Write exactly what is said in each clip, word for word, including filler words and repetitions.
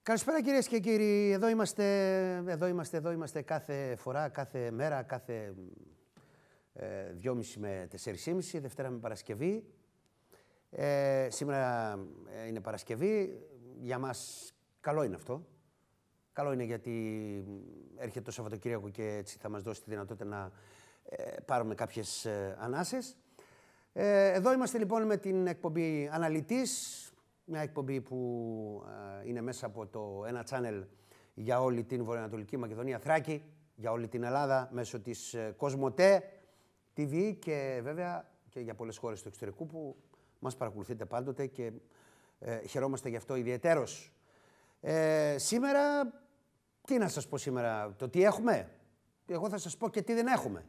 Καλησπέρα κυρίες και κύριοι. Εδώ είμαστε, εδώ είμαστε, εδώ είμαστε κάθε φορά, κάθε μέρα, κάθε ε, δυόμιση με τέσσερις και μισή, Δευτέρα με Παρασκευή. Ε, σήμερα είναι Παρασκευή. Για μας καλό είναι αυτό. Καλό είναι γιατί έρχεται το Σαββατοκύριακο και έτσι θα μας δώσει τη δυνατότητα να ε, πάρουμε κάποιες ε, ανάσες. Ε, εδώ είμαστε λοιπόν με την εκπομπή Αναλυτής. Μια εκπομπή που ε, είναι μέσα από το ένα channel για όλη την Βορειοανατολική Μακεδονία, Θράκη, για όλη την Ελλάδα, μέσω της ε, Κοσμοτέ τι βι και βέβαια και για πολλές χώρες του εξωτερικού που μας παρακολουθείτε πάντοτε και ε, χαιρόμαστε γι' αυτό ιδιαιτέρως. Ε, σήμερα, τι να σας πω σήμερα, το τι έχουμε, εγώ θα σας πω και τι δεν έχουμε.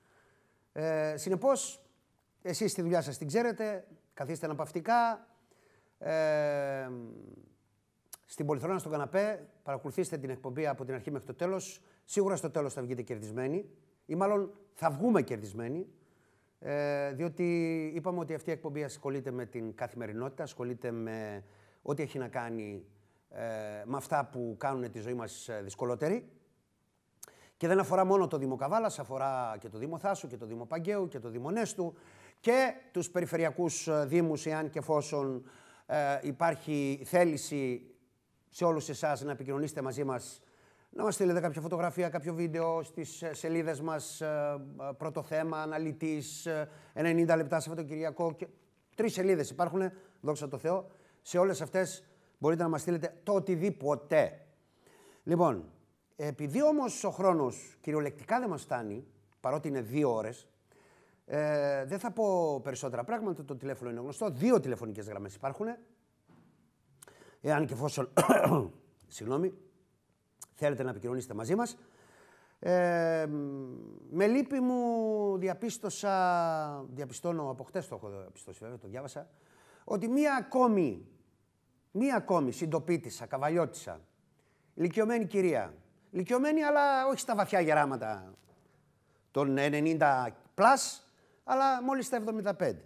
Ε, συνεπώς, εσείς τη δουλειά σας την ξέρετε, καθίστε αναπαυτικά, Ε, στην Πολυθρόνα στον καναπέ, παρακολουθήστε την εκπομπή από την αρχή μέχρι το τέλος. Σίγουρα στο τέλος θα βγείτε κερδισμένοι ή μάλλον θα βγούμε κερδισμένοι, ε, διότι είπαμε ότι αυτή η εκπομπή ασχολείται με την καθημερινότητα, ασχολείται με ό,τι έχει να κάνει ε, με αυτά που κάνουν τη ζωή μας δυσκολότερη και δεν αφορά μόνο το Δήμο Καβάλας, αφορά και το Δήμο Θάσου και το Δήμο Παγκαίου και το Δήμο Νέστου και τους περιφερειακούς δήμους, εάν και εφόσον Ε, υπάρχει θέληση σε όλους εσάς να επικοινωνήσετε μαζί μας, να μας στείλετε κάποια φωτογραφία, κάποιο βίντεο στις σελίδες μας, ε, πρώτο θέμα, Αναλυτής, ενενήντα λεπτά Σαββατοκυριακό και τρεις σελίδες υπάρχουν, δόξα τω Θεώ. Σε όλες αυτές μπορείτε να μας στείλετε το οτιδήποτε. Λοιπόν, επειδή όμως ο χρόνος κυριολεκτικά δεν μας φτάνει, παρότι είναι δύο ώρες, Ε, δεν θα πω περισσότερα πράγματα, το τηλέφωνο είναι γνωστό. Δύο τηλεφωνικές γραμμές υπάρχουν. Εάν και εφόσον συγγνώμη, θέλετε να επικοινωνήσετε μαζί μας. Ε, με λύπη μου διαπίστωσα, διαπιστώνω από χτες το έχω διαπιστώσει βέβαια, το διάβασα, ότι μία ακόμη, μία ακόμη συντοπίτισσα, καβαλιώτισσα, ηλικιωμένη κυρία, ηλικιωμένη αλλά όχι στα βαθιά γεράματα των ενενήντα πλας, αλλά μόλις στα εβδομήντα πέντε.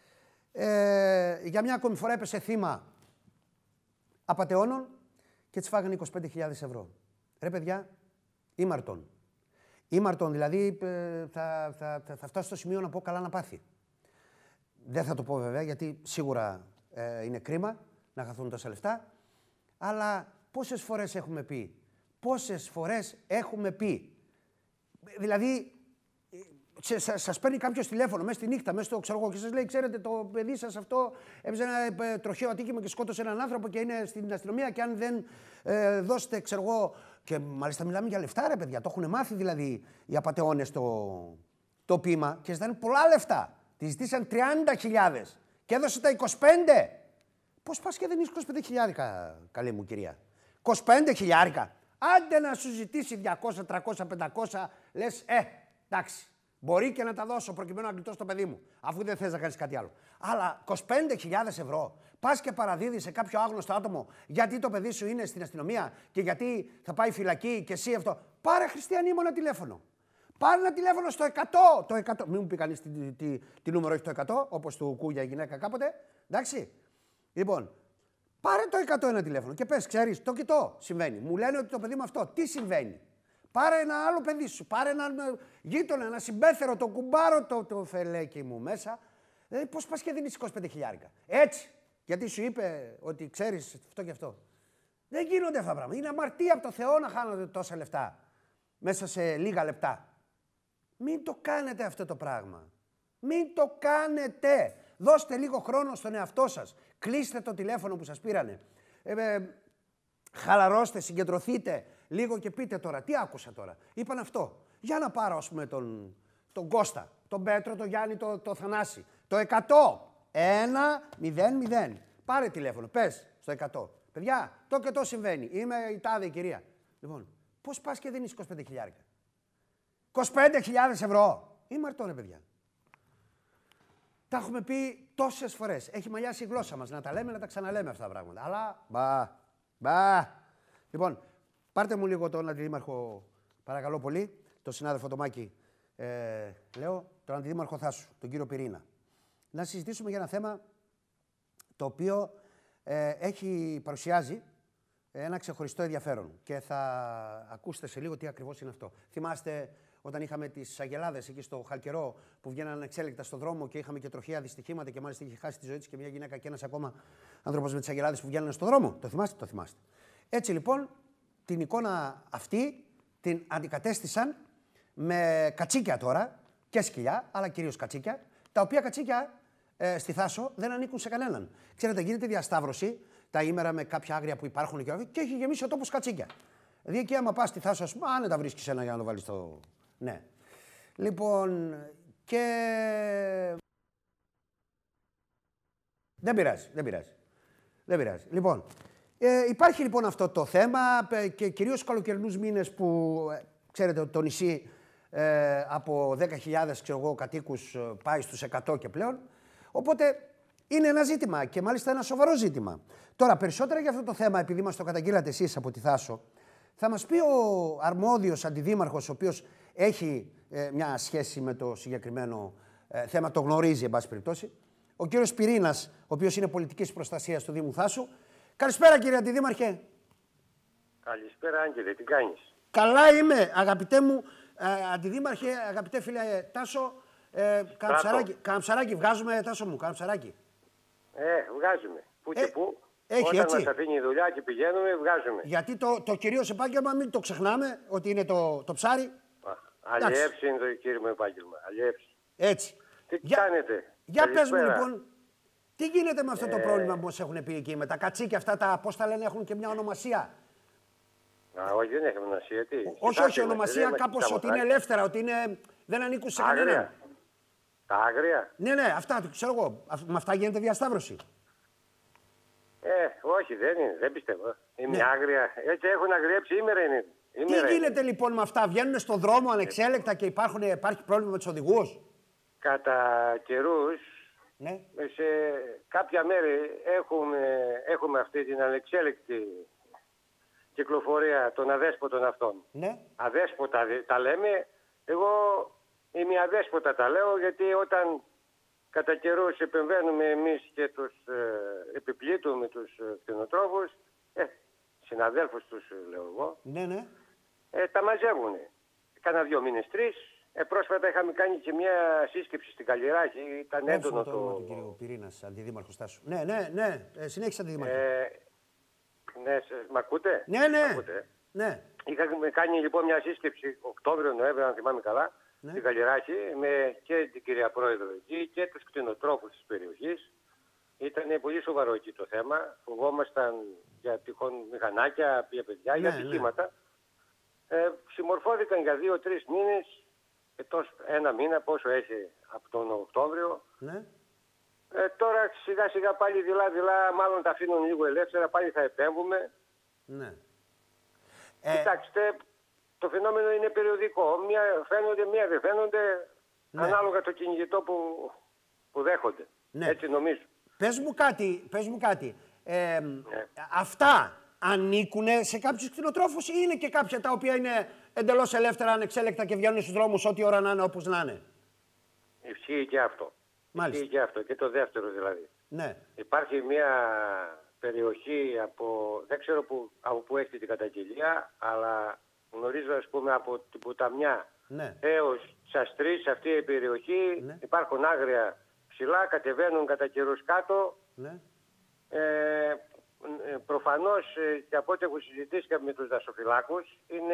Ε, για μια ακόμη φορά έπεσε θύμα απατεώνων και της φάγανε είκοσι πέντε χιλιάδες ευρώ. Ρε παιδιά, ήμαρτον. Ήμαρτον, δηλαδή θα, θα, θα, θα φτάσω στο σημείο να πω καλά να πάθει. Δεν θα το πω βέβαια, γιατί σίγουρα ε, είναι κρίμα να χαθούν τόσα λεφτά, αλλά πόσες φορές έχουμε πει, πόσες φορές έχουμε πει, δηλαδή, σας παίρνει κάποιος τηλέφωνο μέσα στη νύχτα, μέσα στο ξέρω εγώ και σας λέει: ξέρετε, το παιδί σας αυτό έπαιζε ένα τροχαίο ατύχημα και σκότωσε έναν άνθρωπο και είναι στην αστυνομία. Και αν δεν ε, δώσετε, ξέρω εγώ. Και μάλιστα μιλάμε για λεφτά, ρε παιδιά. Το έχουν μάθει δηλαδή οι απατεώνες το, το ποίημα και ζητάνε πολλά λεφτά. Τη ζητήσαν τριάντα χιλιάδες και έδωσε τα είκοσι πέντε. Πώς πας και δεν είσαι είκοσι πέντε χιλιάρικα, καλή μου κυρία. είκοσι πέντε χιλιάρικα. Άντε να σου ζητήσει διακόσια, τριακόσια, πεντακόσια, λες, ε, εντάξει. Μπορεί και να τα δώσω προκειμένου να γλιτώσω το παιδί μου, αφού δεν θες να κάνεις κάτι άλλο. Αλλά είκοσι πέντε χιλιάδες ευρώ πας και παραδίδεις σε κάποιο άγνωστο άτομο γιατί το παιδί σου είναι στην αστυνομία και γιατί θα πάει φυλακή και εσύ αυτό. Πάρε, χριστιανή μου, ένα τηλέφωνο. Πάρε ένα τηλέφωνο στο εκατό. Το εκατό. Μην μου πει κανείς τι, τι, τι, τι νούμερο έχει το εκατό, όπως του κούγια η γυναίκα κάποτε. Εντάξει. Λοιπόν, πάρε το εκατό ένα τηλέφωνο και πες, ξέρεις, το κοιτώ, συμβαίνει. Μου λένε ότι το παιδί μου αυτό. Τι συμβαίνει. Πάρε ένα άλλο παιδί σου, πάρε έναν γείτονα, ένα συμπέθερο, το κουμπάρο το, το φελέκι μου μέσα. Δηλαδή πώς πας και δίνεις είκοσι πέντε χιλιάρικα. Έτσι, γιατί σου είπε ότι ξέρεις αυτό και αυτό. Δεν γίνονται αυτά τα πράγματα. Είναι αμαρτία από το Θεό να χάνονται τόσα λεφτά μέσα σε λίγα λεπτά. Μην το κάνετε αυτό το πράγμα. Μην το κάνετε. Δώστε λίγο χρόνο στον εαυτό σας. Κλείστε το τηλέφωνο που σας πήρανε. Ε, ε, χαλαρώστε, συγκεντρωθείτε λίγο και πείτε τώρα, τι άκουσα τώρα. Είπαν αυτό. Για να πάρω, ας πούμε, τον, τον Κώστα, τον Πέτρο, τον Γιάννη, τον το Θανάση. Το εκατό. ένα, μηδέν, μηδέν. Πάρε τηλέφωνο, πες στο εκατό. Παιδιά, το και το συμβαίνει. Είμαι η τάδε κυρία. Λοιπόν, πώς πας και δίνεις είκοσι πέντε χιλιάρικα. είκοσι πέντε χιλιάδες ευρώ. Ήμαρτον, παιδιά. Τα έχουμε πει τόσες φορές. Έχει μαλλιάσει η γλώσσα μας να τα λέμε, να τα ξαναλέμε αυτά τα πράγματα. Αλλά, μπα, μπα. Λοιπόν, πάρτε μου λίγο τον αντιδήμαρχο, παρακαλώ πολύ, τον συνάδελφο Τομάκη, ε, λέω, τον αντιδήμαρχο Θάσου, τον κύριο Πυρίνα. Να συζητήσουμε για ένα θέμα το οποίο ε, έχει, παρουσιάζει ένα ξεχωριστό ενδιαφέρον. Και θα ακούσετε σε λίγο τι ακριβώς είναι αυτό. Θυμάστε όταν είχαμε τις αγελάδες εκεί στο Χαλκερό που βγαίναν ανεξέλεκτα στον δρόμο και είχαμε και τροχαία δυστυχήματα και μάλιστα είχε χάσει τη ζωή της και μια γυναίκα και ένας ακόμα άνθρωπος με τις αγελάδες που βγαίνανε στον δρόμο. Το θυμάστε, το θυμάστε. Έτσι λοιπόν την εικόνα αυτή την αντικατέστησαν με κατσίκια τώρα και σκυλιά, αλλά κυρίως κατσίκια, τα οποία κατσίκια ε, στη Θάσο δεν ανήκουν σε κανέναν. Ξέρετε, γίνεται διασταύρωση τα ήμερα με κάποια άγρια που υπάρχουν και, και έχει γεμίσει ο τόπος κατσίκια. Δηλαδή εκεί άμα πας στη Θάσο, ας πούμε, άνετα βρίσκεις ένα για να το βάλεις στο... Ναι. Λοιπόν, και... Δεν πειράζει, δεν πειράζει. Δεν πειράζει. Λοιπόν, ε, υπάρχει λοιπόν αυτό το θέμα και κυρίως στους καλοκαιρινούς μήνες που, ε, ξέρετε, το νησί ε, από δέκα χιλιάδες ξέρω εγώ, κατοίκους πάει στους εκατό και πλέον. Οπότε είναι ένα ζήτημα και μάλιστα ένα σοβαρό ζήτημα. Τώρα, περισσότερα για αυτό το θέμα, επειδή μας το καταγγείλατε εσείς από τη Θάσο, θα μας πει ο αρμόδιος αντιδήμαρχος, ο οποίος έχει ε, μια σχέση με το συγκεκριμένο ε, θέμα, το γνωρίζει, εν πάση περιπτώσει, ο κύριος Πυρήνας, ο οποίος είναι πολιτικής προστασίας του Δήμου Θάσου. Καλησπέρα, κύριε Αντιδήμαρχε. Καλησπέρα, Άγγελε, τι κάνεις? Καλά είμαι, αγαπητέ μου ε, Αντιδήμαρχε, αγαπητέ φίλε Τάσο. Ε, Καμψαράκι, βγάζουμε, Τάσο μου, καμψαράκι. Ε, βγάζουμε. Πού και ε, πού. Έχει, Όταν έτσι. μας αφήνει η δουλειά και πηγαίνουμε, βγάζουμε. Γιατί το, το κυρίως επάγγελμα μην το ξεχνάμε, ότι είναι το, το ψάρι. Αλλιεύση είναι το κύριο μου επάγγελμα. Αλλιεύση. Έτσι. Τι για, κάνετε? Για πες μου Καλησπέρα. λοιπόν, τι γίνεται με αυτό το Ε... πρόβλημα που μας έχουν πει εκεί, με τα κατσίκια αυτά, τα, πώς τα λένε, έχουν και μια ονομασία. Α, όχι, δεν έχει ονομασία. Τι. Όχι, όχι, ονομασία κάπως ότι είναι ελεύθερα, ότι είναι, δεν ανήκουν σε κανέναν. Τα άγρια. Ναι, ναι, αυτά, ξέρω εγώ. Με αυτά γίνεται διασταύρωση. Ε, όχι, δεν είναι, δεν πιστεύω. Είναι Ναι. μια άγρια. Έτσι έχουν αγριέψει, ήμερα είναι. Ήμερα Τι είναι. γίνεται λοιπόν με αυτά, βγαίνουν στον δρόμο ανεξέλεκτα και υπάρχουν, υπάρχει πρόβλημα με τους οδηγούς. Κατά καιρούς, Ναι. σε κάποια μέρη έχουμε, έχουμε αυτή την ανεξέλεκτη κυκλοφορία των αδέσποτων αυτών. Ναι. Αδέσποτα τα λέμε. Εγώ είμαι αδέσποτα τα λέω, γιατί όταν κατά καιρούς επεμβαίνουμε εμείς και τους ε, επιπλήττουμε τους ε, κτηνοτρόφους, ε, συναδέλφους τους λέω εγώ, Ναι, ναι. ε, τα μαζεύουν. Κάνα δύο μήνες, τρεις. Ε, πρόσφατα είχαμε κάνει και μια σύσκεψη στην Καλλιράκη, ήταν έντονο το... το... του κύριο Πυρήνας, αντιδήμαρχος Τάσου. Ναι, ναι, ναι, ε, συνέχισε αντιδήμαρχο. Ε, ναι, σε- μ' ακούτε? Ναι, ναι. Μ' ακούτε? Ναι. Είχαμε κάνει λοιπόν μια σύσκεψη Οκτώβριο-Νοέμβριο, αν θυμάμαι καλά, Ναι. στην Καλλιράκη, με και την κυρία Πρόεδρο εκεί και τους κτηνοτρόφους της περιοχής. Ήταν πολύ σοβαρό εκεί το θέμα. Φοβόμασταν για τυχόν μηχανάκια, για παιδιά, για Ναι, ατυχήματα. Ε, συμμορφώθηκαν για δύο-τρεις μήνες, και τόσο, ένα μήνα, πόσο έχει από τον Οκτώβριο. Ναι. Ε, τώρα σιγά σιγά πάλι δειλά-δειλά, μάλλον τα αφήνουν λίγο ελεύθερα, πάλι θα επέμβουμε. Ναι. Ε, Κοιτάξτε, το φαινόμενο είναι περιοδικό. Μία φαίνονται, μία δεν φαίνονται, Ναι. ανάλογα το κυνηγητό που, που δέχονται. Ναι. Έτσι νομίζω. πες μου κάτι, πες μου κάτι. Ε, Ναι. Αυτά ανήκουν σε κάποιους κτηνοτρόφους ή είναι και κάποια τα οποία είναι εντελώς ελεύθερα, ανεξέλεκτα και βγαίνουν στους δρόμους ό,τι ώρα να είναι, όπως να είναι? Ισχύει και αυτό. Μάλιστα. Ισχύει και αυτό. Και το δεύτερο δηλαδή. Ναι. Υπάρχει μια περιοχή από, δεν ξέρω που, από πού έχετε την καταγγελία, αλλά γνωρίζω ας πούμε από την Ποταμιά Ναι. έως Τσαστρί, σε αυτή η περιοχή Ναι. υπάρχουν άγρια ψηλά, κατεβαίνουν κατά καιρούς κάτω. Ναι. Ε, ε, προφανώς ε, και από ό,τι έχω συζητήσει και με τους δασοφυλάκους, είναι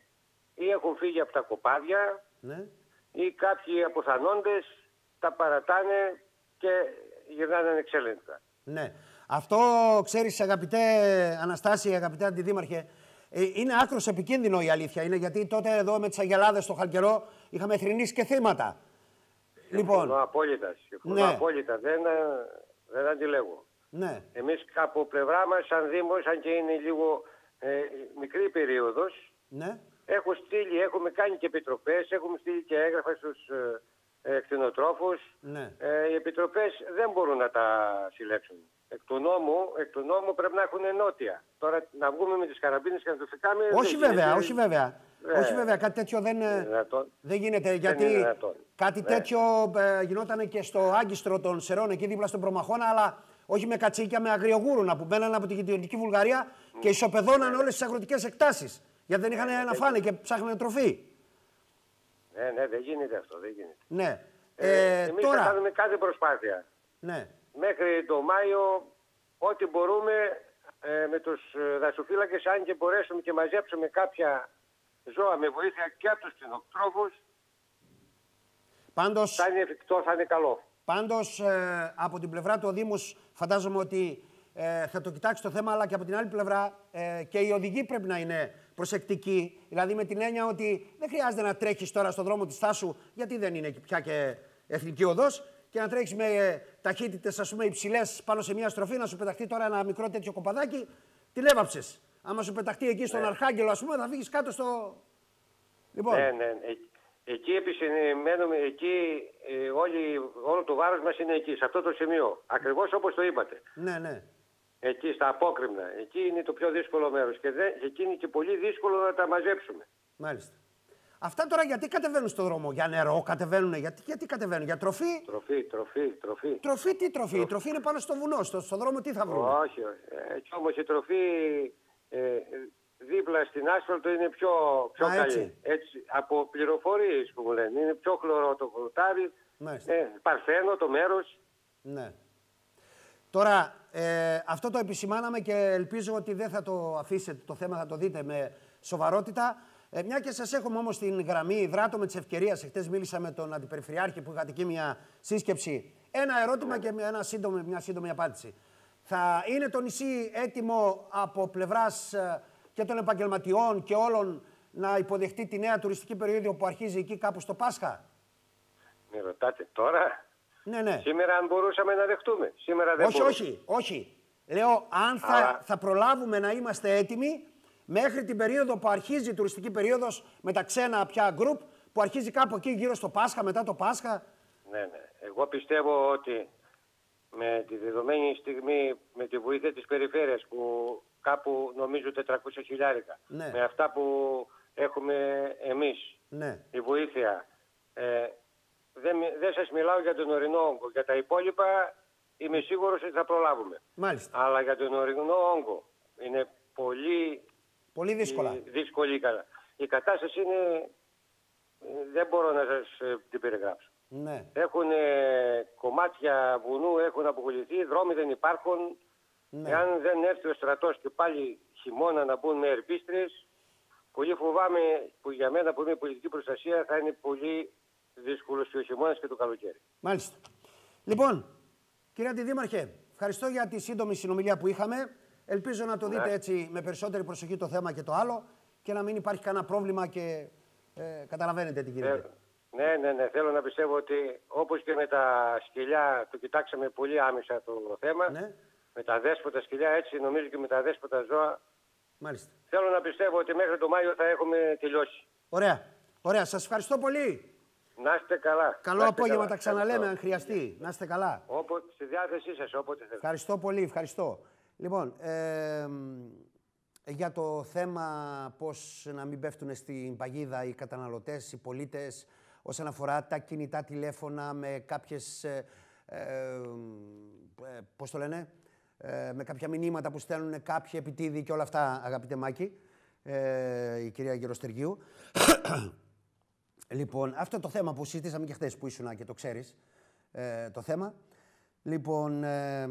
ή έχουν φύγει από τα κοπάδια Ναι. ή κάποιοι αποθανόντες τα παρατάνε και γυρνάνε ανεξέλεγκτα. Ναι. Αυτό, ξέρεις, αγαπητέ Αναστάση, αγαπητέ Αντιδήμαρχε, ε, είναι άκρως επικίνδυνο η αλήθεια. Είναι γιατί τότε εδώ με τις αγελάδες στο Χαλκερό είχαμε θρηνήσει και θύματα. Συμφωνώ Λοιπόν, απόλυτα. Συμφωνώ ναι. απόλυτα. Δεν, ε, δεν αντιλέγω. ναι. Εμείς από πλευρά μας, σαν Δήμος, αν και είναι λίγο ε, μικρή περίοδος, Ναι. έχω στείλει, έχουμε κάνει και επιτροπές, έχουμε στείλει και έγγραφα στους ε, ε, κτηνοτρόφους. Ναι. Ε, οι επιτροπές δεν μπορούν να τα συλλέξουν. Εκ του νόμου, εκ του νόμου πρέπει να έχουν ενότια. Τώρα να βγούμε με τις καραμπίνες και να το φεκάμε... Όχι δεν βέβαια, γίνεται. όχι βέβαια. Ε, όχι βέβαια, κάτι τέτοιο δεν, είναι δυνατόν. δεν γίνεται. είναι Γιατί δυνατόν. κάτι Ναι. τέτοιο ε, γινόταν και στο Άγκιστρο των Σερών, εκεί δίπλα στον Προμαχώνα, αλλά Όχι με κατσίκια, με αγριογούρουνα που μπαίνανε από την γειτονική Βουλγαρία mm. και ισοπεδώνανε όλες τις αγροτικές εκτάσεις. Γιατί δεν είχαν να φάνε και ψάχνανε τροφή. Ναι, ναι, δεν γίνεται αυτό, δεν γίνεται. Ναι. Ε, Εμείς τώρα... θα κάνουμε κάθε προσπάθεια. Ναι. Μέχρι το Μάιο, ό,τι μπορούμε ε, με τους δασοφύλακες, αν και μπορέσουμε και μαζέψουμε κάποια ζώα με βοήθεια και από τους κτηνοτρόφους, πάντως, θα είναι εφικτό, θα είναι καλό. Πάντως, ε, από την πλευρά του ο Δήμος φαντάζομαι ότι ε, θα το κοιτάξει το θέμα, αλλά και από την άλλη πλευρά ε, και οι οδηγοί πρέπει να είναι προσεκτικοί. Δηλαδή με την έννοια ότι δεν χρειάζεται να τρέχεις τώρα στον δρόμο της Θάσου, γιατί δεν είναι πια και εθνική οδός, και να τρέχεις με ε, ταχύτητες ας πούμε υψηλές πάνω σε μια στροφή, να σου πεταχτεί τώρα ένα μικρό τέτοιο κοπαδάκι, την έβαψες. Άμα σου πεταχτεί εκεί στον ναι. Αρχάγγελο, ας πούμε, θα φύγεις κάτω στο... Λοιπόν. Ναι, ναι. Ε, εκεί επισημαίνουμε, εκεί ε, όλοι, όλο το βάρος μας είναι εκεί, σε αυτό το σημείο. Ακριβώς όπως το είπατε. Ναι, ναι. Εκεί, στα απόκρημνα. Εκεί είναι το πιο δύσκολο μέρος. Και δεν, εκεί είναι και πολύ δύσκολο να τα μαζέψουμε. Μάλιστα. Αυτά τώρα γιατί κατεβαίνουν στον δρόμο, για νερό κατεβαίνουν, γιατί, γιατί κατεβαίνουν, για τροφή. Τροφή, τροφή, τροφή. Τροφή, τι τροφή, τροφή. Η τροφή είναι πάνω στο βουνό, στο, στον δρόμο τι θα βρουν. Όχι, όχι. Έτσι όμως η τροφή ε, δίπλα στην άσφαλτο είναι πιο, πιο Α, καλή. Έτσι. έτσι. Από πληροφορίες που μου λένε. Είναι πιο χλωρό το χορτάρι, ε, παρθένο το μέρος. Ναι. Τώρα, ε, αυτό το επισημάναμε και ελπίζω ότι δεν θα το αφήσετε το θέμα, θα το δείτε με σοβαρότητα. Ε, μια και σας έχουμε όμως στην γραμμή, δράτω με τις ευκαιρίες, εχθές μίλησα με τον Αντιπεριφερειάρχη που είχατε εκεί μια σύσκεψη. Ένα ερώτημα και ένα σύντομη, μια σύντομη απάντηση. Θα είναι το νησί έτοιμο από πλευράς ε, και των επαγγελματιών και όλων να υποδεχτεί τη νέα τουριστική περίοδο που αρχίζει εκεί κάπου στο Πάσχα? Με ρωτάτε τώρα. Ναι, ναι. Σήμερα αν μπορούσαμε να δεχτούμε. Σήμερα δεν όχι, μπορούσαμε. όχι, όχι. Λέω αν θα, Αλλά... θα προλάβουμε να είμαστε έτοιμοι μέχρι την περίοδο που αρχίζει η τουριστική περίοδος με τα ξένα πια γκρουπ που αρχίζει κάπου εκεί γύρω στο Πάσχα, μετά το Πάσχα. Ναι, ναι. Εγώ πιστεύω ότι με τη δεδομένη στιγμή, με τη βοήθεια της περιφέρειας που κάπου νομίζω τετρακόσια χιλιάρικα, ναι. με αυτά που έχουμε εμείς, ναι. η βοήθεια, ε, δεν, δεν σας μιλάω για τον ορεινό όγκο. Για τα υπόλοιπα είμαι σίγουρος ότι θα προλάβουμε. Μάλιστα. Αλλά για τον ορεινό όγκο είναι πολύ, πολύ δύσκολα. δύσκολη. Η κατάσταση είναι, δεν μπορώ να σας την περιγράψω. Ναι. Έχουν κομμάτια βουνού, έχουν αποκολληθεί, δρόμοι δεν υπάρχουν. Ναι. Εάν δεν έρθει ο στρατός και πάλι χειμώνα να μπουν με ερπίστρες, πολύ φοβάμαι που για μένα που είμαι πολιτική προστασία θα είναι πολύ δύσκολο και ο χειμώνας και το καλοκαίρι. Μάλιστα. Λοιπόν, κύριε Αντιδήμαρχε, ευχαριστώ για τη σύντομη συνομιλία που είχαμε. Ελπίζω να το δείτε ναι. έτσι με περισσότερη προσοχή το θέμα και το άλλο και να μην υπάρχει κανένα πρόβλημα και ε, καταλαβαίνετε τι γίνεται. Ναι, ναι, ναι. Θέλω να πιστεύω ότι όπως και με τα σκυλιά το κοιτάξαμε πολύ άμεσα το θέμα. Ναι. Με τα δέσποτα σκυλιά, έτσι νομίζω και με τα δέσποτα ζώα. Μάλιστα. Θέλω να πιστεύω ότι μέχρι το Μάιο θα έχουμε τελειώσει. Ωραία. Ωραία. Σας ευχαριστώ πολύ. Να είστε καλά. Καλό είστε απόγευμα, καλά. τα ξαναλέμε Ευχαριστώ. αν χρειαστεί. Να είστε καλά. Όποτε, στη διάθεσή σας, όποτε θέλετε. Ευχαριστώ πολύ, ευχαριστώ. Λοιπόν, ε, για το θέμα πώς να μην πέφτουν στην παγίδα οι καταναλωτές, οι πολίτες, όσον αφορά τα κινητά τηλέφωνα με κάποιες, ε, ε, ε, πώς το λένε, ε, με κάποια μηνύματα που στέλνουν κάποιοι επιτίδοι και όλα αυτά, αγαπητέ Μάκη, ε, η κυρία Γεροστεργίου. Λοιπόν, αυτό το θέμα που συζητήσαμε και χθες που ήσουν και το ξέρεις, ε, το θέμα. Λοιπόν, ε,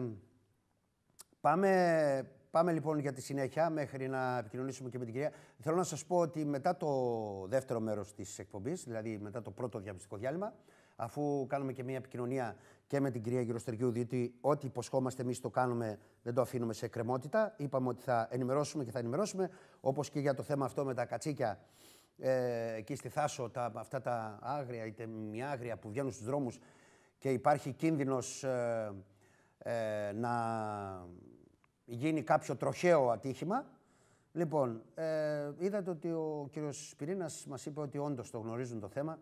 πάμε, πάμε λοιπόν για τη συνέχεια μέχρι να επικοινωνήσουμε και με την κυρία. Θέλω να σας πω ότι μετά το δεύτερο μέρος της εκπομπής, δηλαδή μετά το πρώτο διαβιστικό διάλειμμα, αφού κάνουμε και μια επικοινωνία και με την κυρία Γεροστεργίου, διότι ό,τι υποσχόμαστε εμείς το κάνουμε, δεν το αφήνουμε σε εκκρεμότητα. Είπαμε ότι θα ενημερώσουμε και θα ενημερώσουμε, όπως και για το θέμα αυτό με τα κατσίκια. Ε, εκεί στη Θάσο, τα, αυτά τα άγρια είτε μη άγρια που βγαίνουν στους δρόμους και υπάρχει κίνδυνος ε, ε, να γίνει κάποιο τροχαίο ατύχημα. Λοιπόν, ε, είδατε ότι ο κύριος Σπυρίνας μας είπε ότι όντως το γνωρίζουν το θέμα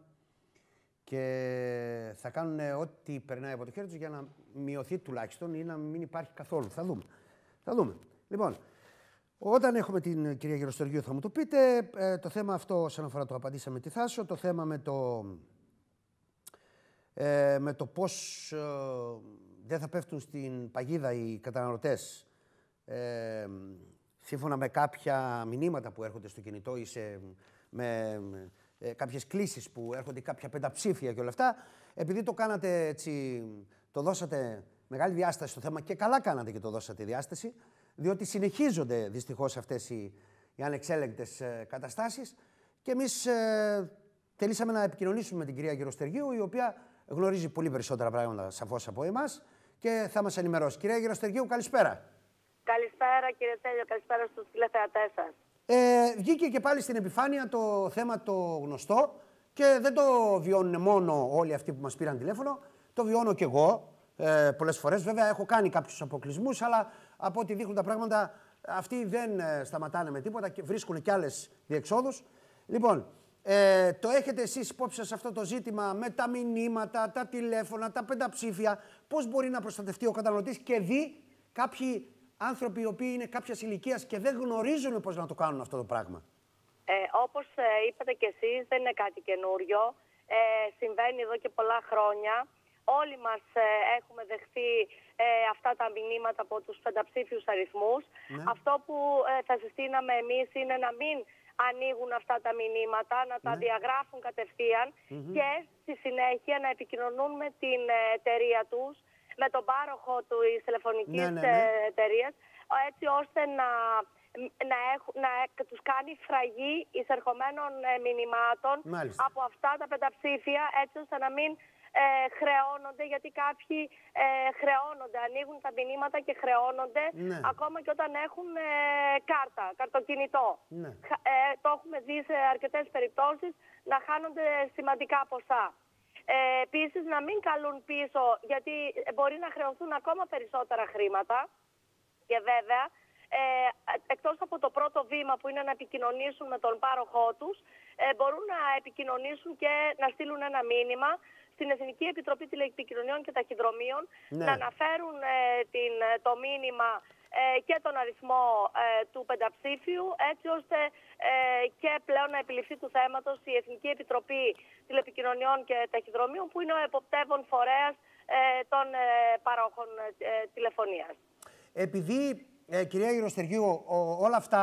και θα κάνουν ό,τι περνάει από το χέρι τους για να μειωθεί τουλάχιστον ή να μην υπάρχει καθόλου. Θα δούμε. Θα δούμε. Λοιπόν, όταν έχουμε την κυρία Γεροστεργίου θα μου το πείτε. Ε, το θέμα αυτό, όσον αφορά το απαντήσαμε τη Θάσο, το θέμα με το, ε, με το πώς ε, δεν θα πέφτουν στην παγίδα οι καταναλωτές ε, σύμφωνα με κάποια μηνύματα που έρχονται στο κινητό ή σε, με ε, κάποιες κλήσεις που έρχονται, κάποια πενταψήφια και όλα αυτά. Επειδή το κάνατε έτσι, το δώσατε μεγάλη διάσταση στο θέμα και καλά κάνατε και το δώσατε διάσταση, διότι συνεχίζονται δυστυχώς αυτές οι, οι ανεξέλεγκτες ε, καταστάσεις και εμείς ε, θελήσαμε να επικοινωνήσουμε με την κυρία Γεροστεργίου, η οποία γνωρίζει πολύ περισσότερα πράγματα σαφώς από εμάς και θα μας ενημερώσει. Κυρία Γεροστεργίου, καλησπέρα. Καλησπέρα κύριε Τέλειο, καλησπέρα στους τηλεθεατές σας. Ε, βγήκε και πάλι στην επιφάνεια το θέμα το γνωστό και δεν το βιώνουν μόνο όλοι αυτοί που μας πήραν τηλέφωνο, το βιώνω και εγώ ε, πολλές φορές. Βέβαια έχω κάνει κάποιους αποκλεισμούς, αλλά από ό,τι δείχνουν τα πράγματα αυτοί δεν ε, σταματάνε με τίποτα και βρίσκουν και άλλες διεξόδους. Λοιπόν, ε, το έχετε εσείς υπόψη σας αυτό το ζήτημα με τα μηνύματα, τα τηλέφωνα, τα πενταψήφια, πώς μπορεί να προστατευτεί ο καταναλωτής και δει κάποιοι άνθρωποι οι οποίοι είναι κάποιας ηλικίας και δεν γνωρίζουν πώς να το κάνουν αυτό το πράγμα. Ε, όπως ε, είπατε και εσείς, δεν είναι κάτι καινούριο. Ε, συμβαίνει εδώ και πολλά χρόνια. Όλοι μας ε, έχουμε δεχθεί ε, αυτά τα μηνύματα από τους πενταψήφιους αριθμούς. Ναι. Αυτό που ε, θα συστήναμε εμείς είναι να μην ανοίγουν αυτά τα μηνύματα, να τα ναι. διαγράφουν κατευθείαν mm-hmm. και στη συνέχεια να επικοινωνούν με την εταιρεία τους, με τον πάροχο της τηλεφωνικής ναι, ναι, ναι. εταιρείας, έτσι ώστε να, να, έχουν, να τους κάνει φραγή εισερχομένων μηνυμάτων Μάλιστα. από αυτά τα πενταψήφια, έτσι ώστε να μην ε, χρεώνονται, γιατί κάποιοι ε, χρεώνονται, ανοίγουν τα μηνύματα και χρεώνονται ναι. ακόμα και όταν έχουν ε, κάρτα, καρτοκινητό. Ναι. Ε, το έχουμε δει σε αρκετές περιπτώσεις να χάνονται σημαντικά ποσά. Ε, επίσης να μην καλούν πίσω, γιατί μπορεί να χρεωθούν ακόμα περισσότερα χρήματα και βέβαια ε, εκτός από το πρώτο βήμα που είναι να επικοινωνήσουν με τον πάροχό τους, ε, μπορούν να επικοινωνήσουν και να στείλουν ένα μήνυμα στην Εθνική Επιτροπή Τηλεεπικοινωνιών και Ταχυδρομείων ναι. να αναφέρουν ε, την, το μήνυμα ε, και τον αριθμό ε, του πενταψήφιου, έτσι ώστε ε, και πλέον να επιληφθεί του θέματος η Εθνική Επιτροπή Τηλεπικοινωνιών και Ταχυδρομείων, που είναι ο εποπτεύων φορέας ε, των ε, παρόχων ε, τηλεφωνίας. Επειδή, ε, κυρία Γεροστεργίου, όλα αυτά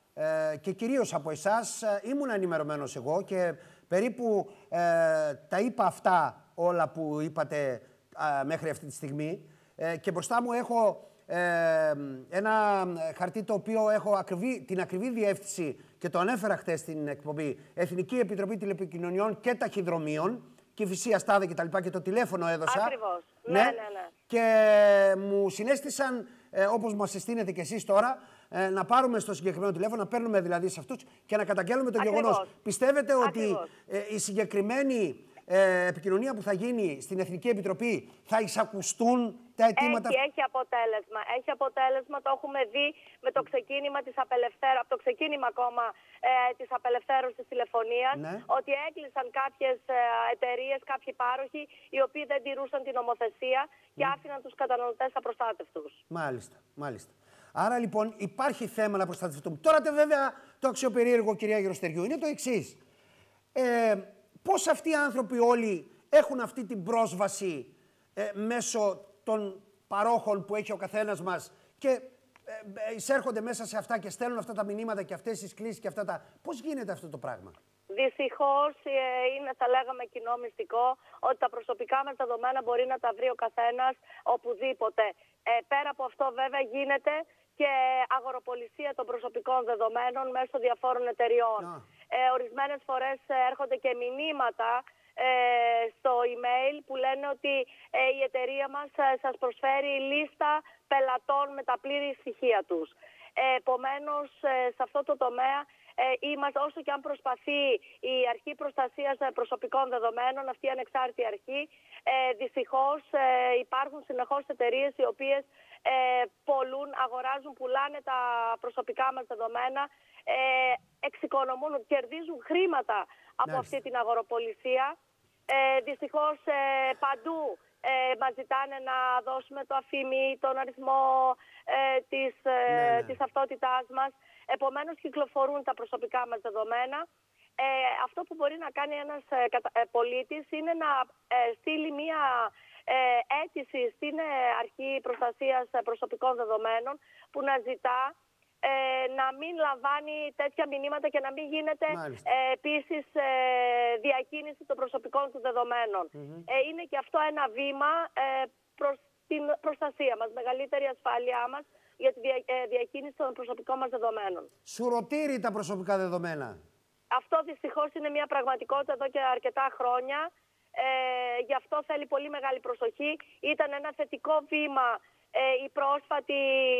ε, και κυρίως από εσάς ε, ήμουν ενημερωμένος εγώ και περίπου ε, τα είπα αυτά όλα που είπατε ε, μέχρι αυτή τη στιγμή ε, και μπροστά μου έχω ε, ένα χαρτί το οποίο έχω ακριβή, την ακριβή διεύθυνση και το ανέφερα χτες στην εκπομπή, Εθνική Επιτροπή Τηλεπικοινωνιών και Ταχυδρομείων, Κηφισίας, Τάδε και τα λοιπά, και το τηλέφωνο έδωσα. Ακριβώς. Ναι, ναι, ναι. ναι. Και μου συνέστησαν, ε, όπως μας συστήνετε κι εσείς τώρα, ε, να πάρουμε στο συγκεκριμένο τηλέφωνο, να παίρνουμε δηλαδή σε αυτούς και να καταγγέλνουμε το Ακριβώς. γεγονός. Πιστεύετε Ακριβώς. ότι ε, η συγκεκριμένη ε, επικοινωνία που θα γίνει στην Εθνική Επιτροπή θα εισακουστούν τα αιτήματα? Έχει, έχει αποτέλεσμα. Έχει αποτέλεσμα. Το έχουμε δει με το ξεκίνημα της απελευθέρωσης, από το ξεκίνημα ακόμα ε, της απελευθέρωσης της τηλεφωνίας, ναι. ότι έκλεισαν κάποιες ε, εταιρείες, κάποιοι πάροχοι, οι οποίοι δεν τηρούσαν την νομοθεσία και mm. άφηναν τους καταναλωτές απροστάτευτους. Μάλιστα, μάλιστα. Άρα λοιπόν υπάρχει θέμα να προστατευτούμε. Τώρα βέβαια το αξιοπερίεργο, κυρία Γεροστεργίου, είναι το εξής. Ε, πώς αυτοί οι άνθρωποι όλοι έχουν αυτή την πρόσβαση ε, μέσω των παρόχων που έχει ο καθένας μας και ε, εισέρχονται μέσα σε αυτά και στέλνουν αυτά τα μηνύματα και αυτές τις κλήσεις και αυτά τα... Πώς γίνεται αυτό το πράγμα? Δυστυχώς ε, είναι, θα λέγαμε, κοινό μυστικό ότι τα προσωπικά μας δεδομένα μπορεί να τα βρει ο καθένας οπουδήποτε. Ε, πέρα από αυτό βέβαια γίνεται και αγοροπολισία των προσωπικών δεδομένων μέσω διαφόρων εταιριών. No. Ε, ορισμένες φορές έρχονται και μηνύματα ε, στο email που λένε ότι ε, η εταιρεία μας ε, σας προσφέρει λίστα πελατών με τα πλήρη στοιχεία τους. Ε, επομένως, ε, σε αυτό το τομέα ε, είμαστε, όσο και αν προσπαθεί η Αρχή Προστασίας Προσωπικών Δεδομένων, αυτή η ανεξάρτητη αρχή, ε, δυστυχώς ε, υπάρχουν συνεχώς εταιρείες οι οποίες ε, πολλούν, αγοράζουν, πουλάνε τα προσωπικά μας δεδομένα, ε, εξοικονομούν, κερδίζουν χρήματα από Μάλιστα. αυτή την αγοροπολισία. Ε, δυστυχώς ε, παντού ε, μας ζητάνε να δώσουμε το αφημί, τον αριθμό ε, της, ε, ναι, ναι. της ταυτότητάς μας. Επομένως κυκλοφορούν τα προσωπικά μας δεδομένα. Ε, αυτό που μπορεί να κάνει ένας ε, ε, πολίτης είναι να ε, στείλει μία ε, αίτηση στην ε, Αρχή Προστασίας Προσωπικών Δεδομένων που να ζητά ε, να μην λαμβάνει τέτοια μηνύματα και να μην γίνεται ε, επίσης ε, διακίνηση των προσωπικών του δεδομένων. Mm-hmm. ε, είναι και αυτό ένα βήμα ε, προς την προστασία μας, μεγαλύτερη ασφάλειά μας για τη δια, ε, διακίνηση των προσωπικών μας δεδομένων. Σουρωτήρι τα προσωπικά δεδομένα. Αυτό δυστυχώς είναι μια πραγματικότητα εδώ και αρκετά χρόνια. Ε, γι' αυτό θέλει πολύ μεγάλη προσοχή. Ήταν ένα θετικό βήμα ε, η πρόσφατη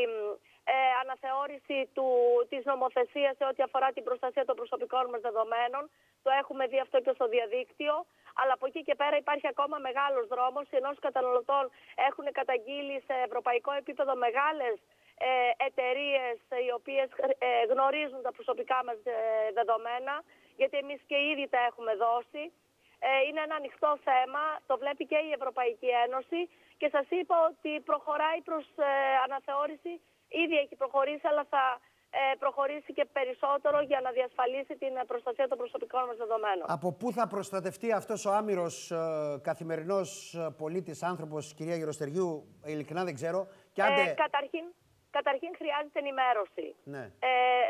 ε, αναθεώρηση του, της νομοθεσίας σε ό,τι αφορά την προστασία των προσωπικών μας δεδομένων. Το έχουμε δει αυτό και στο διαδίκτυο. Αλλά από εκεί και πέρα υπάρχει ακόμα μεγάλος δρόμος. Οι ενώσεις καταναλωτών έχουν καταγγείλει σε ευρωπαϊκό επίπεδο μεγάλες ε, εταιρείες οι οποίες ε, γνωρίζουν τα προσωπικά μας ε, δεδομένα, γιατί εμείς και ήδη τα έχουμε δώσει. Ε, είναι ένα ανοιχτό θέμα, το βλέπει και η Ευρωπαϊκή Ένωση και σας είπα ότι προχωράει προς ε, αναθεώρηση, ήδη έχει προχωρήσει, αλλά θα ε, προχωρήσει και περισσότερο για να διασφαλίσει την προστασία των προσωπικών μας δεδομένων. Από πού θα προστατευτεί αυτός ο άμυρος ε, καθημερινός πολίτης, άνθρωπος, κυρία Γεροστεριού, ειλικρινά δεν ξέρω. Και άντε... ε, καταρχήν, καταρχήν χρειάζεται ενημέρωση. Ναι. Ε,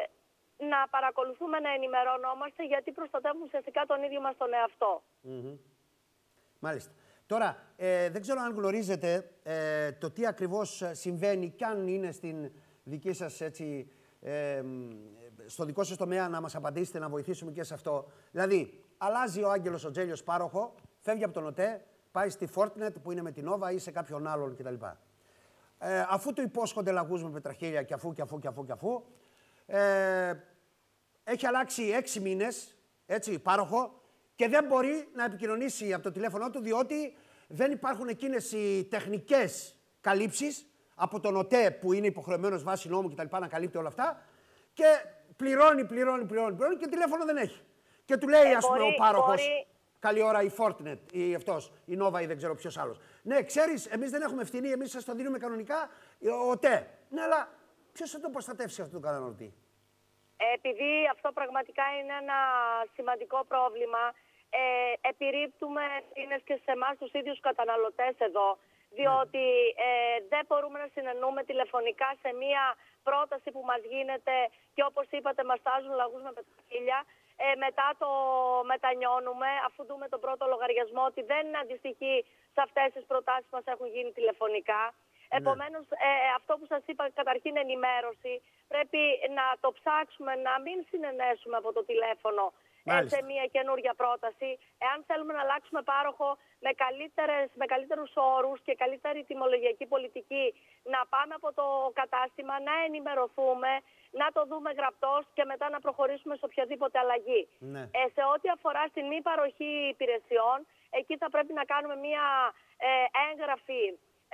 να παρακολουθούμε, να ενημερωνόμαστε, γιατί προστατεύουμε ουσιαστικά τον ίδιο μας τον εαυτό. Mm-hmm. Μάλιστα. Τώρα, ε, δεν ξέρω αν γνωρίζετε ε, το τι ακριβώς συμβαίνει και αν είναι στην δική σας, έτσι, ε, στο δικό σας τομέα να μας απαντήσετε, να βοηθήσουμε και σε αυτό. Δηλαδή, αλλάζει ο Άγγελος ο Τζέλιος πάροχο, φεύγει από τον ΟΤΕ, πάει στη Fortinet που είναι με την Nova ή σε κάποιον άλλον κτλ. Ε, αφού του υπόσχονται λαγούς με πετραχίλια και αφού και αφού και αφού και αφού, ε, έχει αλλάξει έξι μήνες, έτσι, πάροχο, και δεν μπορεί να επικοινωνήσει από το τηλέφωνο του, διότι δεν υπάρχουν εκείνες οι τεχνικές καλύψεις από τον ΟΤΕ που είναι υποχρεωμένος βάσει νόμου κτλ. Να καλύπτει όλα αυτά, και πληρώνει, πληρώνει, πληρώνει, πληρώνει και τηλέφωνο δεν έχει. Και του λέει, ε, ας πούμε, ο πάροχος, μπορεί... καλή ώρα η Fortinet ή αυτός, η Nova ή δεν ξέρω ποιος άλλος. Ναι, ξέρεις, εμείς δεν έχουμε ευθύνη, εμείς σας το δίνουμε κανονικά, ο ΟΤΕ. Ναι, αλλά ποιος θα το προστατεύσει αυτό τον καταναλωτή? Επειδή αυτό πραγματικά είναι ένα σημαντικό πρόβλημα, ε, επιρρύπτουμε ευθύνες και σε εμάς τους ίδιους καταναλωτές εδώ, διότι ε, δεν μπορούμε να συνεννούμε τηλεφωνικά σε μία πρόταση που μας γίνεται και όπως είπατε μας τάζουν λαγούς με πετραχίλια. Ε, μετά το μετανιώνουμε, αφού δούμε τον πρώτο λογαριασμό ότι δεν αντιστοιχεί σε αυτές τις προτάσεις που μας έχουν γίνει τηλεφωνικά. Ναι. Επομένως, ε, αυτό που σας είπα, καταρχήν ενημέρωση, πρέπει να το ψάξουμε, να μην συνενέσουμε από το τηλέφωνο ε, σε μια καινούργια πρόταση. Εάν θέλουμε να αλλάξουμε πάροχο με, καλύτερες, με καλύτερους όρους και καλύτερη τιμολογιακή πολιτική, να πάμε από το κατάστημα, να ενημερωθούμε, να το δούμε γραπτός και μετά να προχωρήσουμε σε οποιαδήποτε αλλαγή. Ναι. Ε, σε ό,τι αφορά στην μη παροχή υπηρεσιών, εκεί θα πρέπει να κάνουμε μια ε, έγγραφη,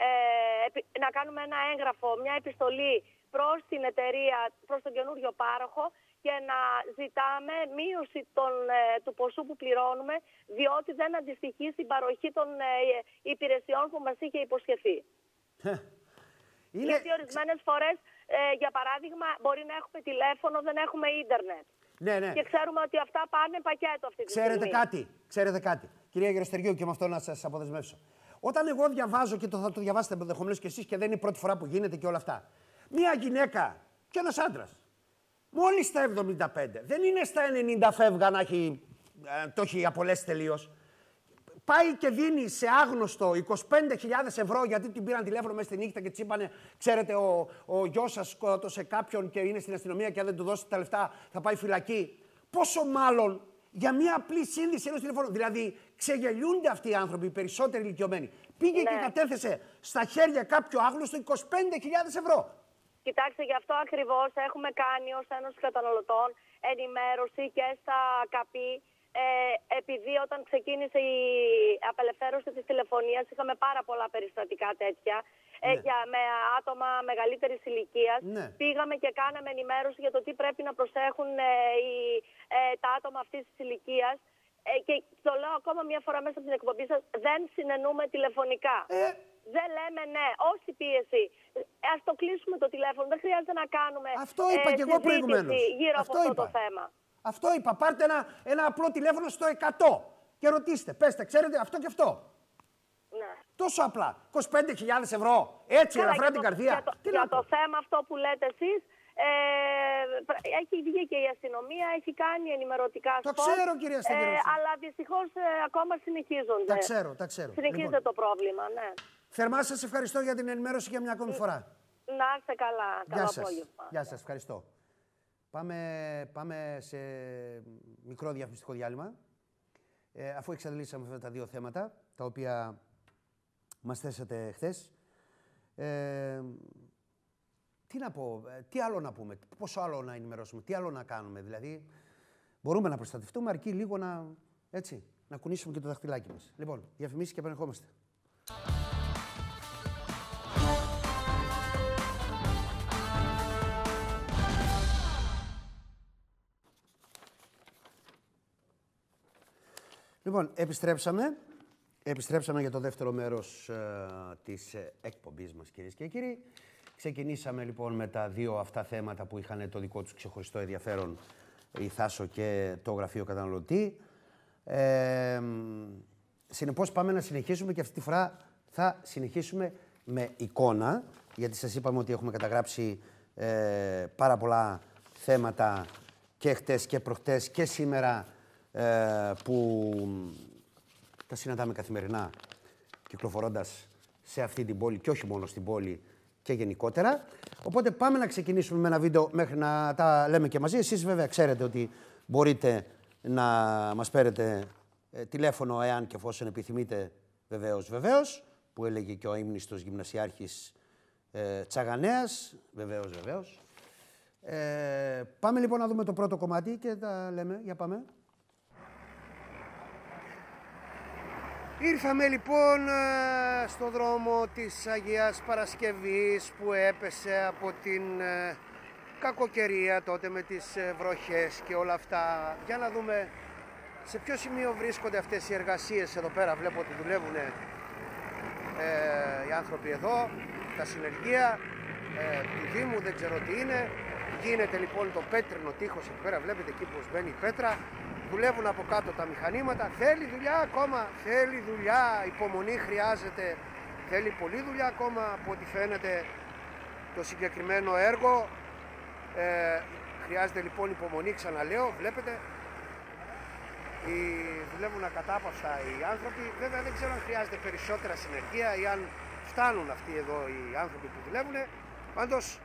ε, να κάνουμε ένα έγγραφο, μια επιστολή προς την εταιρεία, προς τον καινούριο πάροχο και να ζητάμε μείωση των, ε, του ποσού που πληρώνουμε, διότι δεν αντιστοιχεί στην παροχή των ε, υπηρεσιών που μας είχε υποσχεθεί. Είναι... Γιατί ορισμένες φορές, ε, για παράδειγμα, μπορεί να έχουμε τηλέφωνο, δεν έχουμε ίντερνετ. Ναι, ναι. Και ξέρουμε ότι αυτά πάνε πακέτο αυτή τη ξέρετε στιγμή. Κάτι, ξέρετε κάτι, κυρία Γεροστεριού, και με αυτό να σας αποδεσμεύσω. Όταν εγώ διαβάζω, και το θα το διαβάσετε ενδεχομένως και εσείς και δεν είναι η πρώτη φορά που γίνεται και όλα αυτά. Μία γυναίκα και ένας άντρας, μόλις στα εβδομήντα πέντε, δεν είναι στα ενενήντα φεύγα να έχει, ε, το έχει απολέσει τελείως. Πάει και δίνει σε άγνωστο είκοσι πέντε χιλιάδες ευρώ γιατί την πήραν τηλέφωνο μέσα στη νύχτα και της είπανε, ξέρετε, ο, ο γιος σας σκότωσε κάποιον και είναι στην αστυνομία και αν δεν του δώσετε τα λεφτά θα πάει φυλακή. Πόσο μάλλον για μια απλή σύνδεση ενός τηλεφώνου. Δηλαδή, ξεγελιούνται αυτοί οι άνθρωποι, οι περισσότεροι ηλικιωμένοι. Πήγε ναι. και κατέθεσε στα χέρια κάποιου άγνωστο είκοσι πέντε χιλιάδες ευρώ. Κοιτάξτε, γι' αυτό ακριβώς έχουμε κάνει ως Ένωση Καταναλωτών ενημέρωση και στα ΚΑΠΗ. Ε, επειδή όταν ξεκίνησε η απελευθέρωση της τηλεφωνίας είχαμε πάρα πολλά περιστατικά τέτοια, ναι. ε, για, με άτομα μεγαλύτερης ηλικίας. Ναι. Πήγαμε και κάναμε ενημέρωση για το τι πρέπει να προσέχουν ε, οι, ε, τα άτομα αυτής της ηλικίας. Ε, και το λέω ακόμα μια φορά μέσα από την εκπομπή σας, δεν συνεννούμε τηλεφωνικά. Ε. Δεν λέμε ναι, όση πίεση. Ας το κλείσουμε το τηλέφωνο, δεν χρειάζεται να κάνουμε αυτό είπα ε, και εγώ προηγουμένως. γύρω αυτό από αυτό είπα. το θέμα. Αυτό είπα. Πάρτε ένα, ένα απλό τηλέφωνο στο εκατό και ρωτήστε. Πέστε, ξέρετε αυτό και αυτό. Ναι. Τόσο απλά. είκοσι πέντε χιλιάδες ευρώ. Έτσι, ελαφρά την καρδία. Για το, για το θέμα αυτό που λέτε εσείς, ε, έχει βγει και η αστυνομία, έχει κάνει ενημερωτικά σποτ. Το ξέρω, κυρία Σταυρίδη. Ε, αλλά δυστυχώς ε, ακόμα συνεχίζονται. Τα ξέρω, τα ξέρω. Συνεχίζεται λοιπόν το πρόβλημα, ναι. Θερμά σας ευχαριστώ για την ενημέρωση για μια ακόμη φορά. Να είστε καλά. Γεια Καλό σας. απόγευμα. Γεια σας, ευχαριστώ. Πάμε, πάμε σε μικρό διαφημιστικό διάλειμμα. Ε, αφού εξαντλήσαμε αυτά τα δύο θέματα, τα οποία μας θέσατε χθες. Ε, τι να πω, τι άλλο να πούμε, πόσο άλλο να ενημερώσουμε, τι άλλο να κάνουμε. Δηλαδή, μπορούμε να προστατευτούμε αρκεί λίγο να, έτσι, να κουνήσουμε και το δαχτυλάκι μας. Λοιπόν, διαφημίσεις και επανερχόμαστε. Λοιπόν, επιστρέψαμε. Επιστρέψαμε για το δεύτερο μέρος ε, της ε, εκπομπής μας, κυρίες και κύριοι. Ξεκινήσαμε λοιπόν με τα δύο αυτά θέματα που είχαν το δικό τους ξεχωριστό ενδιαφέρον, η Θάσο και το Γραφείο Καταναλωτή. Ε, συνεπώς πάμε να συνεχίσουμε και αυτή τη φορά θα συνεχίσουμε με εικόνα, γιατί σας είπαμε ότι έχουμε καταγράψει ε, πάρα πολλά θέματα και χτες και προχτές και σήμερα ε, που τα συναντάμε καθημερινά κυκλοφορώντας σε αυτή την πόλη και όχι μόνο στην πόλη και γενικότερα. Οπότε πάμε να ξεκινήσουμε με ένα βίντεο μέχρι να τα λέμε και μαζί. Εσείς βέβαια ξέρετε ότι μπορείτε να μας παίρνετε ε, τηλέφωνο εάν και εφόσον επιθυμείτε, βεβαίως, βεβαίως, που έλεγε και ο αείμνηστος γυμνασιάρχης ε, Τσαγανέας, βεβαίως, βεβαίως. Ε, πάμε λοιπόν να δούμε το πρώτο κομμάτι και τα λέμε. Για πάμε. Ήρθαμε λοιπόν στο δρόμο της Αγίας Παρασκευής που έπεσε από την ε, κακοκαιρία τότε με τις ε, βροχές και όλα αυτά. Για να δούμε σε ποιο σημείο βρίσκονται αυτές οι εργασίες εδώ πέρα. Βλέπω ότι δουλεύουν ε, οι άνθρωποι εδώ, τα συνεργεία ε, του Δήμου, δεν ξέρω τι είναι. Γίνεται λοιπόν το πέτρινο τείχος εκεί πέρα, βλέπετε εκεί πως μπαίνει η πέτρα. Δουλεύουν από κάτω τα μηχανήματα, θέλει δουλειά ακόμα, θέλει δουλειά, υπομονή χρειάζεται, θέλει πολλή δουλειά ακόμα από ό,τι φαίνεται το συγκεκριμένο έργο. Ε, χρειάζεται λοιπόν υπομονή, ξαναλέω, βλέπετε, οι, δουλεύουν ακατάπαυστα οι άνθρωποι. Βέβαια δεν ξέρω αν χρειάζεται περισσότερα συνεργεία ή αν φτάνουν αυτοί εδώ οι άνθρωποι που δουλεύουν. Πάντως,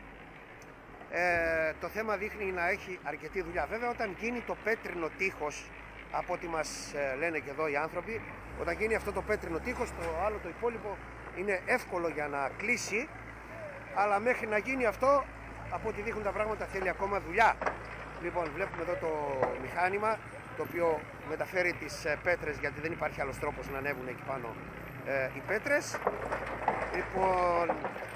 Ε, το θέμα δείχνει να έχει αρκετή δουλειά. Βέβαια όταν γίνει το πέτρινο τείχος, από ό,τι μας ε, λένε και εδώ οι άνθρωποι, όταν γίνει αυτό το πέτρινο τείχος, το άλλο το υπόλοιπο είναι εύκολο για να κλείσει, αλλά μέχρι να γίνει αυτό, από ό,τι δείχνουν τα πράγματα, θέλει ακόμα δουλειά. Λοιπόν, βλέπουμε εδώ το μηχάνημα, το οποίο μεταφέρει τις ε, πέτρες, γιατί δεν υπάρχει άλλος τρόπος να ανέβουν εκεί πάνω ε, οι πέτρες. Λοιπόν,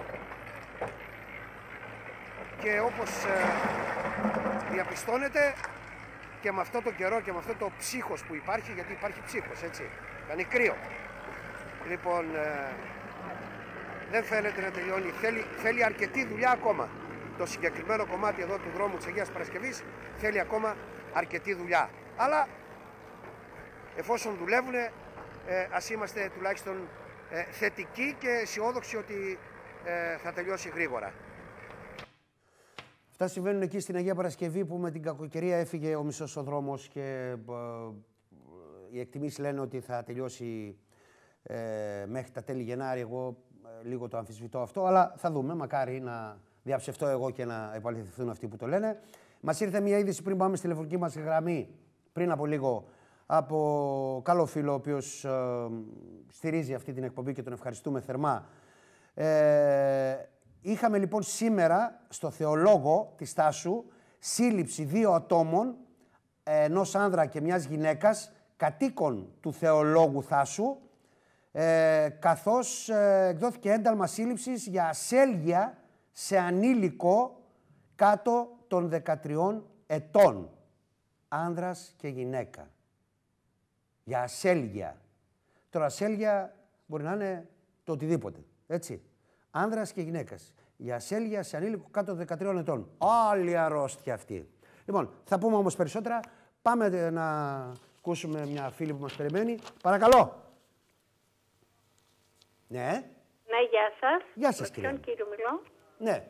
και όπως ε, διαπιστώνετε και με αυτό το καιρό και με αυτό το ψύχος που υπάρχει, γιατί υπάρχει ψύχος, έτσι, κάνει κρύο. Λοιπόν, ε, δεν φαίνεται να τελειώνει, θέλει, θέλει αρκετή δουλειά ακόμα. Το συγκεκριμένο κομμάτι εδώ του δρόμου της Αγίας Παρασκευής θέλει ακόμα αρκετή δουλειά. Αλλά εφόσον δουλεύουν, ε, ας είμαστε τουλάχιστον ε, θετικοί και αισιόδοξοι ότι ε, θα τελειώσει γρήγορα. Αυτά συμβαίνουν εκεί στην Αγία Παρασκευή που με την κακοκαιρία έφυγε ο μισός ο δρόμος και ε, οι εκτιμήσεις λένε ότι θα τελειώσει ε, μέχρι τα τέλη Γενάρη. Εγώ ε, λίγο το αμφισβητώ αυτό, αλλά θα δούμε. Μακάρι να διαψευτώ εγώ και να επαληθευτούν αυτοί που το λένε. Μας ήρθε μια είδηση πριν πάμε στη τηλεφωνική μας γραμμή πριν από λίγο από καλό φίλο ο οποίος ε, στηρίζει αυτή την εκπομπή και τον ευχαριστούμε θερμά. Ε, Είχαμε λοιπόν σήμερα στο Θεολόγο της Τάσου σύλληψη δύο ατόμων, ενός άνδρα και μιας γυναίκας, κατοίκων του Θεολόγου Θάσου, ε, καθώς ε, εκδόθηκε ένταλμα σύλληψης για ασέλγεια σε ανήλικο κάτω των δεκατριών ετών. Άνδρας και γυναίκα. Για ασέλγεια. Τώρα ασέλγεια μπορεί να είναι το οτιδήποτε, έτσι. Άνδρας και γυναίκας. Για ασέλγεια σε ανήλικο κάτω των δεκατριών ετών. Άλλη αρρώστια αυτή. Λοιπόν, θα πούμε όμως περισσότερα. Πάμε να ακούσουμε μια φίλη που μας περιμένει. Παρακαλώ. Ναι. Ναι, γεια σας. Γεια σας, κυρία. Με ποιον κύριο μιλώ? Ναι.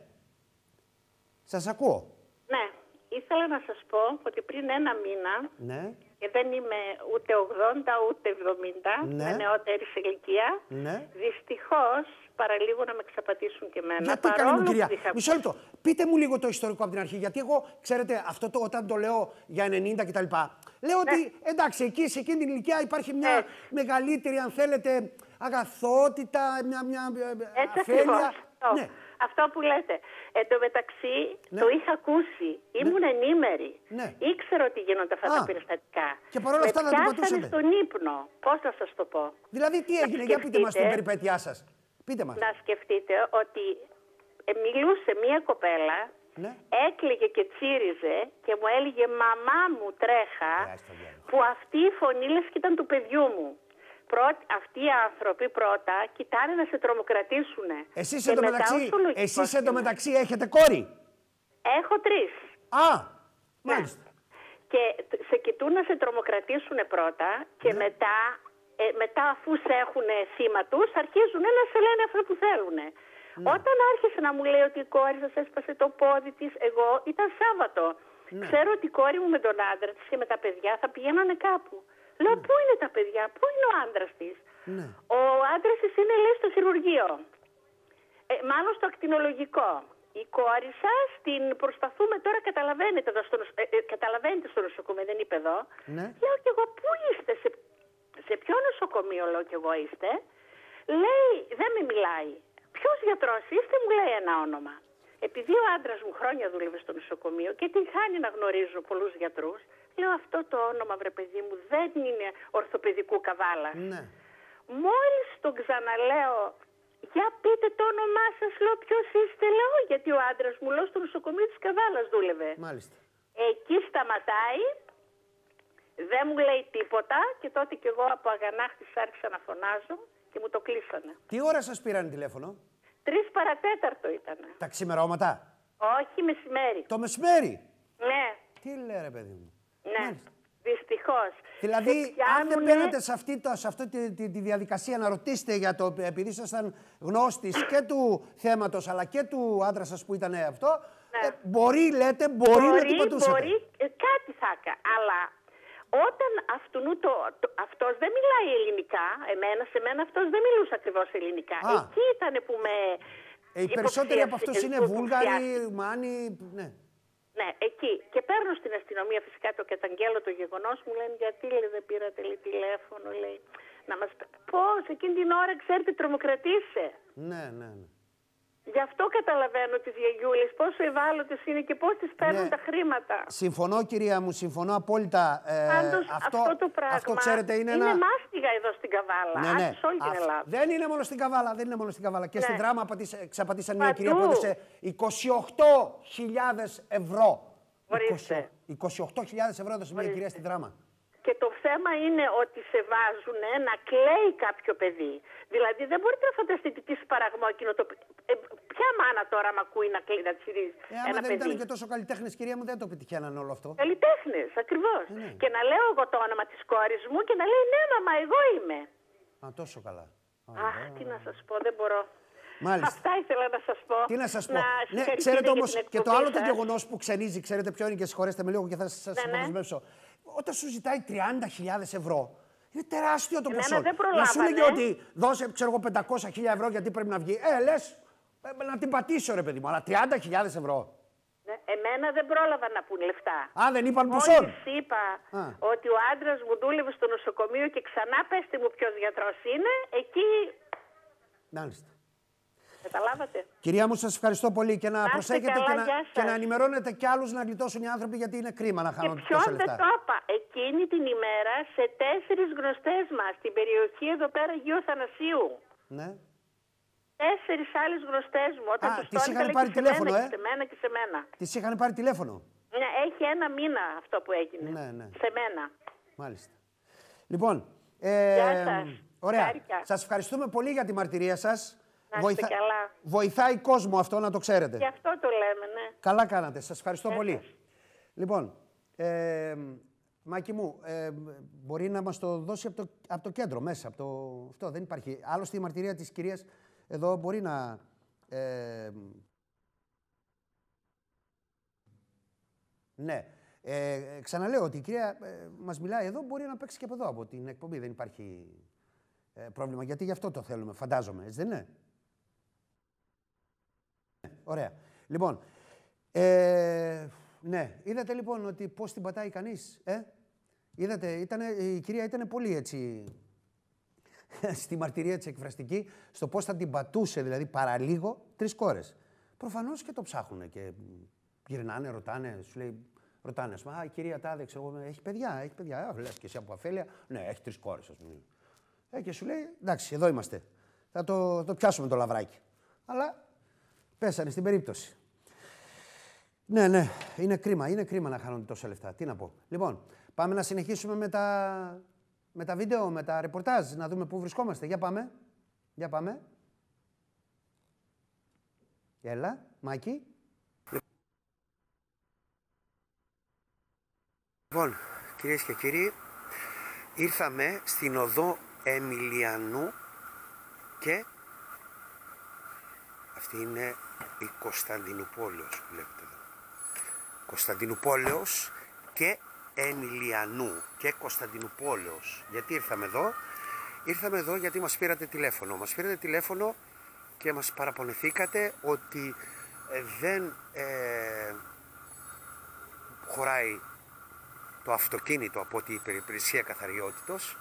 Σας ακούω. Ναι. Ήθελα να σας πω ότι πριν ένα μήνα, ναι. και δεν είμαι ούτε ογδόντα ούτε εβδομήντα, ναι. είμαι νεότερη σε ηλικία, ναι. δυστυχώς παραλίγο να με ξαπατήσουν και εμένα. Γιατί καλή μου κυρία, είχα... μισό λεπτό. Πείτε μου λίγο το ιστορικό από την αρχή, γιατί εγώ, ξέρετε, αυτό το, όταν το λέω για ενενήντα κτλ. Λέω ναι. ότι εντάξει, εκεί σε εκείνη την ηλικία υπάρχει μια ναι. μεγαλύτερη, αν θέλετε, αγαθότητα, μια, μια έτσι αφέλεια. Ναι. Αυτό που λέτε. Εν τω μεταξύ ναι. το είχα ακούσει. Ήμουν ναι. ενήμερη. Ναι. Ήξερα ότι γίνονται αυτά Α. τα περιστατικά. Και παρόλα αυτά δεν το πατούσατε. Στον ύπνο. Πώς θα σας το πω. Δηλαδή τι έγινε, για πείτε μας την περιπέτειά σας. Πείτε μας. Να σκεφτείτε ότι μιλούσε μία κοπέλα, ναι. έκλαιγε και τσίριζε και μου έλεγε «Μαμά μου τρέχα», που αυτή η φωνή λες και ήταν του παιδιού μου. Πρώτη, αυτοί οι άνθρωποι πρώτα κοιτάνε να σε τρομοκρατήσουν. Εσείς εντωμεταξύ, εσείς εντωμεταξύ έχετε κόρη. Έχω τρεις. Α, μάλιστα. Ναι. Και σε κοιτούν να σε τρομοκρατήσουν πρώτα και ναι. μετά, ε, μετά αφού σε έχουν θύμα τους αρχίζουν να σε λένε αυτό που θέλουν. Ναι. Όταν άρχισε να μου λέει ότι η κόρη σας έσπασε το πόδι της, εγώ ήταν Σάββατο. Ναι. Ξέρω ότι η κόρη μου με τον άντρα της και με τα παιδιά θα πηγαίνανε κάπου. Λέω, ναι. πού είναι τα παιδιά, πού είναι ο άντρας της. Ναι. Ο άντρας της είναι, λέει, στο χειρουργείο. Ε, μάλλον στο ακτινολογικό. Η κόρη σας την προσπαθούμε τώρα, καταλαβαίνετε, εδώ στο, ε, ε, καταλαβαίνετε στο νοσοκομείο, δεν είπε εδώ. Ναι. Λέω κι εγώ, πού είστε, σε, σε ποιο νοσοκομείο, λέω κι εγώ είστε. Λέει, δεν με μιλάει. Ποιος γιατρός είστε, μου λέει ένα όνομα. Επειδή ο άντρας μου χρόνια δούλευε στο νοσοκομείο και την χάνει να γνωρίζω πολλούς γιατρούς, λέω αυτό το όνομα, βρε παιδί μου, δεν είναι ορθοπαιδικού Καβάλας. Ναι. Μόλις τον ξαναλέω, για πείτε το όνομά σας, λέω ποιος είστε, λέω, γιατί ο άντρας μου, λέω, στο νοσοκομείο της Καβάλας δούλευε. Μάλιστα. Εκεί σταματάει, δεν μου λέει τίποτα και τότε κι εγώ από αγανάκτηση άρχισα να φωνάζω και μου το κλείσανε. Τι ώρα σας πήραν τηλέφωνο? Τρεις παρατέταρτο ήταν. Τα ξημερώματα? Όχι, μεσημέρι. Το μεσημέρι? Ναι. Τι λέει ρε παιδί μου. Ναι, δυστυχώς. Δηλαδή, αν δεν μπαίνετε σε αυτή, το, σε αυτή τη, τη, τη διαδικασία να ρωτήσετε για το, επειδή ήσασταν γνώστης και του θέματος αλλά και του άντρα σας που ήταν αυτό, ναι. ε, μπορεί, λέτε, μπορεί, μπορεί να την πατούσατε. Μπορεί, ε, κάτι θα έκανε, αλλά όταν αυτού το, το, αυτός δεν μιλάει ελληνικά, εμένα, σε μένα αυτός δεν μιλούσε ακριβώς ελληνικά. Α. Εκεί ήταν που με... Ε, οι περισσότεροι από αυτούς είναι Βούλγαροι, Ρουμάνοι, ναι. Ναι, εκεί. Και παίρνω στην αστυνομία φυσικά το καταγγέλλω το γεγονός, μου λένε γιατί λέει, δεν πήρατε λέει, τηλέφωνο, λέει, να μας... Πώς, εκείνη την ώρα, ξέρετε, τρομοκρατήσε. Ναι, ναι, ναι. Γι' αυτό καταλαβαίνω τις γιαγιούλες, πόσο ευάλωτες είναι και πώς τις παίρνουν ναι. τα χρήματα. Συμφωνώ, κυρία μου, συμφωνώ απόλυτα. Ε, Πάντως, αυτό, αυτό το πράγμα αυτό, ξέρετε, είναι, είναι ένα... μάστιγα εδώ στην Καβάλα, ναι, ναι. σε όλη την Ελλάδα. Δεν είναι μόνο στην Καβάλα, δεν είναι μόνο στην Καβάλα. Και ναι. στην Δράμα ξαπατήσαν μια κυρία που έδωσε είκοσι οκτώ χιλιάδες ευρώ. είκοσι οκτώ χιλιάδες ευρώ έδωσε μια κυρία στην Δράμα. Και το θέμα είναι ότι σε βάζουν να κλαίει κάποιο παιδί. Δηλαδή δεν μπορείτε να φανταστείτε τι σπαραγμό εκείνο το παιδί. Ε, ποια μάνα τώρα μ' ακούει να κλαίει να τσιρίζει ε, ένα δεν παιδί. Ήταν και τόσο καλλιτέχνες, κυρία μου, δεν το πετυχαίναν όλο αυτό. Καλλιτέχνες, ακριβώς. Ε, ναι. Και να λέω εγώ το όνομα της κόρης μου και να λέει ναι, μαμά, εγώ είμαι. Α, τόσο καλά. Αχ, τι να σας πω, δεν μπορώ. Μάλιστα. Αυτά ήθελα να σας πω. Τι να σας πω. Να ναι, ξέρετε όμως και το άλλο το γεγονός που ξενίζει, ξέρετε ποιο είναι και συγχωρέστε με λίγο και θα σας συμπορισμεύσω. Ναι, ναι. Όταν σου ζητάει τριάντα χιλιάδες ευρώ, είναι τεράστιο το ποσό. Να σου λέγει ότι δώσε ξέρω εγώ πεντακόσια χιλιάδες ευρώ γιατί πρέπει να βγει. Ε, λες, να την πατήσω ρε παιδί μου, αλλά τριάντα χιλιάδες ευρώ. Ναι, εμένα δεν πρόλαβαν να πούν λεφτά. Α, δεν είπαν ποσό. Μόλις είπα Α. ότι ο άντρας μου δούλευε στο νοσοκομείο και ξανά πέστε μου ποιος γιατρός είναι, εκεί... Μάλιστα. Καταλάβατε. Κυρία μου, σας ευχαριστώ πολύ και να, να προσέχετε καλά, και, να, και να ενημερώνετε κι άλλους να γλιτώσουν οι άνθρωποι γιατί είναι κρίμα να χάνουν τόσα λεφτά. Και ποιον δεν το είπα. Εκείνη την ημέρα σε τέσσερις γνωστές μας στην περιοχή εδώ πέρα Αγίου Θανασίου. Ναι. Τέσσερις άλλες γνωστές μου. Όταν Α, τους τις είχαν πάρει και τηλέφωνο, σε μένα, ε. και σε μένα και σε μένα. Τις είχαν πάρει τηλέφωνο. Ναι, έχει ένα μήνα αυτό που έγινε. Ναι, ναι. Σε μένα. Μάλιστα. Λοιπόν, ε, Γεια σας. Ωραία. Χάρηκα. Σας ευχαριστούμε πολύ για τη μαρτυρία σας. Να Βοηθα... καλά. Βοηθάει κόσμο αυτό να το ξέρετε. Γι' αυτό το λέμε, ναι. Καλά κάνατε. Σας ευχαριστώ Γεια πολύ. Σας. Λοιπόν, ε, Μάκη μου, ε, μπορεί να μας το δώσει από το, από το κέντρο μέσα, από το, αυτό δεν υπάρχει. Άλλωστε η μαρτυρία της κυρίας εδώ μπορεί να... Ε, ναι. Ε, ξαναλέω ότι η κυρία ε, μας μιλάει εδώ, μπορεί να παίξει και από εδώ, από την εκπομπή. Δεν υπάρχει ε, πρόβλημα, γιατί γι' αυτό το θέλουμε, φαντάζομαι, έτσι δεν είναι? Ωραία. Λοιπόν, ε, ναι, είδατε λοιπόν ότι πώς την πατάει κανείς, ε? Είδατε, ήτανε, η κυρία ήταν πολύ έτσι, στη μαρτυρία της εκφραστική, στο πώς θα την πατούσε, δηλαδή παραλίγο, τρεις κόρες. Προφανώς και το ψάχνουν και γυρνάνε, ρωτάνε, σου λέει, ρωτάνε, α, η κυρία Τάδε, ξέρω εγώ, έχει παιδιά, έχει παιδιά, α, λες και εσύ από αφέλεια, ναι, έχει τρεις κόρες, ας πούμε. Ε, και σου λέει, εντάξει, εδώ είμαστε, θα το, το πιάσουμε το λαβράκι. Αλλά πέσανε στην περίπτωση. Ναι, ναι, είναι κρίμα, είναι κρίμα να χάνονται τόσα λεφτά. Τι να πω. Λοιπόν, πάμε να συνεχίσουμε με τα, με τα βίντεο, με τα ρεπορτάζ, να δούμε πού βρισκόμαστε. Για πάμε. Για πάμε. Έλα, Μάκη. Λοιπόν, κυρίες και κύριοι, ήρθαμε στην οδό Εμιλιανού και αυτή είναι η Κωνσταντινούπολεως, βλέπετε εδώ. Κωνσταντινούπολεως και Εμιλιανού και Κωνσταντινούπολεως. Γιατί ήρθαμε εδώ? Ήρθαμε εδώ γιατί μας πήρατε τηλέφωνο. Μας πήρατε τηλέφωνο και μας παραπονηθήκατε ότι δεν ε, χωράει το αυτοκίνητο από την υπηρεσία καθαριότητος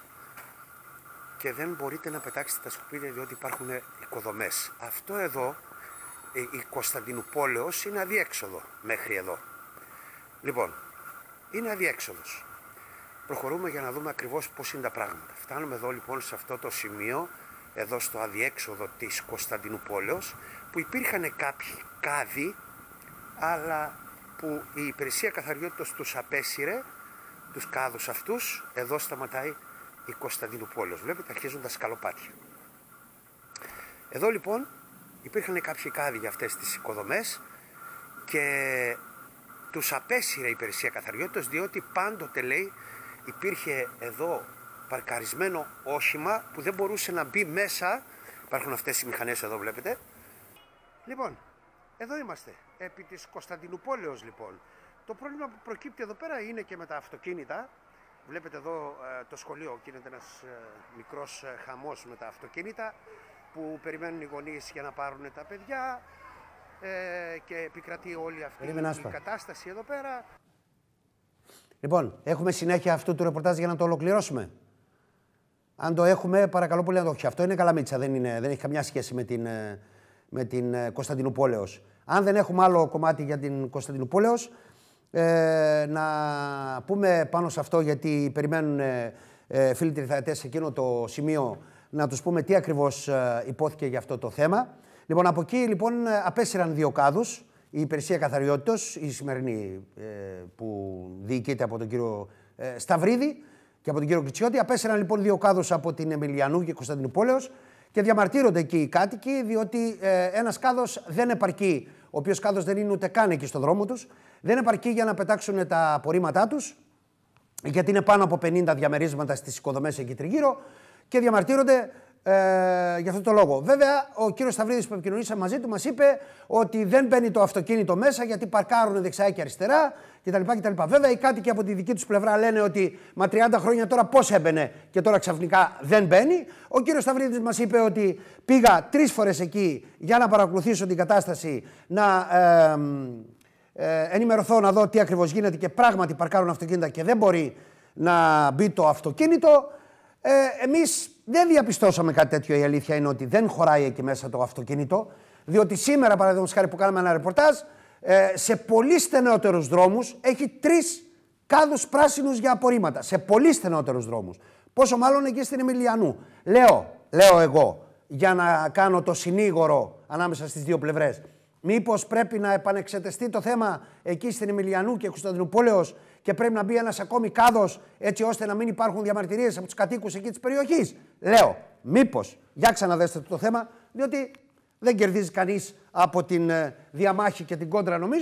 και δεν μπορείτε να πετάξετε τα σκουπίδια διότι υπάρχουν οικοδομές. Αυτό εδώ, η Κωνσταντινούπολεως, είναι αδιέξοδο μέχρι εδώ. Λοιπόν, είναι αδιέξοδος. Προχωρούμε για να δούμε ακριβώς πώς είναι τα πράγματα. Φτάνουμε εδώ λοιπόν σε αυτό το σημείο, εδώ στο αδιέξοδο της Κωνσταντινούπολεως, που υπήρχαν κάποιοι κάδοι, αλλά που η υπηρεσία καθαριότητας τους απέσυρε, τους κάδους αυτούς. Εδώ σταματάει η Κωνσταντινούπολεως. Βλέπετε, αρχίζουν τα σκαλοπάτια. Εδώ λοιπόν υπήρχαν κάποιοι κάδοι για αυτές τις οικοδομές και τους απέσυρε η υπηρεσία καθαριότητας, διότι πάντοτε, λέει, υπήρχε εδώ παρκαρισμένο όχημα που δεν μπορούσε να μπει μέσα. Υπάρχουν αυτές οι μηχανές εδώ, βλέπετε. Λοιπόν, εδώ είμαστε, επί της Κωνσταντινούπολεως λοιπόν. Το πρόβλημα που προκύπτει εδώ πέρα είναι και με τα αυτοκίνητα. Βλέπετε εδώ ε, το σχολείο, γίνεται ένας ε, μικρός ε, χαμός με τα αυτοκίνητα που περιμένουν οι γονείς για να πάρουν τα παιδιά ε, και επικρατεί όλη αυτή η κατάσταση εδώ πέρα. Λοιπόν, έχουμε συνέχεια αυτού του ρεπορτάζ για να το ολοκληρώσουμε. Αν το έχουμε, παρακαλώ πολύ να το έχει. Αυτό είναι Καλαμίτσα, δεν, είναι, δεν έχει καμιά σχέση με την, με την Κωνσταντινούπολεως. Αν δεν έχουμε άλλο κομμάτι για την Κωνσταντινούπολεως, ε, να πούμε πάνω σε αυτό, γιατί περιμένουν ε, φίλοι τηλεθεατές σε εκείνο το σημείο, να τους πούμε τι ακριβώς ε, υπόθηκε για αυτό το θέμα. Λοιπόν, από εκεί λοιπόν απέσυραν δύο κάδους, η υπηρεσία καθαριότητος, η σημερινή ε, που διοικείται από τον κύριο ε, Σταυρίδη και από τον κύριο Κριτσιώτη, απέσυραν λοιπόν δύο κάδους από την Εμιλιανού και Κωνσταντινούπολεως και διαμαρτύρονται εκεί οι κάτοικοι, διότι ε, ένας κάδος δεν επαρκεί, ο οποίος κάδος δεν είναι ούτε καν εκεί στο δρόμο τους, δεν επαρκεί για να πετάξουν τα απορρίμματά τους, γιατί είναι πάνω από πενήντα διαμερίσματα στις οικοδομές εκεί τριγύρω και διαμαρτύρονται ε, για αυτό το λόγο. Βέβαια, ο κύριος Σταυρίδης που επικοινωνήσαμε μαζί του μας είπε ότι δεν μπαίνει το αυτοκίνητο μέσα γιατί παρκάρουν δεξιά και αριστερά κτλ. κτλ. Βέβαια, οι κάτοικοι από τη δική τους πλευρά λένε ότι μα τριάντα χρόνια τώρα πώς έμπαινε και τώρα ξαφνικά δεν μπαίνει. Ο κύριος Σταυρίδης μας είπε ότι πήγα τρεις φορές εκεί για να παρακολουθήσω την κατάσταση, να ε, ε, ενημερωθώ, να δω τι ακριβώς γίνεται και πράγματι παρκάρουν αυτοκίνητα και δεν μπορεί να μπει το αυτοκίνητο. Ε, εμείς δεν διαπιστώσαμε κάτι τέτοιο. Η αλήθεια είναι ότι δεν χωράει εκεί μέσα το αυτοκίνητο, διότι σήμερα, παραδείγματος χάρη που κάναμε ένα ρεπορτάζ, ε, σε πολύ στενότερους δρόμους έχει τρεις κάδους πράσινους για απορρίμματα. Σε πολύ στενότερους δρόμους. Πόσο μάλλον εκεί στην Εμιλιανού. Λέω, λέω εγώ, για να κάνω το συνήγορο ανάμεσα στις δύο πλευρές. Μήπως πρέπει να επανεξεταστεί το θέμα εκεί στην Εμιλιανού και Κωνσταντινούπολεως και πρέπει να μπει ένας ακόμη κάδος έτσι ώστε να μην υπάρχουν διαμαρτυρίες από τους κατοίκους εκεί της περιοχής. Λέω, μήπως, για ξαναδέστε το θέμα, διότι δεν κερδίζει κανείς από την διαμάχη και την κόντρα νομίζω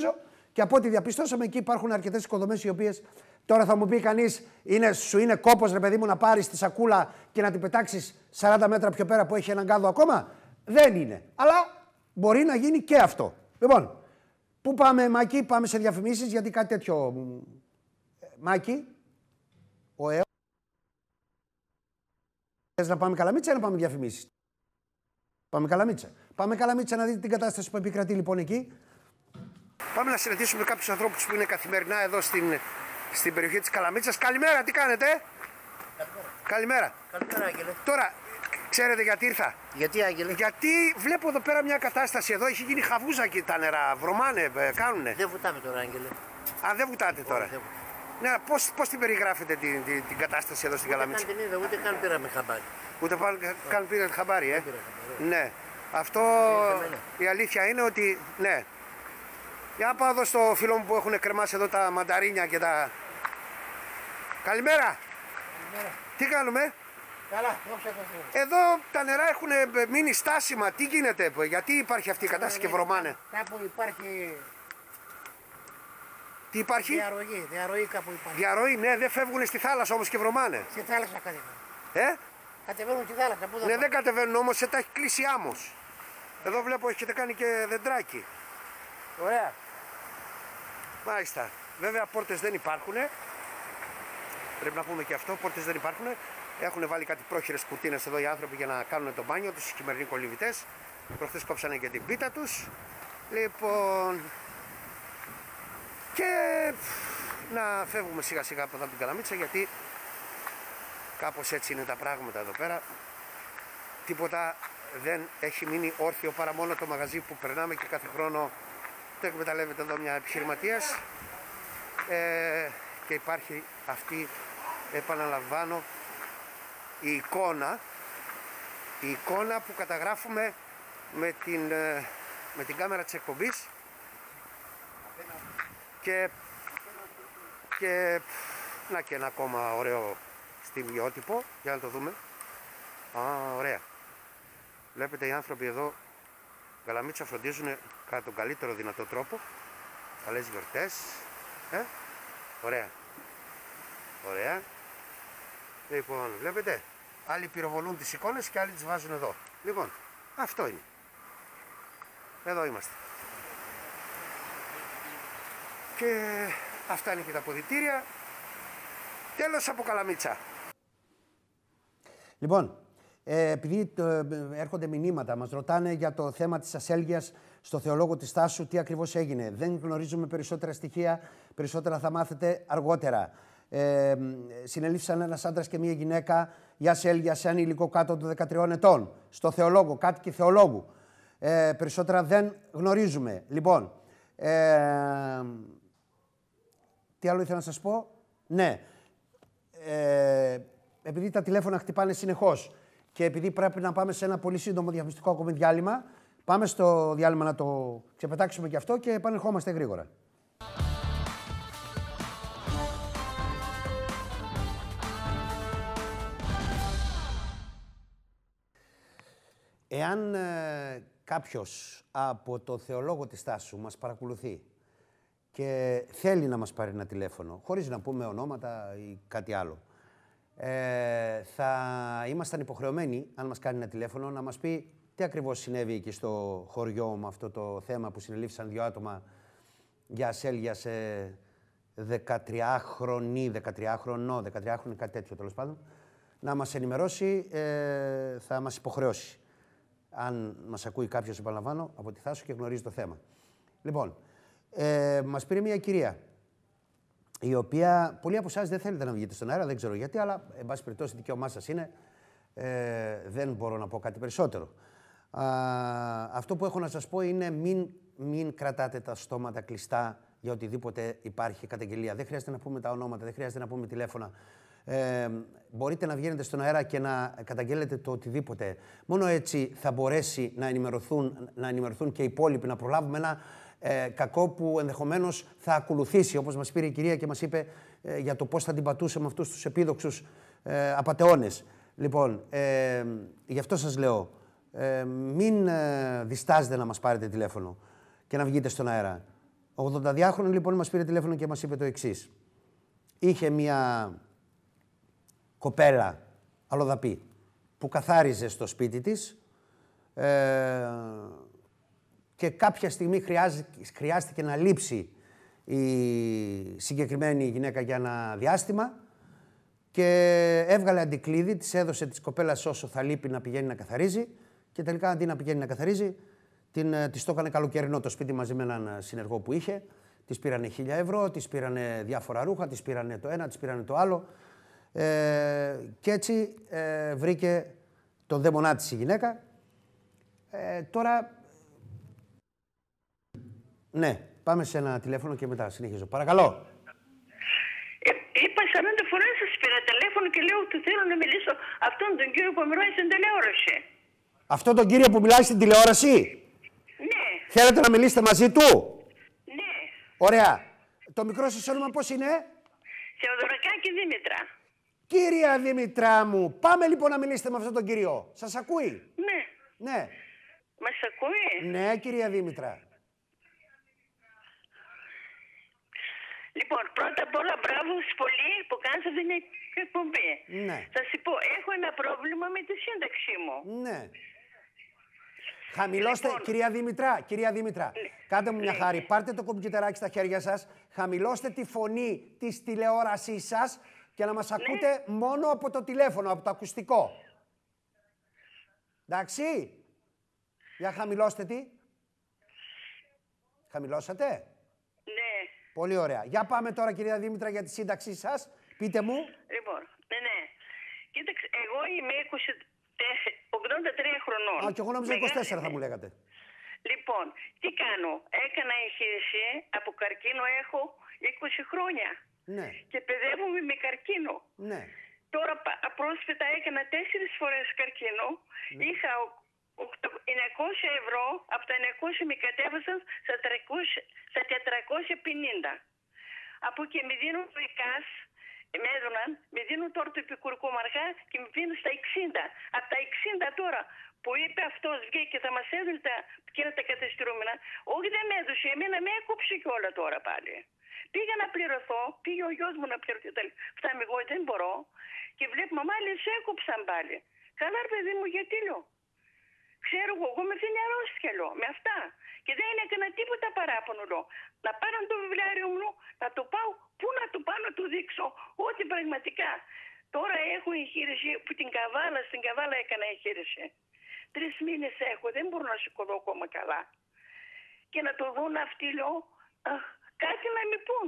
Και από ό,τι διαπιστώσαμε, εκεί υπάρχουν αρκετές οικοδομές οι οποίες. Τώρα θα μου πει κανείς, είναι, σου είναι κόπος ρε παιδί μου να πάρεις τη σακούλα και να την πετάξεις σαράντα μέτρα πιο πέρα που έχει έναν κάδο ακόμα. Δεν είναι. Αλλά μπορεί να γίνει και αυτό. Λοιπόν, πού πάμε Μάκη, πάμε σε διαφημίσεις γιατί κάτι τέτοιο. Μάκη, ο ΕΟ. Θες να πάμε Καλαμίτσα ή να πάμε διαφημίσεις? Πάμε Καλαμίτσα. Πάμε Καλαμίτσα να δείτε την κατάσταση που επικρατεί λοιπόν εκεί. Πάμε να συναντήσουμε κάποιους ανθρώπους που είναι καθημερινά εδώ στην, στην περιοχή της Καλαμίτσας. Καλημέρα, τι κάνετε? Καλημέρα. Καλημέρα. Καλημέρα, Άγγελε. Τώρα, ξέρετε γιατί ήρθα? Γιατί, Άγγελε? Γιατί βλέπω εδώ πέρα μια κατάσταση εδώ, έχει γίνει χαβούζα και τα νερά, βρωμάνε, κάνουνε. Δεν βουτάμε τώρα, Άγγελε. Α, δεν βουτάτε τώρα. Όχι, δεν βουτάμε. Ναι, πώς, πώς την περιγράφετε την, την, την κατάσταση εδώ στην Καλαμίτσα? Ούτε καν την είδα, ούτε καν πήραμε χαμπάρι. Ούτε καν πήρατε χαμπάρι, ε. Ναι. Αυτό η αλήθεια είναι ότι, ναι. Για πάω εδώ στο φίλο μου που έχουν κρεμάσει εδώ τα μανταρίνια και τα... Καλημέρα. Καλημέρα. Τι κάνουμε? Καλά, δόξα τω Θεώ. Εδώ τα νερά έχουν μείνει στάσιμα. Τι γίνεται, γιατί υπάρχει αυτή η κατάσταση και βρωμάνε? Κάπου υπάρχει... Τι υπάρχει? Διαρροή, διαρροή κάπου υπάρχει. Διαρροή, ναι, δεν φεύγουν στη θάλασσα όμως και βρωμάνε. Στη θάλασσα κατεβαίνουν. Ε? Κατεβαίνουν στη θάλασσα, πού θα Ναι, πάω? δεν κατεβαίνουν όμως, σε τα έχει κλείσει άμμος. Εδώ βλέπω έχετε κάνει και δεντράκι. Ωραία. Μάλιστα. Βέβαια πόρτες δεν υπάρχουν. Πρέπει να πούμε και αυτό, πόρτες δεν υπάρχουν. Έχουν βάλει κάτι πρόχειρες κουρτίνες εδώ οι άνθρωποι για να κάνουν το μπάνιο τους, οι χειμερινοί κολυμβητές. Προχθές κόψανε και την πίτα τους. Λοιπόν... Και να φεύγουμε σιγά σιγά από εδώ από την Καλαμίτσα, γιατί κάπως έτσι είναι τα πράγματα εδώ πέρα. Τίποτα δεν έχει μείνει όρθιο παρά μόνο το μαγαζί που περνάμε και κάθε χρόνο το εκμεταλλεύεται εδώ μια επιχειρηματίας. Ε, και υπάρχει αυτή, επαναλαμβάνω, η εικόνα, η εικόνα που καταγράφουμε με την, με την κάμερα της εκπομπής. Και, και να και ένα ακόμα ωραίο στιγμιότυπο, για να το δούμε. Α, ωραία. Βλέπετε οι άνθρωποι εδώ Καλαμίτσα φροντίζουν κατά τον καλύτερο δυνατό τρόπο. Καλές γιορτές. Ε, ωραία. Ωραία. Λοιπόν, βλέπετε, άλλοι πυροβολούν τις εικόνες και άλλοι τις βάζουν εδώ. Λοιπόν, αυτό είναι. Εδώ είμαστε. Και αυτά είναι και τα αποδυτήρια. Τέλος από Καλαμίτσα. Λοιπόν, ε, επειδή το, ε, έρχονται μηνύματα, μας ρωτάνε για το θέμα της ασέλγειας στο Θεολόγο της Τάσου, τι ακριβώς έγινε. Δεν γνωρίζουμε περισσότερα στοιχεία, περισσότερα θα μάθετε αργότερα. Ε, συνελήφθησαν ένας άντρας και μία γυναίκα για ασέλγεια σε ανήλικο κάτω των δεκατριών ετών. Στο Θεολόγο, κάτοικοι Θεολόγου. Ε, περισσότερα δεν γνωρίζουμε. Λοιπόν, ε, τι άλλο ήθελα να σας πω. Ναι, ε, επειδή τα τηλέφωνα χτυπάνε συνεχώς και επειδή πρέπει να πάμε σε ένα πολύ σύντομο διαφημιστικό ακόμη διάλειμμα, πάμε στο διάλειμμα να το ξεπετάξουμε και αυτό και επανερχόμαστε γρήγορα. Εάν ε, κάποιος από το Θεολόγο της Τάσου μας παρακολουθεί και θέλει να μας πάρει ένα τηλέφωνο, χωρίς να πούμε ονόματα ή κάτι άλλο, ε, θα ήμασταν υποχρεωμένοι, αν μας κάνει ένα τηλέφωνο, να μας πει τι ακριβώς συνέβη εκεί στο χωριό με αυτό το θέμα που συνελήφθησαν δύο άτομα για ασέλγεια σε δεκατριάχρονη, δεκατριάχρονο, δεκατριάχρονη, κάτι τέτοιο τέλος πάντων, να μας ενημερώσει, ε, θα μας υποχρεώσει. Αν μας ακούει κάποιος, επαναλαμβάνω, από τη Θάσο και γνωρίζει το θέμα. Λοιπόν, ε, μας πήρε μια κυρία, η οποία πολλοί από εσάς δεν θέλετε να βγείτε στον αέρα, δεν ξέρω γιατί, αλλά εν πάση περιπτώσει δικαίωμά σας είναι, ε, δεν μπορώ να πω κάτι περισσότερο. Α, αυτό που έχω να σας πω είναι μην, μην κρατάτε τα στόματα κλειστά για οτιδήποτε υπάρχει καταγγελία. Δεν χρειάζεται να πούμε τα ονόματα, δεν χρειάζεται να πούμε τηλέφωνα. Ε, μπορείτε να βγαίνετε στον αέρα και να καταγγέλλετε το οτιδήποτε. Μόνο έτσι θα μπορέσει να ενημερωθούν, να ενημερωθούν και οι υπόλοιποι, να προλάβουμε ένα ε, κακό που ενδεχομένως θα ακολουθήσει, όπως μας πήρε η κυρία και μας είπε ε, για το πώς θα την πατούσε με αυτούς τους επίδοξους ε, απατεώνες. Λοιπόν, ε, γι' αυτό σας λέω, ε, μην ε, διστάζετε να μας πάρετε τηλέφωνο και να βγείτε στον αέρα. ογδονταδυάχρονη λοιπόν μας πήρε τηλέφωνο και μας είπε το εξής. Είχε μια κοπέλα αλλοδαπή που καθάριζε στο σπίτι της ε, και κάποια στιγμή χρειάστηκε να λείψει η συγκεκριμένη γυναίκα για ένα διάστημα και έβγαλε αντικλείδι, της έδωσε της κοπέλας όσο θα λείπει να πηγαίνει να καθαρίζει και τελικά αντί να πηγαίνει να καθαρίζει την, της το έκανε καλοκαιρινό το σπίτι μαζί με έναν συνεργό που είχε. Της πήρανε χίλια ευρώ, της πήρανε διάφορα ρούχα, της πήρανε το ένα, της πήρανε το άλλο ε, και έτσι ε, βρήκε τον δαίμονά της η γυναίκα. Ε, τώρα, ναι, πάμε σε ένα τηλέφωνο και μετά συνεχίζω. Παρακαλώ. Ε, είπα σαράντα φορές σας πήρα τηλέφωνο και λέω ότι θέλω να μιλήσω αυτόν τον κύριο που μιλάει στην τηλεόραση. Αυτόν τον κύριο που μιλάει στην τηλεόραση. Ναι. Θέλετε να μιλήσετε μαζί του. Ναι. Ωραία. Το μικρό σας όνομα πώς είναι? Θεοδωρακάκη Δήμητρα. Κυρία Δήμητρά μου, πάμε λοιπόν να μιλήσετε με αυτόν τον κύριο. Σας ακούει? Ναι. Ναι. Μας ακούει? Ναι, κυρία Δήμητρα. Λοιπόν, πρώτα απ' όλα μπράβο πολύ που κάνετε αυτή την εκπομπή. Ναι. Θα σου πω, έχω ένα πρόβλημα με τη σύνταξή μου. Ναι. Χαμηλώστε, Λοιπόν, κυρία Δήμητρα, κυρία Δήμητρα, ναι, κάντε μου μια ναι. χάρη. Πάρτε το κομπιουτεράκι στα χέρια σας, χαμηλώστε τη φωνή της τηλεόρασής σας και να μας ακούτε μόνο από το τηλέφωνο, από το ακουστικό. Εντάξει. Για χαμηλώστε τη. Χαμηλώσατε. Ναι. Πολύ ωραία. Για πάμε τώρα, κυρία Δήμητρα, για τη σύνταξή σας. Πείτε μου. Λοιπόν, ναι, ναι. Κοίταξε, εγώ είμαι είκοσι τέσσερα, ογδόντα τρία χρονών. Α, και εγώ νόμιζα είκοσι τέσσερα θα μου λέγατε. Λοιπόν, τι κάνω. Έκανα εγχείρηση, από καρκίνο έχω είκοσι χρόνια. Ναι. Και παιδεύομαι με καρκίνο. Ναι. Τώρα πρόσφατα έκανα τέσσερις φορές καρκίνο. Ναι. Είχα εννιακόσια ευρώ, από τα εννιακόσια με κατέβασαν στα, τριακόσια, στα τετρακόσια πενήντα. Από εκεί με δίνουν το ΕΚΑΣ, με έδωναν, με δίνουν τώρα το επικουρικό μαργά και με πίνουν στα εξήντα. Από τα εξήντα τώρα που είπε αυτός βγήκε και θα μας έδωσε τα, τα καταστηρούμενα, όχι δεν με έδωσε, εμένα με έκοψε κιόλα τώρα πάλι. Πήγα να πληρωθώ, πήγε ο γιος μου να πληρωθεί, φτάμε εγώ δεν μπορώ και βλέπω μαμά λέει σε έκοψαν πάλι. Καλά ρε παιδί μου γιατί λέω. Ξέρω εγώ, εγώ με φύγει αρρώστια λέω, με αυτά. Και δεν έκανα τίποτα παράπονο λέω. Να πάρω το βιβλιάριο μου, να το πάω, πού να το πάω να το δείξω, ότι πραγματικά. Τώρα έχω εγχείρηση που την Καβάλα, στην Καβάλα έκανα εγχείρηση. Τρεις μήνες έχω, δεν μπορώ να σηκωθώ ακόμα καλά. Και να το δουν αυτοί λέω, αχ, κάτι να με πούν.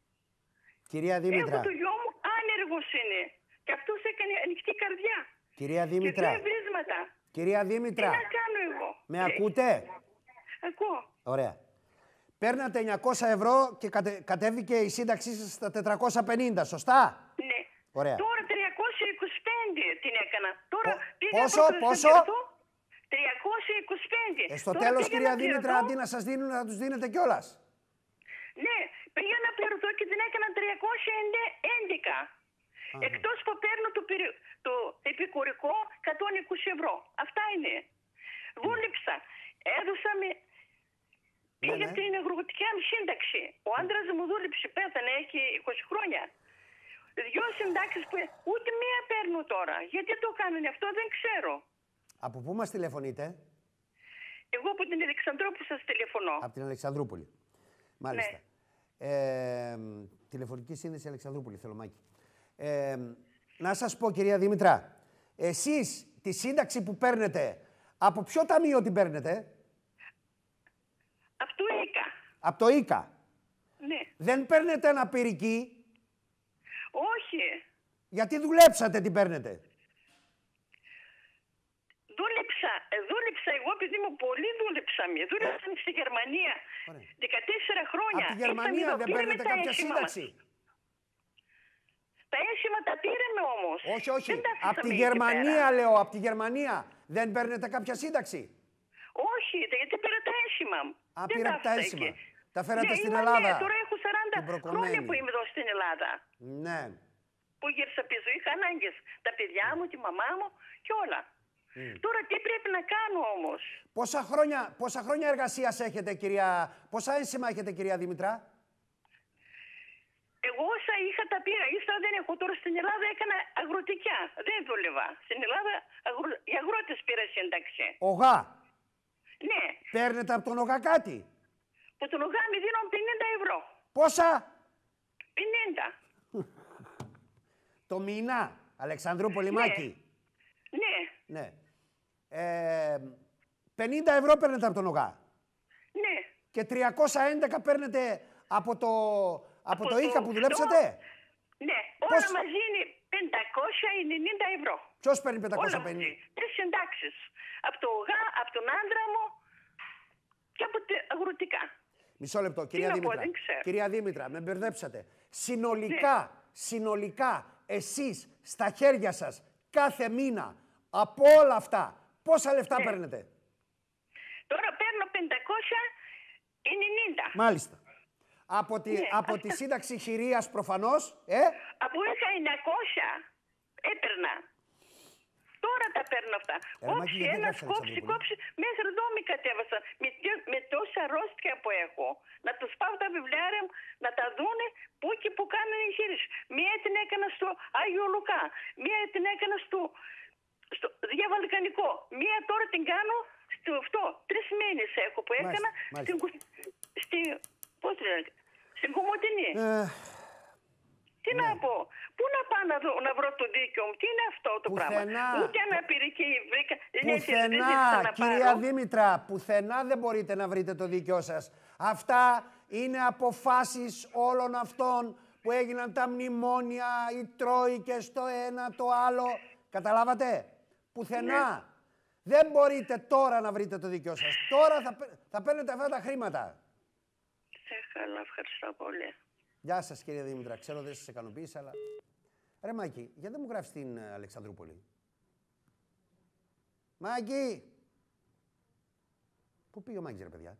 Κυρία Δήμητρα. Έχω το γιο μου άνεργος είναι. Και αυτός έκανε ανοιχτή καρδιά. Κυρία Δήμητρα. Και δύο βρίσματα. Κυρία Δήμητρα. Τι να κάνω εγώ. Με ακούτε? Ακούω. Ωραία. Παίρνατε εννιακόσια ευρώ και κατε, κατέβηκε η σύνταξή σας στα τετρακόσια πενήντα, σωστά? Ναι. Ωραία. Τώρα τριακόσια είκοσι πέντε την έκανα. Τώρα Πο, πήγα πόσο, πόσο? τριακόσια είκοσι πέντε. Ε, στο τώρα τέλος, κυρία να Δήμητρα, πληρωθώ. αντί να σας δίνουν, να τους δίνετε κιόλας. Ναι, πήγα να πληρωθώ και την έκανα τριακόσια έντεκα. Αχα. Εκτός που παίρνω το, περι... το επικουρικό εκατόν είκοσι ευρώ. Αυτά είναι. Δούλεψα. Έδωσα με... Πήγα ναι. την αγροτική μου σύνταξη. Ο άντρας μου δούλεψε, πέθανε, έχει είκοσι χρόνια. Δυο συντάξεις που ούτε μία παίρνω τώρα. Γιατί το κάνουν αυτό δεν ξέρω. Από πού μας τηλεφωνείτε? Εγώ από την Αλεξανδρούπολη σας τηλεφωνώ. Από την Αλεξανδρούπολη. Μάλιστα. Ναι. Ε, τηλεφωνική σύνδεση Αλεξανδρούπολη, Θελωμάκη. Ε, να σας πω, κυρία Δήμητρα, εσείς τη σύνταξη που παίρνετε, από ποιο ταμείο την παίρνετε? Από το ΙΚΑ. Από το ΙΚΑ. Ναι. Δεν παίρνετε αναπηρική? Όχι. Γιατί δουλέψατε την παίρνετε? Δούλεψα, δούλεψα εγώ επειδή μου πολύ δούλεψα. Δούλεψα στη Γερμανία. Ωραία. δεκατέσσερα χρόνια. Από τη Γερμανία δεν παίρνετε κάποια σύνταξη? Τα έσημα τα πήραμε όμως. Όχι, όχι. Από τη Γερμανία πέρα. Λέω, από τη Γερμανία. Δεν παίρνετε κάποια σύνταξη? Όχι, γιατί πήρα τα έσημα. Α, πήρατε τα έσημα. Τα φέρατε ναι, στην είμαι, Ελλάδα. Ναι, τώρα έχω σαράντα χρόνια που είμαι εδώ στην Ελλάδα. Ναι. Που γύρισα πίσω, είχα ανάγκες. Τα παιδιά μου, τη μαμά μου και όλα. Mm. Τώρα τι πρέπει να κάνω όμως. Πόσα χρόνια, πόσα χρόνια εργασίας έχετε, κυρία, πόσα ένσημα έχετε, κυρία Δήμητρα? Εγώ όσα είχα τα πήρα, ύστερα δεν έχω. Τώρα στην Ελλάδα έκανα αγροτικιά. Δεν δούλευα. Στην Ελλάδα αγρο... οι αγρότες πήρα σύνταξη. Ογά. Ναι. Παίρνετε από τον ΟΓΑ κάτι? Από τον ΟΓΑ με δίνουν πενήντα ευρώ. Πόσα? πενήντα. Το μήνα, Αλεξανδρού Πολυμάκη. Ναι. Ναι. Ε, πενήντα ευρώ παίρνετε από τον ΟΓΑ. Ναι. Και τριακόσια έντεκα παίρνετε από το, από από το το ΙΚΑ που αυτό, δουλέψατε. Ναι. Πώς... Όλα μαζί είναι πεντακόσια ενενήντα ευρώ. Ποιος παίρνει πεντακόσια πενήντα? Όλα μαζί. Τρεις συντάξεις. Από το ΟΓΑ, από τον άντρα μου και από τα αγροτικά. Μισό λεπτό, κυρία Δήμητρα. Πω, κυρία Δήμητρα, με μπερδέψατε. Συνολικά, ναι. συνολικά, εσείς στα χέρια σας κάθε μήνα από όλα αυτά, πόσα λεφτά ναι. παίρνετε? Τώρα παίρνω πεντακόσια ενενήντα. Μάλιστα. Από τη, ναι, από τη σύνταξη χειρίας προφανώς, ε? Από είχα εννιακόσια έπαιρνα. Τώρα τα παίρνω αυτά. Ε, κόψει ένα, κόψει, κόψει. Μέχρι εδώ με κατέβασαν. Με, με τόσα αρρώστια που έχω. Να τους πάω τα βιβλιάρια μου, να τα δούνε που και που κάνουν εγχείρηση. Μία την έκανα στο Άγιο Λουκά. Μία την έκανα στο, στο Διαβαλκανικό. Μία τώρα την κάνω στο αυτό. Τρεις μήνες έχω που έκανα μάλιστα, στην, μάλιστα. Στη, πώς λέγεται, στην Κομωτινή. Ε... Τι ναι. να πω, πού να πάω να, δω, να βρω το δίκαιο μου, τι είναι αυτό το πουθενά. πράγμα. Ούτε αναπηρική βρήκα. Πουθενά, δεν κυρία Δήμητρα, πουθενά δεν μπορείτε να βρείτε το δίκαιο σας. Αυτά είναι αποφάσεις όλων αυτών που έγιναν τα μνημόνια, οι τρόικες, το ένα, το άλλο. Καταλάβατε, πουθενά. Ναι. Δεν μπορείτε τώρα να βρείτε το δίκαιο σας. Τώρα θα, θα παίρνετε αυτά τα χρήματα. Σε καλά, ευχαριστώ πολύ. Γεια σας, κύριε Δήμητρα. Ξέρω δεν σας ικανοποίησα, αλλά... Ρε Μάκη, γιατί δεν μου γράφεις την Αλεξανδρούπολη? Μάκη! Πού πήγε ο Μάκης, ρε παιδιά?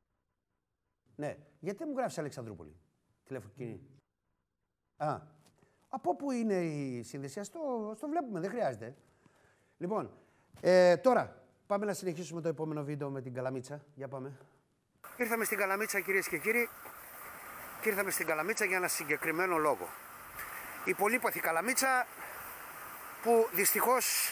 Ναι, γιατί δεν μου γράφεις Αλεξανδρούπολη? Τηλεφωνική. Α, από πού είναι η σύνδεση? Ας το, το βλέπουμε, δεν χρειάζεται. Λοιπόν, ε, τώρα πάμε να συνεχίσουμε το επόμενο βίντεο με την Καλαμίτσα. Για πάμε. Ήρθαμε στην Καλαμίτσα, κυρίες και κύριοι. Και ήρθαμε στην Καλαμίτσα για ένα συγκεκριμένο λόγο. Η πολύπαθη Καλαμίτσα που δυστυχώς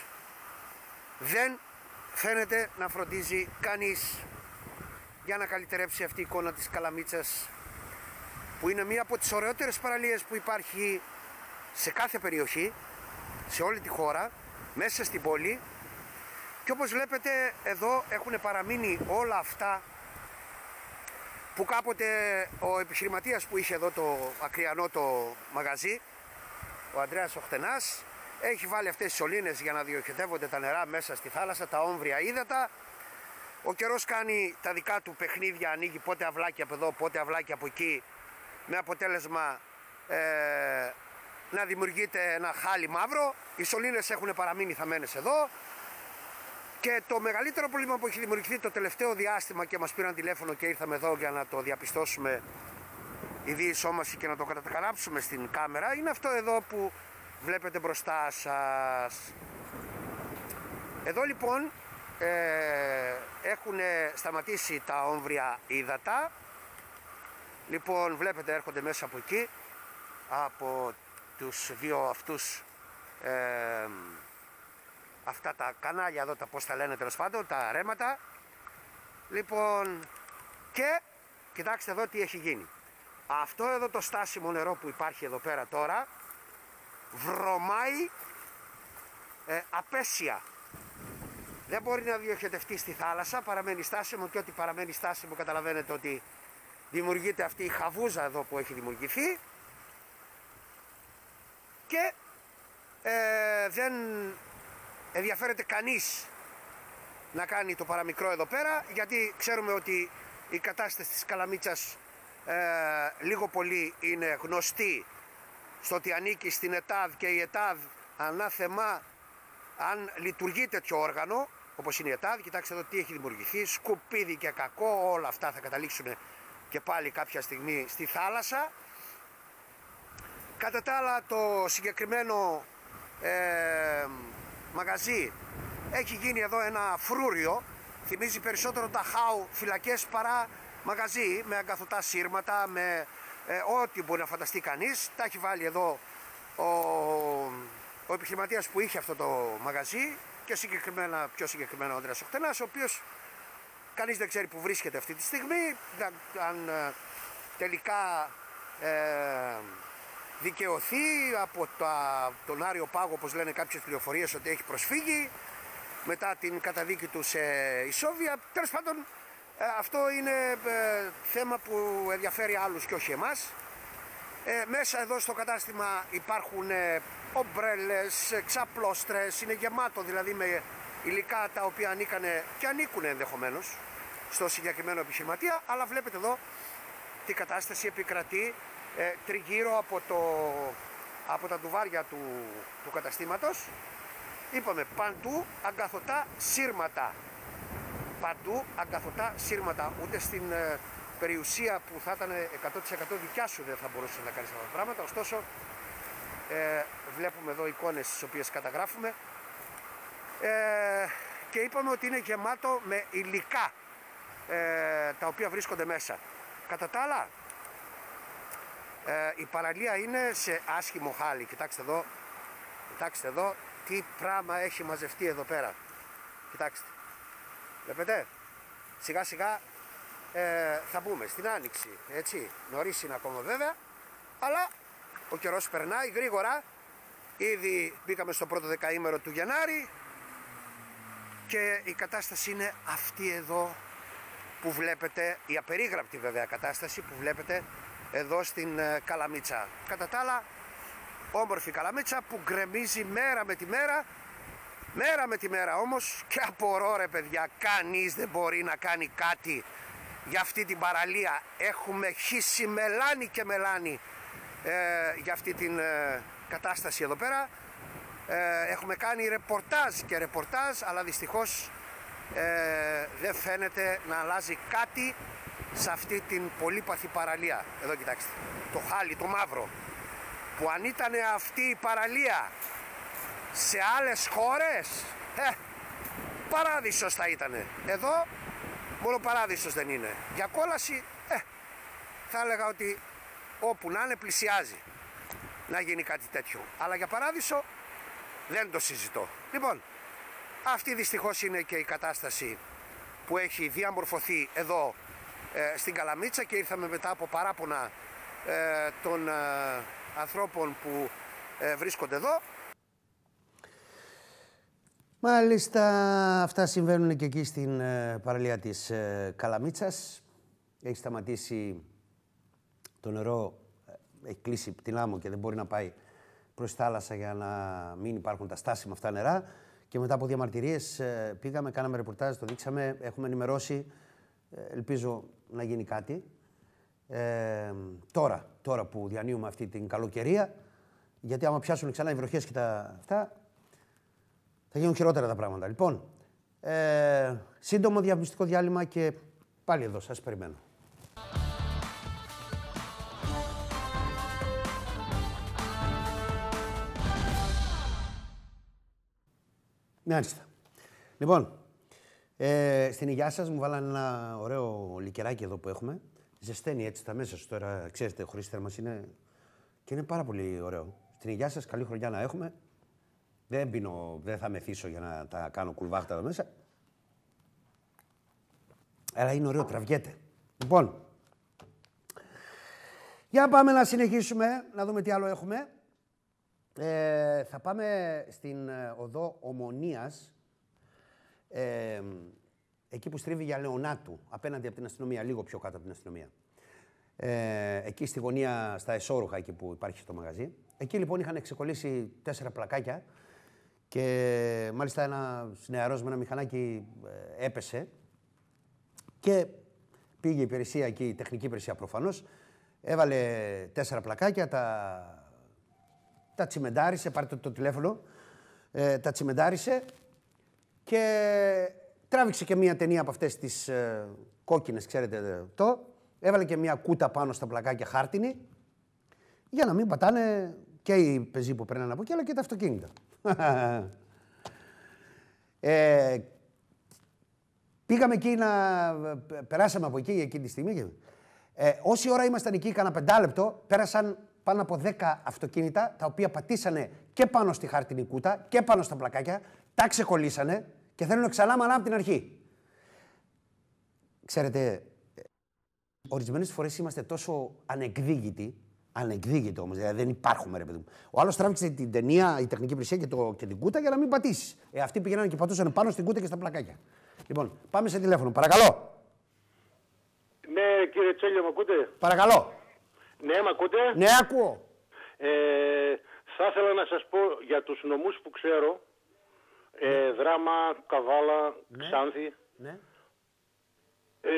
δεν φαίνεται να φροντίζει κανείς για να καλυτερέψει αυτή η εικόνα της Καλαμίτσας, που είναι μία από τις ωραιότερες παραλίες που υπάρχει σε κάθε περιοχή, σε όλη τη χώρα, μέσα στην πόλη. Και όπως βλέπετε εδώ έχουν παραμείνει όλα αυτά που κάποτε ο επιχειρηματίας που είχε εδώ το ακριανό το μαγαζί, ο Ανδρέας ο Χτενάς, έχει βάλει αυτές τις σωλήνες για να διοχετεύονται τα νερά μέσα στη θάλασσα, τα όμβρια ύδατα. Ο καιρός κάνει τα δικά του παιχνίδια, ανοίγει πότε αυλάκι από εδώ, πότε αυλάκι από εκεί, με αποτέλεσμα ε, να δημιουργείται ένα χάλι μαύρο. Οι σωλήνες έχουν παραμείνει θαμμένες εδώ. Και το μεγαλύτερο πρόβλημα που έχει δημιουργηθεί το τελευταίο διάστημα, και μας πήραν τηλέφωνο και ήρθαμε εδώ για να το διαπιστώσουμε η διεισόμαση και να το κατακαράψουμε στην κάμερα, είναι αυτό εδώ που βλέπετε μπροστά σας. Εδώ λοιπόν ε, έχουν σταματήσει τα όμβρια ύδατα. Λοιπόν, βλέπετε έρχονται μέσα από εκεί, από τους δύο αυτούς ε, αυτά τα κανάλια εδώ, τα πώς τα λένε τέλος πάντων, τα ρέματα. Λοιπόν, και κοιτάξτε εδώ τι έχει γίνει. Αυτό εδώ το στάσιμο νερό που υπάρχει εδώ πέρα τώρα βρωμάει ε, απέσια. Δεν μπορεί να διοχετευτεί στη θάλασσα, παραμένει στάσιμο, και ό,τι παραμένει στάσιμο καταλαβαίνετε ότι δημιουργείται αυτή η χαβούζα εδώ που έχει δημιουργηθεί, και ε, δεν ενδιαφέρεται κανείς να κάνει το παραμικρό εδώ πέρα, γιατί ξέρουμε ότι η κατάσταση της Καλαμίτσας ε, λίγο πολύ είναι γνωστή στο ότι ανήκει στην ΕΤΑΔ, και η ΕΤΑΔ ανάθεμα αν λειτουργεί τέτοιο όργανο όπως είναι η ΕΤΑΔ. Κοιτάξτε εδώ τι έχει δημιουργηθεί, σκουπίδι και κακό, όλα αυτά θα καταλήξουν και πάλι κάποια στιγμή στη θάλασσα. Κατά τα άλλα, το συγκεκριμένο ε, μαγαζί έχει γίνει εδώ ένα φρούριο. Θυμίζει περισσότερο τα χάου φυλακές παρά μαγαζί, με αγκαθωτά σύρματα, με ε, ό,τι μπορεί να φανταστεί κανείς. Τα έχει βάλει εδώ ο, ο επιχειρηματίας που είχε αυτό το μαγαζί και συγκεκριμένα, πιο συγκεκριμένα ο Ανδρέας Οχτενάς, ο οποίος κανείς δεν ξέρει που βρίσκεται αυτή τη στιγμή, αν ε, τελικά ε, δικαιωθεί από τα, τον Άριο Πάγο, όπως λένε κάποιες πληροφορίες, ότι έχει προσφύγει μετά την καταδίκη του σε ισόβια. Τέλος πάντων, ε, αυτό είναι ε, θέμα που ενδιαφέρει άλλους και όχι εμάς. Ε, μέσα εδώ στο κατάστημα υπάρχουν ε, ομπρέλες, ξαπλώστρες, είναι γεμάτο δηλαδή με υλικά τα οποία ανήκανε και ανήκουν ενδεχομένως στο συγκεκριμένο επιχειρηματία, αλλά βλέπετε εδώ τι κατάσταση επικρατεί ε, τριγύρω από, το, από τα ντουβάρια του, του καταστήματος. Είπαμε παντού αγκαθωτά σύρματα. Παντού αγκαθωτά σύρματα. Ούτε στην ε, περιουσία που θα ήταν εκατό τοις εκατό δικιά σου δεν θα μπορούσε να κάνεις αυτά τα πράγματα. Ωστόσο, ε, βλέπουμε εδώ εικόνες τις οποίες καταγράφουμε. Ε, και είπαμε ότι είναι γεμάτο με υλικά ε, τα οποία βρίσκονται μέσα. Κατά τα άλλα, ε, η παραλία είναι σε άσχημο χάλι. Κοιτάξτε εδώ, κοιτάξτε εδώ τι πράγμα έχει μαζευτεί εδώ πέρα. Κοιτάξτε, βλέπετε, σιγά σιγά ε, θα μπούμε στην άνοιξη, έτσι, νωρίς είναι ακόμα βέβαια, αλλά ο καιρός περνάει γρήγορα. Ήδη μπήκαμε στο πρώτο δεκαήμερο του Γενάρη και η κατάσταση είναι αυτή εδώ που βλέπετε, η απερίγραπτη βέβαια κατάσταση που βλέπετε εδώ στην ε, Καλαμίτσα. Κατά τα άλλα, όμορφη Καλαμίτσα που γκρεμίζει μέρα με τη μέρα, μέρα με τη μέρα όμως, και απορώ ρε παιδιά, κανείς δεν μπορεί να κάνει κάτι για αυτή την παραλία. Έχουμε χύσει μελάνι και μελάνι ε, για αυτή την ε, κατάσταση εδώ πέρα. Ε, έχουμε κάνει ρεπορτάζ και ρεπορτάζ, αλλά δυστυχώς ε, δεν φαίνεται να αλλάζει κάτι σε αυτή την πολύπαθη παραλία. Εδώ κοιτάξτε, το χάλι, το μαύρο, που αν ήταν αυτή η παραλία σε άλλες χώρες, ε, παράδεισος θα ήτανε. Εδώ μόνο παράδεισος δεν είναι. Για κόλαση, ε, θα έλεγα ότι όπου να είναι πλησιάζει να γίνει κάτι τέτοιο. Αλλά για παράδεισο δεν το συζητώ. Λοιπόν, αυτή δυστυχώς είναι και η κατάσταση που έχει διαμορφωθεί εδώ ε, στην Καλαμίτσα, και ήρθαμε μετά από παράπονα ε, των ε, ανθρώπων που ε, βρίσκονται εδώ. Μάλιστα, αυτά συμβαίνουν και εκεί στην ε, παραλία της ε, Καλαμίτσας. Έχει σταματήσει το νερό, ε, έχει κλείσει την άμμο και δεν μπορεί να πάει προς τη θάλασσα για να μην υπάρχουν τα στάσιμα αυτά νερά. Και μετά από διαμαρτυρίες ε, πήγαμε, κάναμε ρεπορτάζ, το δείξαμε, έχουμε ενημερώσει. Ε, ελπίζω να γίνει κάτι. Ε, τώρα, τώρα που διανύουμε αυτή την καλοκαιρία, γιατί άμα πιάσουν ξανά οι βροχές και τα αυτά, θα γίνουν χειρότερα τα πράγματα. Λοιπόν, ε, σύντομο διαφημιστικό διάλειμμα και πάλι εδώ σας περιμένω. Μάλιστα. Λοιπόν, ε, στην υγειά σας μου βάλανε ένα ωραίο λικεράκι εδώ που έχουμε. Ζεσταίνει έτσι τα μέσα σου τώρα, ξέρετε, χωρίς θέρμανση είναι και είναι πάρα πολύ ωραίο. Στην υγειά σας, καλή χρονιά να έχουμε. Δεν πίνω, δεν θα μεθύσω για να τα κάνω κουλβάχτα εδώ μέσα. Αλλά είναι ωραίο, τραβιέται. Λοιπόν, για πάμε να συνεχίσουμε, να δούμε τι άλλο έχουμε. Ε, θα πάμε στην οδό Ομονίας, ε, εκεί που στρίβει για Λεωνάτου, απέναντι από την αστυνομία, λίγο πιο κάτω από την αστυνομία. Ε, εκεί στη γωνία, στα εσώρουχα, εκεί που υπάρχει το μαγαζί. Εκεί λοιπόν είχαν ξεκολλήσει τέσσερα πλακάκια και μάλιστα ένα νεαρός με ένα μηχανάκι ε, έπεσε και πήγε η υπηρεσία εκεί, η τεχνική υπηρεσία προφανώς, έβαλε τέσσερα πλακάκια, τα... τα τσιμεντάρισε, πάρτε το τηλέφωνο, ε, τα τσιμεντάρισε και τράβηξε και μία ταινία από αυτές τις ε, κόκκινες, ξέρετε το, έβαλε και μία κούτα πάνω στα πλακάκια χάρτινη, για να μην πατάνε και οι πεζοί που παίρνανε από εκεί, αλλά και τα αυτοκίνητα. Ε, πήγαμε εκεί να... Περάσαμε από εκεί εκείνη τη στιγμή. Ε, όση ώρα ήμασταν εκεί, κάνα πεντάλεπτο, πέρασαν πάνω από δέκα αυτοκίνητα, τα οποία πατήσανε και πάνω στη χάρτινη κούτα και πάνω στα πλακάκια, τα ξεκολλήσανε και θέλουν ξανά μαλά από την αρχή. Ξέρετε, ορισμένες φορές είμαστε τόσο ανεκδίγητοι, ανεκδίγητοι όμως, δηλαδή δεν υπάρχουμε, ρε παιδί μου. Ο άλλος τράβηξε την ταινία, η τεχνική υπηρεσία και, το, και την κούτα για να μην πατήσει. Ε, αυτοί πήγαιναν και πατούσαν πάνω στην κούτα και στα πλακάκια. Λοιπόν, πάμε σε τηλέφωνο. Παρακαλώ. Ναι, κύριε Τσέλιο, μ' ακούτε? Παρακαλώ. Ναι, μ' ακούτε? Ναι, ακούω. Ε, θα ήθελα να σας πω για τους νομούς που ξέρω. Ε, Δράμα, Καβάλα, ναι. Ξάνθη. Ναι. Ε,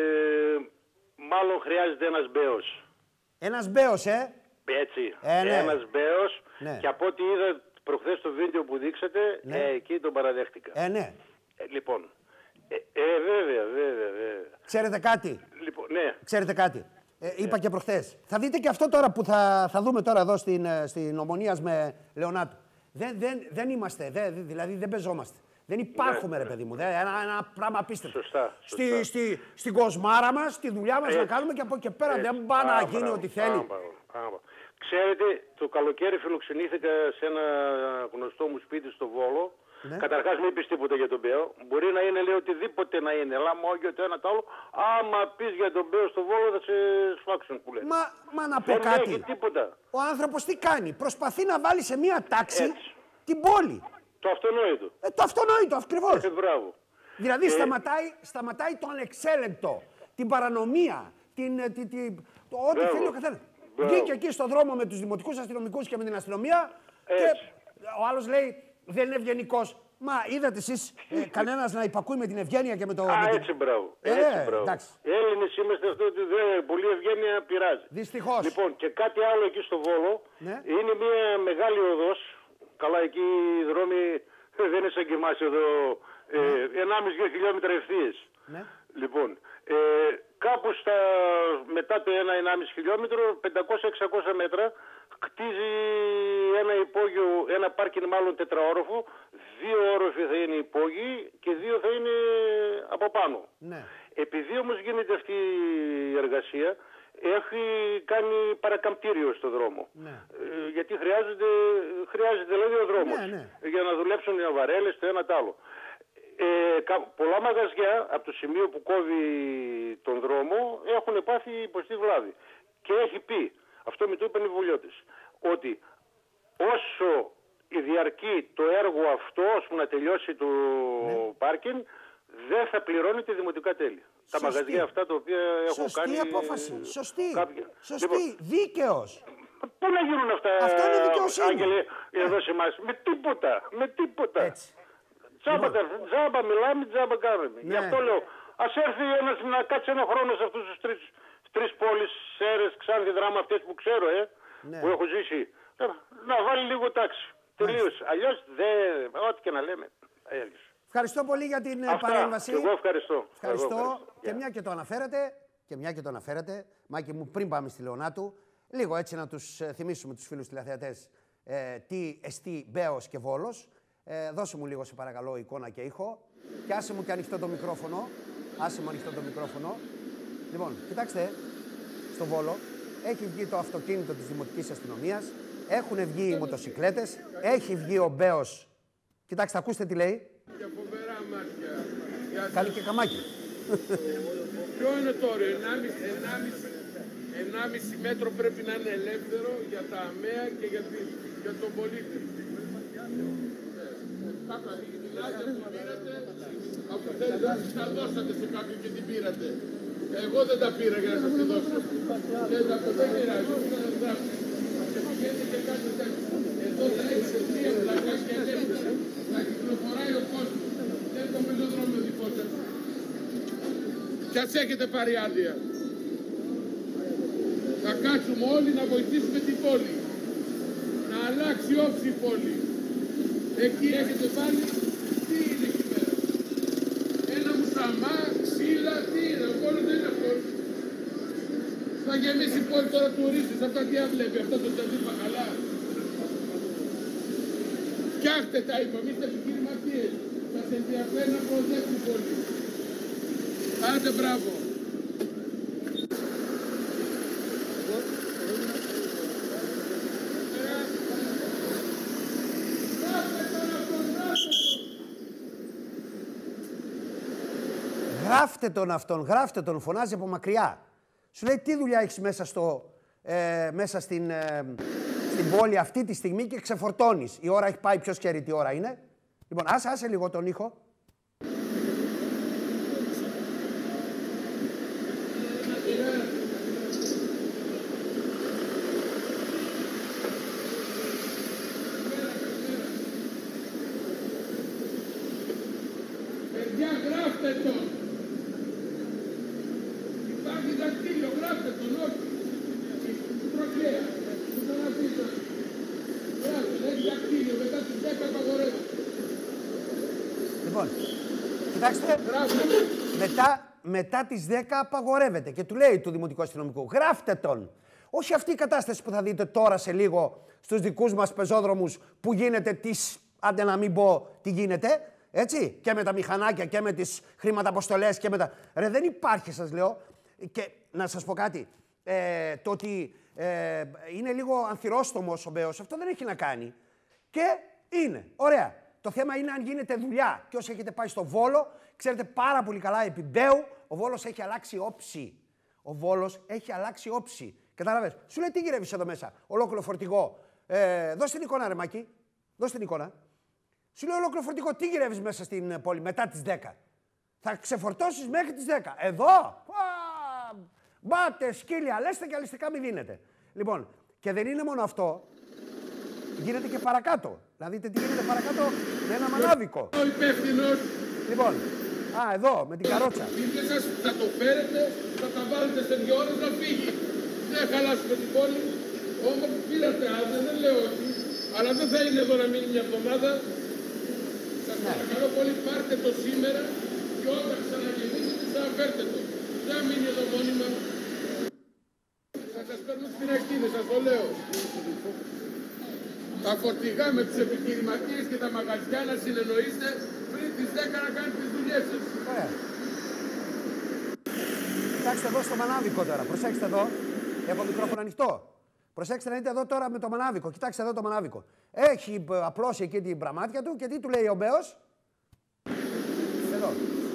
μάλλον χρειάζεται ένας μπέος. Ένας μπέος, ε. Έτσι. Ε, ναι. Ένας μπέος. Ναι. Και από ό,τι είδα προχθές το βίντεο που δείξατε, ναι. ε, εκεί τον παραδέχτηκα. Ε, ναι. Ε, λοιπόν. Ε, ε, βέβαια, βέβαια, βέβαια. Ξέρετε κάτι. Λοιπόν, ναι. Ξέρετε κάτι. Ε, είπα και προχθές. Θα δείτε και αυτό τώρα που θα, θα δούμε τώρα εδώ στην, στην Ομονίας με Λεωνάτου. Δεν, δεν, δεν είμαστε, δεν, δηλαδή δεν παίζόμαστε. Δεν υπάρχουμε, ναι, ρε παιδί μου. Δεν, ένα, ένα πράγμα απίστευτο. Σωστά. Στη, σωστά. Στη, στην κοσμάρα μας, στη δουλειά μας Έτσι. να κάνουμε και από εκεί πέρα. Έτσι. Δεν πάει να γίνει μπράβο, ό,τι θέλει. Άμπα, άμπα. Ξέρετε, το καλοκαίρι φιλοξενήθηκα σε ένα γνωστό μου σπίτι στο Βόλο. Ναι. Καταρχάς μην πεις τίποτα για τον Μπέο. Μπορεί να είναι, λέει, οτιδήποτε να είναι. Λαμόγιο, το ένα το άλλο. Άμα πεις για τον Μπέο στο Βόλο θα σε σφάξουν που λένε. Μα, μα να πω δεν κάτι. έχει τίποτα. Ο άνθρωπος τι κάνει. Προσπαθεί να βάλει σε μία τάξη Έτσι. την πόλη. Το αυτονόητο. Ε, το αυτονόητο, ακριβώς. Ε, μπράβο. Δηλαδή ε... σταματάει, σταματάει το ανεξέλεγκτο, την παρανομία, την, την, την, το ό,τι μπράβο. Θέλει ο καθένας. Βγήκε εκεί στον δρόμο με τους δημοτικούς αστυνομικούς και με την αστυνομία. Έτσι. Και ο άλλος λέει δεν είναι ευγενικός. Μα είδατε εσείς ε, κανένας να υπακούει με την ευγένεια και με το... Α, με την... έτσι μπράβο. Ε, έτσι μπράβο. Εντάξει. Έλληνες είμαστε αυτό ότι δεν πολύ ευγένεια πειράζει. Δυστυχώς. Λοιπόν, και κάτι άλλο εκεί στο Βόλο. Ναι. Είναι μια μεγάλη οδός. Καλά, εκεί οι δρόμοι δεν είναι σαν και εμάς εδώ. Ε, ενάμιση δύο χιλιόμετρα ευθείες. Ναι. Λοιπόν, ε, κάπου στα, μετά το ένα ενάμιση χιλιόμετρο, πεντακόσια με εξακόσια μέτρα, κτίζει ένα υπόγειο, ένα πάρκινγκ μάλλον τετραόροφο, δύο όροφοι θα είναι υπόγειοι και δύο θα είναι από πάνω. Ναι. Επειδή όμως γίνεται αυτή η εργασία, έχει κάνει παρακαμπτήριο στο δρόμο. Ναι. Ε, γιατί χρειάζεται, χρειάζεται δηλαδή ο δρόμος, ναι, ναι. για να δουλέψουν οι αβαρέλες, το ένα το άλλο. Ε, πολλά μαγαζιά από το σημείο που κόβει τον δρόμο έχουν πάθει υποστή βλάβη. Και έχει πει, αυτό με το είπαν οι βουλιώτες, ότι όσο διαρκεί το έργο αυτό, ώσπου να τελειώσει το ναι. πάρκινγκ, δεν θα πληρώνεται δημοτικά τέλη. Σωστή. Τα μαγαζιά αυτά τα οποία έχω Σωστή κάνει... Σωστή απόφαση. Σωστή. Κάποια... Σωστή. Λοιπόν, δίκαιος. Πού να γίνουν αυτά, αυτό είναι δικαιοσύνη. Άγγελε, εδώ σε εμάς. Με τίποτα. Με τίποτα. Έτσι. Τζάμπα, λοιπόν. τζάμπα μιλάμε, τζάμπα κάνουμε. Ναι. Γι' αυτό λέω, ας έρθει ένας να κάτσει ένα χρόνο σε αυτούς τους τρεις, τρεις πόλεις, Σέρρες, Ξάνθη, Δράμα, αυτές που ξέρω, ε, ναι. που έχω ζήσει. Να, να βάλει λίγο τάξη. Τελείως. Αλλιώς δεν, ό,τι και να λέμε. Έλειως. Ευχαριστώ πολύ για την Αυτά, παρέμβαση. Και εγώ ευχαριστώ. Ευχαριστώ. Εγώ ευχαριστώ. Και μια και το αναφέρατε, και μια και το αναφέρατε, Μάκη μου, πριν πάμε στη Λεωνάτου, λίγο έτσι να τους θυμίσουμε τους φίλους τηλεθεατές ε, τι εστί Μπέος και Βόλος. Ε, δώσε μου λίγο, σε παρακαλώ, εικόνα και ήχο. Και άσε μου και ανοιχτό το μικρόφωνο. Άσε μου ανοιχτό το μικρόφωνο. Λοιπόν, κοιτάξτε, στο Βόλο έχει βγει το αυτοκίνητο της Δημοτικής Αστυνομίας, έχουν βγει οι μοτοσικλέτες, έχει βγει ο Μπέος. Κοιτάξτε, ακούστε τι λέει. Για φοβερά μάτια. Κάνει και καμάκι. Ποιο είναι το όριο, ενάμιση μέτρο πρέπει να είναι ελεύθερο για τα αμαία και για, τη, για τον πολίτη. Κάποια μιλάτε, που πήρατε, αφού θέλετε τα δώσατε σε κάποιον και την πήρατε. Εγώ δεν τα πήρα για να σας τη δώσω. Δεν τα δεν πειράζει, δεν τα δώσω. Και πηγαίνετε και κάνετε τέτοιο. Εδώ θα έχετε τρία πλακάκια ελεύθερα. Θα κυκλοφοράει ο κόσμος. Δεν είναι το πεζοδρόμιο δικό σας. Κι ας έχετε πάρει άδεια. Θα κάτσουμε όλοι να βοηθήσουμε την πόλη. Να αλλάξει όψη η πόλη. Εκεί έχετε πάλι, τι είναι εκεί πέρα. Ένα μουσαμά, ξύλα, τι είναι, ο πόλος δεν είναι αυτός. Θα γεμίσει η πόλη τώρα τουρίστες, αυτά τι έβλεπε, αυτό το τζαντί μπακαλά. Φτιάχτε τα είπα, εμείς τα επιχειρηματίες. Σας ενδιαφέρει να προσέξουν πολύ. Άντε μπράβο. Γράφτε τον αυτόν, γράφτε τον, φωνάζει από μακριά. Σου λέει τι δουλειά έχεις μέσα, στο, ε, μέσα στην, ε, στην πόλη αυτή τη στιγμή και ξεφορτώνεις. Η ώρα έχει πάει, ποιος ξέρει τι ώρα είναι. Λοιπόν, άσε, άσε λίγο τον ήχο. Παιδιά, γράφτε τον. Υπάρχει δακτύλιο, γράφτε τον, όχι. Τροχέα. Του τον αφήσω. Γράφτε, έχει δακτύλιο, μετά τις δέκα απαγορεύεται. Λοιπόν, κοιτάξτε, μετά, μετά τις δέκα απαγορεύεται και του λέει του Δημοτικού Αστυνομικού, γράφτε τον. Όχι αυτή η κατάσταση που θα δείτε τώρα σε λίγο στους δικούς μας πεζόδρομους που γίνεται τις, άντε να μην πω τι γίνεται, έτσι, και με τα μηχανάκια και με τις χρηματαποστολές και με τα... Ρε, δεν υπάρχει, σας λέω. Και να σας πω κάτι, ε, το ότι ε, είναι λίγο ανθυρόστομος ο Μπέος, αυτό δεν έχει να κάνει. Και είναι, ωραία. Το θέμα είναι αν γίνεται δουλειά. Και όσοι έχετε πάει στο Βόλο, ξέρετε πάρα πολύ καλά επί Μπέου, ο Βόλος έχει αλλάξει όψη. Ο Βόλος έχει αλλάξει όψη. Κατάλαβες. Σου λέει τι γυρεύεις εδώ μέσα, ολόκληρο φορτηγό. Ε, δώσ' την εικόνα, ρε Μάκη. Δώσ' την εικόνα. Σου λέει ολόκληρο φορτηγό, τι γυρεύεις μέσα στην πόλη μετά τις δέκα. Θα ξεφορτώσεις μέχρι τις δέκα. Εδώ. Α, μπάτε, σκύλια, λέστε και αλιστικά μη δίνετε. Λοιπόν, και δεν είναι μόνο αυτό. Γίνεται και παρακάτω. Να δείτε τι γίνεται παρακάτω με ένα μανάβικο. Ο υπεύθυνος. Λοιπόν, α, εδώ, με την καρότσα. Είτε σας θα το φέρετε, θα τα βάλετε σε δύο ώρες να φύγει. Δεν χαλάσουμε την πόλη. Όμως πήρατε άδεια, δεν λέω όχι. Αλλά δεν θα είναι εδώ να μείνει μια εβδομάδα. Σας παρακαλώ πολύ, πάρτε το σήμερα και όταν ξαναγεμίσετε ξαναφέρτε το. Δεν μείνει εδώ μόνιμα. Θα σας παίρνω στην ακτίνη, σας το λέω. Τα φορτηγά με τους επιχειρηματίες και τα μαγαζιά να συνεννοείστε πριν τις δέκα να κάνετε τις δουλειές σας. Ωραία. Κοιτάξτε εδώ στο μανάβικο τώρα. Προσέξτε εδώ. Έχω μικρόφωνο ανοιχτό. Προσέξτε να δείτε εδώ τώρα με το μανάβικο. Κοιτάξτε εδώ το μανάβικο. Έχει απλώσει εκεί την πραμάτια του και τι του λέει ο Μπέος. Εδώ.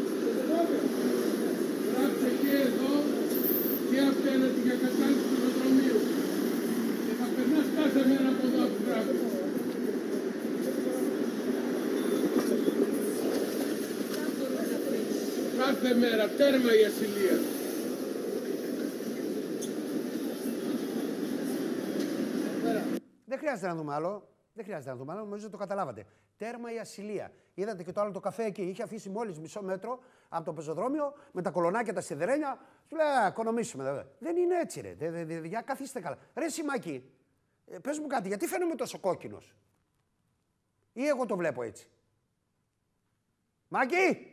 Γράψτε και εδώ και απέναντι για κατάληψη του νοσοκομείου. Και θα περνάς κάθε μέρα από εδώ που γράφει. Κάθε μέρα, τέρμα η ασυλία. Δεν χρειάζεται να δούμε άλλο. Δεν χρειάζεται να δούμε άλλο. Νομίζω το καταλάβατε. Τέρμα η ασυλία. Είδατε και το άλλο το καφέ εκεί. Είχε αφήσει μόλις μισό μέτρο από το πεζοδρόμιο με τα κολονάκια, τα σιδερένια. Του λέει, α, οικονομήσουμε. Δεν είναι έτσι, ρε. Δε, δε, δε, για καθίστε καλά. Ρε Σιμάκη, ε, πες μου κάτι, γιατί φαίνομαι τόσο κόκκινος. Ή εγώ το βλέπω έτσι. Μάκη!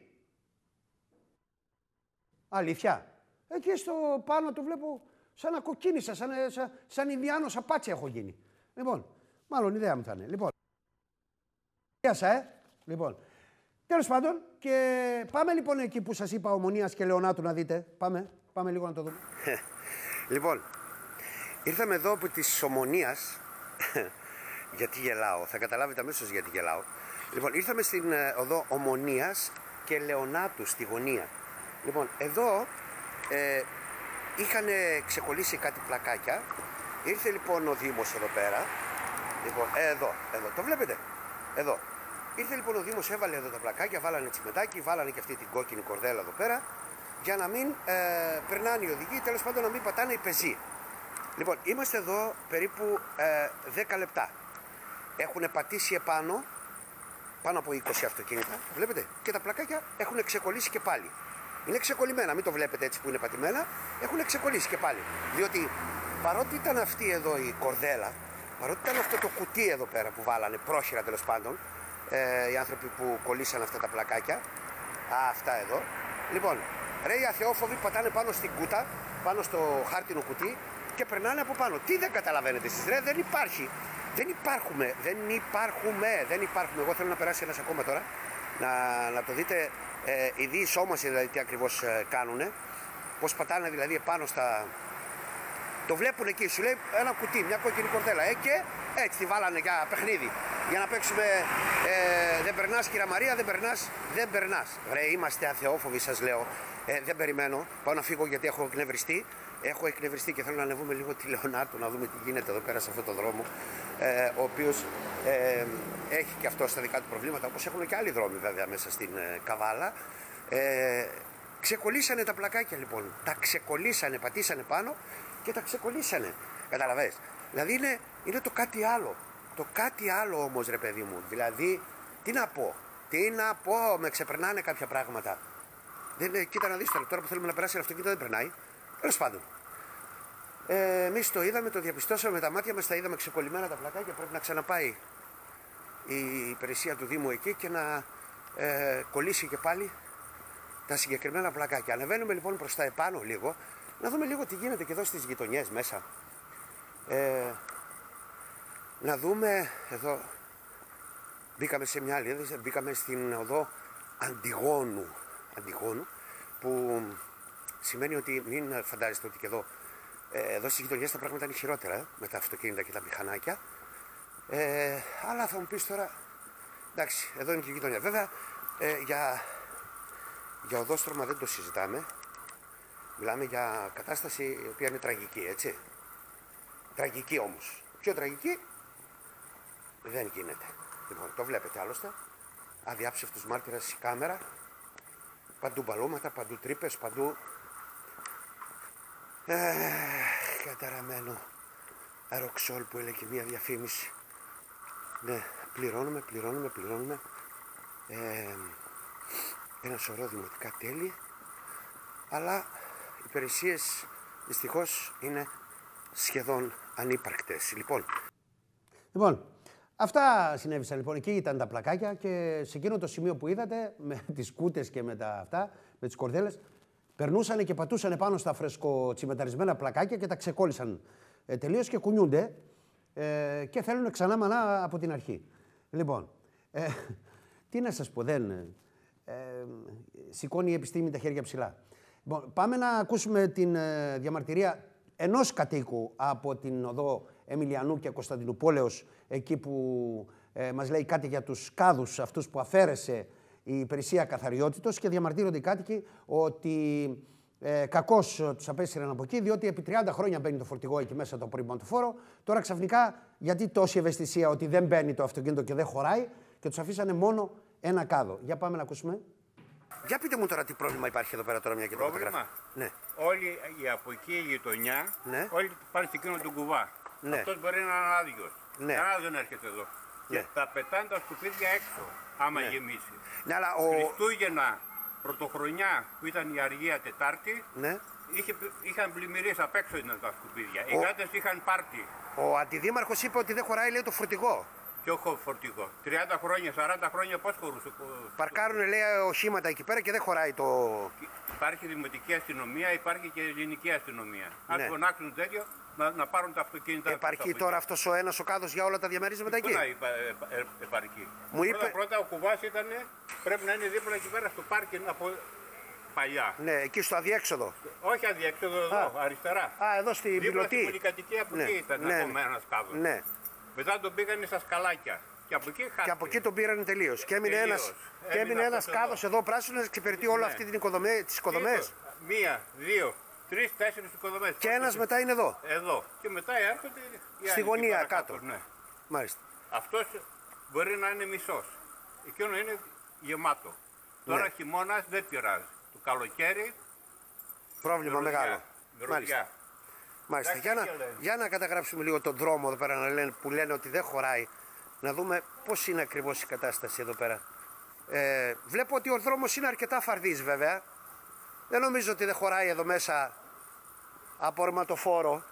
Αλήθεια. Εκεί στο πάνω το βλέπω σαν να κοκκίνησα, σαν, σαν, σαν Ινδιάνος απάτσι έχω γίνει. Λοιπόν, μάλλον ιδέα μου θα είναι. Λοιπόν, ε. λοιπόν. Τέλος πάντων, και πάμε λοιπόν εκεί που σας είπα Ομονίας και Λεωνάτου να δείτε. Πάμε, πάμε λίγο να το δούμε. Λοιπόν, ήρθαμε εδώ από της Ομονίας. Γιατί γελάω, θα καταλάβετε αμέσως γιατί γελάω. Λοιπόν, ήρθαμε στην οδό Ομονίας και Λεωνάτου, στη γωνία. Λοιπόν, εδώ ε, είχαν ξεκολλήσει κάτι πλακάκια. Ήρθε λοιπόν ο Δήμος εδώ πέρα. Λοιπόν, εδώ, εδώ, το βλέπετε, εδώ. Ήρθε λοιπόν ο Δήμος, έβαλε εδώ τα πλακάκια, βάλανε τσιμεντάκι, βάλανε και αυτή την κόκκινη κορδέλα εδώ πέρα, για να μην ε, περνάνε οι οδηγοί, τέλος πάντων να μην πατάνε οι πεζοί. Λοιπόν, είμαστε εδώ περίπου ε, δέκα λεπτά. Έχουν πατήσει επάνω, πάνω από είκοσι αυτοκίνητα, βλέπετε, και τα πλακάκια έχουν ξεκολλήσει και πάλι. Είναι ξεκολλημένα, μην το βλέπετε έτσι που είναι πατημένα, έχουν ξεκολλήσει και πάλι. Διότι παρότι ήταν αυτή εδώ η κορδέλα, παρότι ήταν αυτό το κουτί εδώ πέρα που βάλανε, πρόχειρα τέλος πάντων, ε, οι άνθρωποι που κολλήσαν αυτά τα πλακάκια, α, αυτά εδώ. Λοιπόν, ρε οι αθεόφοβοι πατάνε πάνω στην κούτα, πάνω στο χάρτινο κουτί και περνάνε από πάνω. Τι δεν καταλαβαίνετε εσείς, ρε, δεν υπάρχει. Δεν υπάρχουμε, δεν υπάρχουμε, δεν υπάρχουμε. Εγώ θέλω να περάσει ένας ακόμα τώρα. να, να το δείτε ε, η διεισόμαση δηλαδή τι ακριβώς ε, κάνουνε, πώς πατάνε δηλαδή επάνω στα... Το βλέπουν εκεί, σου λέει ένα κουτί, μια κόκκινη κορδέλα ε, και έτσι τη βάλανε για παιχνίδι. Για να παίξουμε ε, δεν περνάς κυρία Μαρία, δεν περνάς, δεν περνάς. Ρε, είμαστε αθεόφοβοι σας λέω, ε, δεν περιμένω, πάω να φύγω γιατί έχω εκνευριστεί. Έχω εκνευριστεί και θέλω να ανεβούμε λίγο τη Λεωνάρτου να δούμε τι γίνεται εδώ πέρα σε αυτόν τον δρόμο, ε, ο οποίος ε, έχει και αυτό στα δικά του προβλήματα, όπως έχουν και άλλοι δρόμοι βέβαια μέσα στην ε, Καβάλα. Ε, ξεκολλήσανε τα πλακάκια λοιπόν, τα ξεκολλήσανε, πατήσανε πάνω και τα ξεκολλήσανε, καταλαβες. Δηλαδή είναι, είναι το κάτι άλλο, το κάτι άλλο όμως ρε παιδί μου, δηλαδή τι να πω, τι να πω, με ξεπερνάνε κάποια πράγματα. Δεν, κοίτα να δεις τώρα, τώρα που θέλουμε να περάσει ένα αυτοκίνητο δεν περνάει. Τέλος πάντων. Ε, εμείς το είδαμε, το διαπιστώσαμε με τα μάτια μας, τα είδαμε ξεκολλημένα τα πλακάκια. Πρέπει να ξαναπάει η υπηρεσία του Δήμου εκεί και να ε, κολλήσει και πάλι τα συγκεκριμένα πλακάκια. Ανεβαίνουμε λοιπόν προς τα επάνω λίγο, να δούμε λίγο τι γίνεται και εδώ στις γειτονιές μέσα. Ε, να δούμε εδώ, μπήκαμε σε μια άλλη, μπήκαμε στην οδό Αντιγόνου, Αντιγόνου που σημαίνει ότι μην φαντάζεστε ότι και εδώ, ε, εδώ στις γειτονιές τα πράγματα είναι χειρότερα ε, με τα αυτοκίνητα και τα μηχανάκια. Ε, αλλά θα μου πεις τώρα, εντάξει, εδώ είναι και η γειτονιά. Βέβαια, ε, για, για οδόστρωμα δεν το συζητάμε. Μιλάμε για κατάσταση η οποία είναι τραγική, έτσι. Τραγική όμως. Πιο τραγική δεν γίνεται. Λοιπόν, το βλέπετε άλλωστε. Αδιάψευτος μάρτυρας η κάμερα. Παντού μπαλώματα, παντού τρύπες, παντού ε, καταραμένο αεροξόλ που έλεγε μια διαφήμιση. Ναι, πληρώνουμε, πληρώνουμε, πληρώνουμε ε, ένα σωρό δημοτικά τέλη, αλλά οι υπηρεσίες δυστυχώς είναι σχεδόν ανύπαρκτες. Λοιπόν, λοιπόν αυτά συνέβησαν λοιπόν, εκεί ήταν τα πλακάκια και σε εκείνο το σημείο που είδατε με τις κούτες και με τα αυτά, με τις κορδέλες, περνούσανε και πατούσανε πάνω στα φρεσκοτσιμεταρισμένα πλακάκια και τα ξεκόλλησαν ε, τελείως και κουνιούνται ε, και θέλουν ξανά μανά από την αρχή. Λοιπόν, ε, τι να σας πω, δεν ε, ε, σηκώνει η επιστήμη τα χέρια ψηλά. Λοιπόν, πάμε να ακούσουμε την ε, διαμαρτυρία ενός κατοίκου από την οδό Εμιλιανού και Κωνσταντινούπολεως, εκεί που ε, μας λέει κάτι για τους κάδους αυτούς που αφαίρεσε η υπηρεσία καθαριότητος και διαμαρτύρονται οι κάτοικοι ότι ε, κακώς τους απέσυραν από εκεί, διότι επί τριάντα χρόνια μπαίνει το φορτηγό εκεί μέσα το απορριμματοφόρο. Τώρα ξαφνικά, γιατί τόση ευαισθησία ότι δεν μπαίνει το αυτοκίνητο και δεν χωράει και τους αφήσανε μόνο ένα κάδο. Για πάμε να ακούσουμε. Για πείτε μου τώρα τι πρόβλημα υπάρχει εδώ πέρα τώρα μια και το πρόβλημα. Ναι. Όλοι οι από εκεί η γειτονιά, ναι. όλοι πάνε σε εκείνο τον κουβά. Ναι. Αυτός μπορεί να είναι άδειος. Ναι. Κανένα δεν έρχεται εδώ. Ναι. Και θα πετάνε τα σκουπίδια έξω, άμα ναι. γεμίσει. Ναι, αλλά ο... Χριστούγεννα, Πρωτοχρονιά που ήταν η αργία Τετάρτη, ναι. είχε, είχαν πλημμυρίες απ' έξω ήταν τα σκουπίδια. Ο... Οι γάτες είχαν πάρτι. Ο αντιδήμαρχος είπε ότι δεν χωράει, λέει, το φορτηγό. Ποιο φορτηγό. τριάντα χρόνια, σαράντα χρόνια πώς χωρούσε. Παρκάρουν, λέει, οχήματα εκεί πέρα και δεν χωράει το... Υπάρχει δημοτική αστυνομία, υπάρχει και ελληνική αστυνομία. Ναι. Αν φωνάξουν τέτοιο, να, να πάρουν τα αυτοκίνητα. Επαρκεί τώρα αυτός ο ένας ο κάδος για όλα τα διαμερίσματα εκεί. Πού να υπα, ε, ε, επαρκεί. Μου είπε... Πρώτα, πρώτα ο κουβάς ήταν, πρέπει να είναι δίπλα εκεί πέρα στο πάρκινγκ από παλιά. Ναι, εκεί στο αδιέξοδο. Όχι αδιέξοδο, εδώ, Α. αριστερά. Α, εδώ στην δίπλα πιλωτή. Στην πολυκατοικία που ναι. εκεί ήταν ναι. ακόμα ένας κάδος. Ναι. Μετά τον πήγανε στα σκαλάκια. Και από εκεί, και από εκεί τον πήραν τελείως. Και έμεινε ένας, και έμεινε ένας κάδος εδώ πράσινος να εξυπηρετεί όλη ναι. αυτή την οικοδομή, τις οικοδομές. Μία, δύο, τρεις, τέσσερις οικοδομές. Και ένας μετά είναι εδώ. Εδώ. Και μετά έρχονται οι στη γωνία κάτω. κάτω. Ναι. Μάλιστα. Αυτός μπορεί να είναι μισός. Εκείνο είναι γεμάτο. Τώρα ναι. χειμώνας δεν πειράζει. Το καλοκαίρι. Πρόβλημα μερουδιά, μεγάλο. μερουδιά. Μάλιστα. Μάλιστα. Για, να, για να καταγράψουμε λίγο τον δρόμο εδώ πέρα να λένε, που λένε ότι δεν χωράει. Να δούμε πώς είναι ακριβώς η κατάσταση εδώ πέρα. Ε, βλέπω ότι ο δρόμος είναι αρκετά φαρδής βέβαια. Δεν νομίζω ότι δεν χωράει εδώ μέσα απορριμματοφόρο.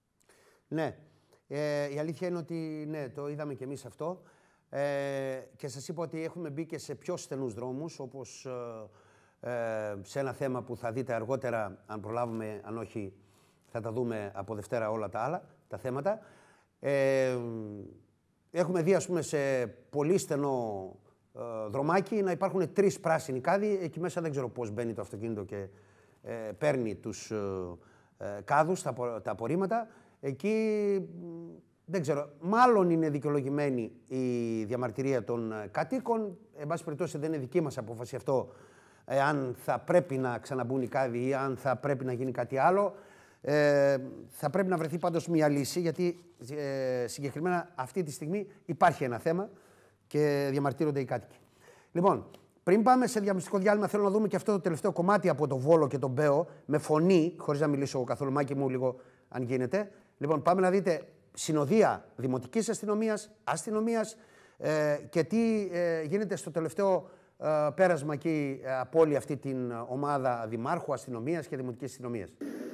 Ναι, ε, η αλήθεια είναι ότι ναι, το είδαμε και εμείς αυτό. Ε, και σας είπα ότι έχουμε μπει και σε πιο στενούς δρόμους, όπως ε, ε, σε ένα θέμα που θα δείτε αργότερα, αν προλάβουμε, αν όχι θα τα δούμε από Δευτέρα όλα τα άλλα, τα θέματα. Ε, Έχουμε δει, ας πούμε, σε πολύ στενό ε, δρομάκι, να υπάρχουν τρεις πράσινοι κάδοι. Εκεί μέσα δεν ξέρω πώς μπαίνει το αυτοκίνητο και ε, παίρνει τους ε, ε, κάδους, τα, τα απορρίμματα. Εκεί δεν ξέρω, μάλλον είναι δικαιολογημένη η διαμαρτυρία των κατοίκων. Εν πάση περιπτώσει δεν είναι δική μας απόφαση αυτό, αν θα πρέπει να ξαναμπούν οι κάδοι ή αν θα πρέπει να γίνει κάτι άλλο. Ε, θα πρέπει να βρεθεί πάντως μια λύση, γιατί ε, συγκεκριμένα αυτή τη στιγμή υπάρχει ένα θέμα και διαμαρτύρονται οι κάτοικοι. Λοιπόν, πριν πάμε σε διαμυστικό διάλειμμα, θέλω να δούμε και αυτό το τελευταίο κομμάτι από το Βόλο και τον Μπέο, με φωνή, χωρίς να μιλήσω καθόλου, Μάκη μου, λίγο αν γίνεται. Λοιπόν, πάμε να δείτε συνοδεία δημοτικής αστυνομίας, αστυνομίας ε, και τι ε, γίνεται στο τελευταίο ε, πέρασμα εκεί ε, από όλη αυτή την ομάδα δημάρχου, αστυνομίας και δημοτικής αστυνομίας.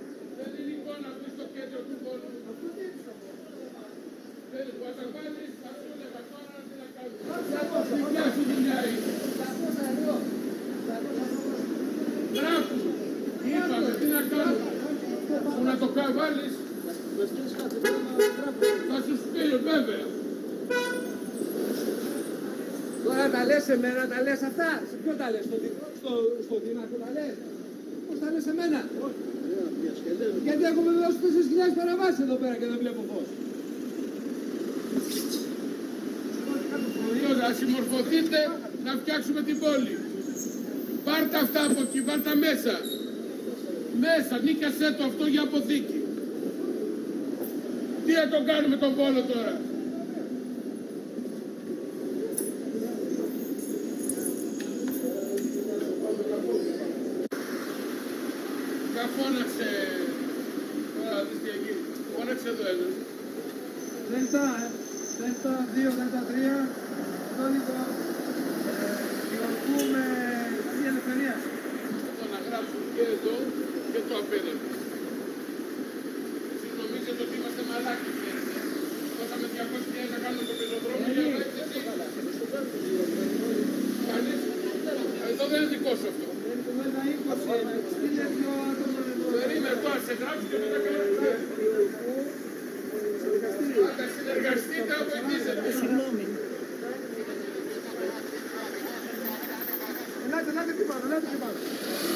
Μπράβο, είπαμε, τι να κάνουμε, που να το βάλεις, θα σου στείλω βέβαια. Τώρα τα λες σε μένα, τα λες αυτά, σε ποιο τα λες, στο, στο, στο δύνατο τα λες, πώς τα λες σε μένα, γιατί έχουμε δώσει τέσσερις χιλιάδες παραβάσεις εδώ πέρα και δεν βλέπω φως. Να συμμορφωθείτε να φτιάξουμε την πόλη. Πάρτε αυτά από εκεί, πάρτε τα μέσα. Μέσα, νίκιασέ το αυτό για αποθήκη. Τι θα τον κάνουμε τον Βόλο τώρα. Για φώναξε. Τώρα δεις τι εκεί. Φώναξε εδώ ένα. Δέλτα, Δέλτα δύο, Δέλτα τρία. Κώδικο Ιορκού με Αγία Ελευθερίας. Αυτό να γράψουν και εδώ και το απέναντι. Εσείς νομίζετε ότι είμαστε μαλάκες, ξέρετε. Δώσαμε διακόσιες χιλιάδες να κάνουμε το πεζοδρόμιο για να έχετε εσείς. Κάνεις. Εδώ δεν είναι δικό σου αυτό. Περίμενε τώρα, σε γράψουν και μετά κάνουμε. Άντε συνεργαστείτε, να βοηθήσετε. Συγγνώμη. Ελάτε, ελάτε και πάνω, ελάτε και πάνω.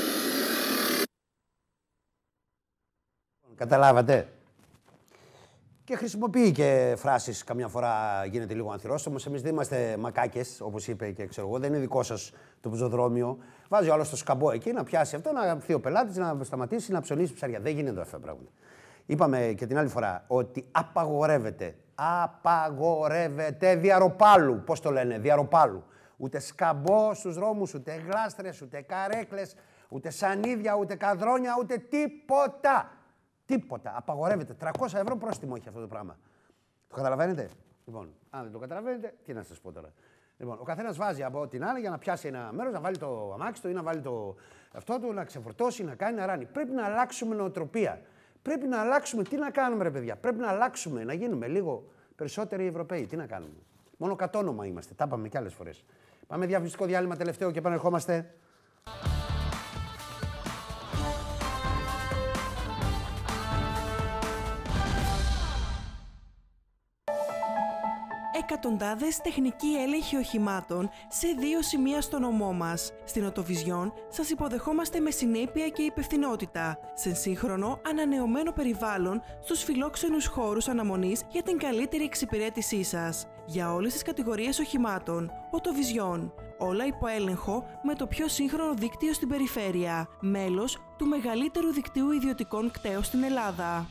Καταλάβατε. Και χρησιμοποιεί και φράσεις, καμιά φορά γίνεται λίγο ανθυρός, όμως εμείς δεν είμαστε μακάκες, όπως είπε και ξέρω εγώ, δεν είναι δικό σας το πεζοδρόμιο. Βάζει ο άλλος το σκαμπό εκεί να πιάσει αυτό, να έρθει ο πελάτης, να σταματήσει, να ψωνίσει ψαριά. Δεν γίνεται αυτά τα πράγματα. Είπαμε και την άλλη φορά ότι απαγορεύεται, απαγορεύεται διαρροπάλου, πώς το λένε, διαρροπάλου. Ούτε σκαμπό στους δρόμους, ούτε γλάστρες, ούτε καρέκλες, ούτε σανίδια, ούτε καδρόνια, ούτε τίποτα. Τίποτα. Απαγορεύεται. τριακόσια ευρώ πρόστιμο έχει αυτό το πράγμα. Το καταλαβαίνετε? Λοιπόν, αν δεν το καταλαβαίνετε, τι να σας πω τώρα. Λοιπόν, ο καθένας βάζει από την άλλη για να πιάσει ένα μέρος, να βάλει το αμάξι του ή να βάλει το αυτό του, να ξεφορτώσει, να κάνει, να ράνει. Πρέπει να αλλάξουμε νοοτροπία. Πρέπει να αλλάξουμε. Τι να κάνουμε, ρε παιδιά? Πρέπει να αλλάξουμε, να γίνουμε λίγο περισσότεροι Ευρωπαίοι. Τι να κάνουμε? Μόνο κατόνομα είμαστε. Τα είπαμε κι άλλες φορές. Πάμε διαφημιστικό διάλειμμα τελευταίο και επανερχόμαστε. Εκατοντάδες τεχνικοί έλεγχοι οχημάτων σε δύο σημεία στο νομό μας. Στην Οτοβιζιόν σας υποδεχόμαστε με συνέπεια και υπευθυνότητα, σε σύγχρονο ανανεωμένο περιβάλλον, στους φιλόξενους χώρους αναμονής για την καλύτερη εξυπηρέτησή σας. Για όλες τις κατηγορίες οχημάτων, Οτοβιζιόν. Όλα υπό έλεγχο με το πιο σύγχρονο δίκτυο στην περιφέρεια. Μέλος του μεγαλύτερου δικτύου ιδιωτικών κταίων στην Ελλάδα.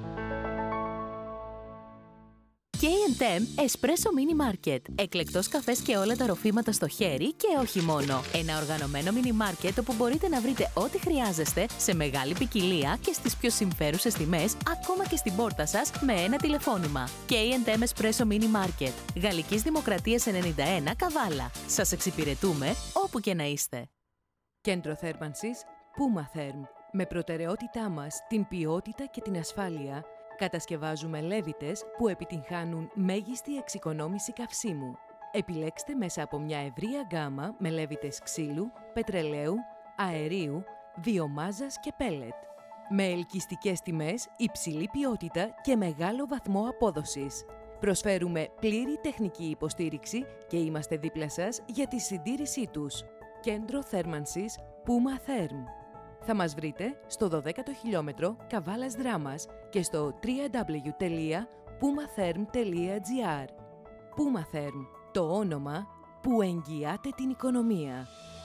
κέι εντ εμ Espresso Mini Market. Εκλεκτός καφές και όλα τα ροφήματα στο χέρι και όχι μόνο. Ένα οργανωμένο mini market όπου μπορείτε να βρείτε ό,τι χρειάζεστε σε μεγάλη ποικιλία και στις πιο συμφέρουσες τιμές, ακόμα και στην πόρτα σας με ένα τηλεφώνημα. κέι εντ εμ Espresso Mini Market. Γαλλικής Δημοκρατίας ενενήντα ένα, Καβάλα. Σας εξυπηρετούμε όπου και να είστε. Κέντρο θέρμανσης Puma Therm. Με προτεραιότητά μας την ποιότητα και την ασφάλεια, κατασκευάζουμε λέβητες που επιτυγχάνουν μέγιστη εξοικονόμηση καυσίμου. Επιλέξτε μέσα από μια ευρεία γκάμα με λέβητες ξύλου, πετρελαίου, αερίου, βιομάζας και πέλετ. Με ελκυστικές τιμές, υψηλή ποιότητα και μεγάλο βαθμό απόδοσης. Προσφέρουμε πλήρη τεχνική υποστήριξη και είμαστε δίπλα σας για τη συντήρησή τους. Κέντρο θέρμανσης Puma Therm. Θα μας βρείτε στο δωδέκατο χιλιόμετρο Καβάλας Δράμας και στο double-u double-u double-u τελεία puma therm τελεία gr. Puma Therm, το όνομα που εγγυάται την οικονομία.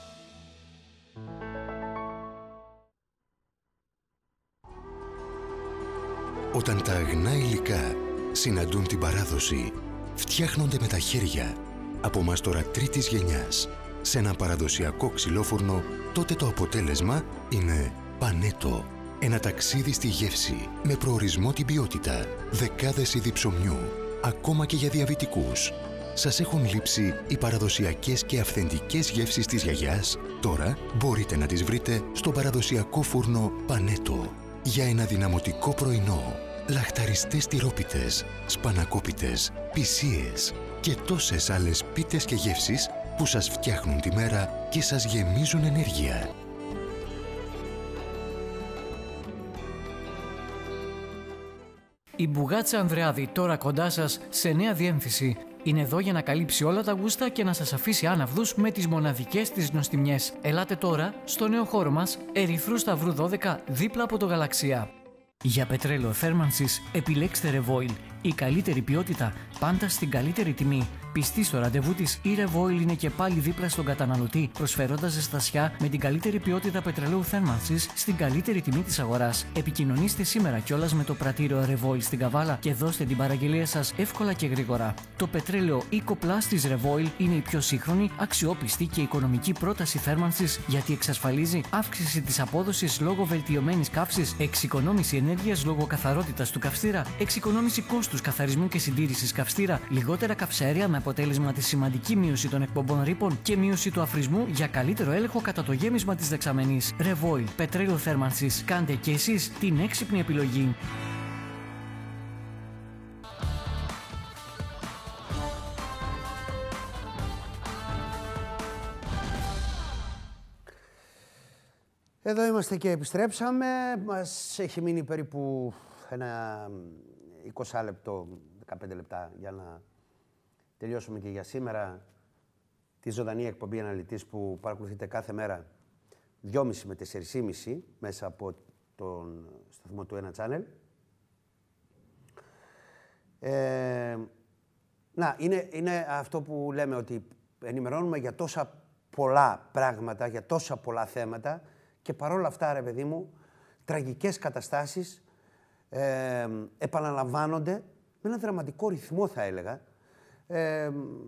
Όταν τα αγνά υλικά συναντούν την παράδοση, φτιάχνονται με τα χέρια από μάστορα τρίτης γενιάς σε ένα παραδοσιακό ξυλόφουρνο, τότε το αποτέλεσμα είναι πανέτο. Ένα ταξίδι στη γεύση με προορισμό την ποιότητα. Δεκάδες είδη ψωμιού, ακόμα και για διαβητικούς. Σας έχουν λείψει οι παραδοσιακές και αυθεντικές γεύσεις της γιαγιάς? Τώρα μπορείτε να τις βρείτε στο παραδοσιακό φούρνο Πανέτο. Για ένα δυναμωτικό πρωινό, λαχταριστές τυρόπιτες, σπανακόπιτες, πισίες και τόσες άλλες πίτες και γεύσεις που σας φτιάχνουν τη μέρα και σας γεμίζουν ενέργεια. Η Μπουγάτσα Ανδρεάδη, τώρα κοντά σας σε νέα διέμφυση. Είναι εδώ για να καλύψει όλα τα γούστα και να σας αφήσει άναυδους με τις μοναδικές της νοστιμιές. Ελάτε τώρα στο νέο χώρο μας, Ερυθρού Σταυρού δώδεκα, δίπλα από το Γαλαξία. Για πετρέλαιο θέρμανσης, επιλέξτε Revoil. Η καλύτερη ποιότητα, πάντα στην καλύτερη τιμή. Πιστή στο ραντεβού της, η Revoil είναι και πάλι δίπλα στον καταναλωτή, προσφέροντας ζεστασιά με την καλύτερη ποιότητα πετρελαίου θέρμανσης στην καλύτερη τιμή της αγοράς. Επικοινωνήστε σήμερα κιόλας με το πρατήριο Revoil στην Καβάλα και δώστε την παραγγελία σας εύκολα και γρήγορα. Το πετρέλαιο EcoPlus της Revoil είναι η πιο σύγχρονη, αξιόπιστη και οικονομική πρόταση θέρμανσης, γιατί εξασφαλίζει αύξηση της απόδοσης λόγω βελτιωμένης καύσης, εξοικονόμηση ενέργειας λόγω καθαρότητας του καυστήρα, εξοικονόμηση κόστους καθαρισμού και συντήρησης καυστήρα, λιγότερα καυσαέρια με αποτέλεσμα τη σημαντική μείωση των εκπομπών ρήπων και μείωση του αφρισμού για καλύτερο έλεγχο κατά το γέμισμα της δεξαμενής. Revoil, πετρέλαιο θέρμανσης. Κάντε και εσείς την έξυπνη επιλογή. Εδώ είμαστε και επιστρέψαμε. Μας έχει μείνει περίπου ένα είκοσι λεπτό, δεκαπέντε λεπτά για να τελειώσουμε και για σήμερα τη ζωντανή εκπομπή Αναλυτής που παρακολουθείτε κάθε μέρα δυόμιση με τεσσερις μέσα από τον σταθμό του ένα Channel. Ε, να, είναι, είναι αυτό που λέμε, ότι ενημερώνουμε για τόσα πολλά πράγματα, για τόσα πολλά θέματα και παρόλα αυτά, ρε παιδί μου, τραγικές καταστάσεις ε, επαναλαμβάνονται με ένα δραματικό ρυθμό, θα έλεγα. Ε,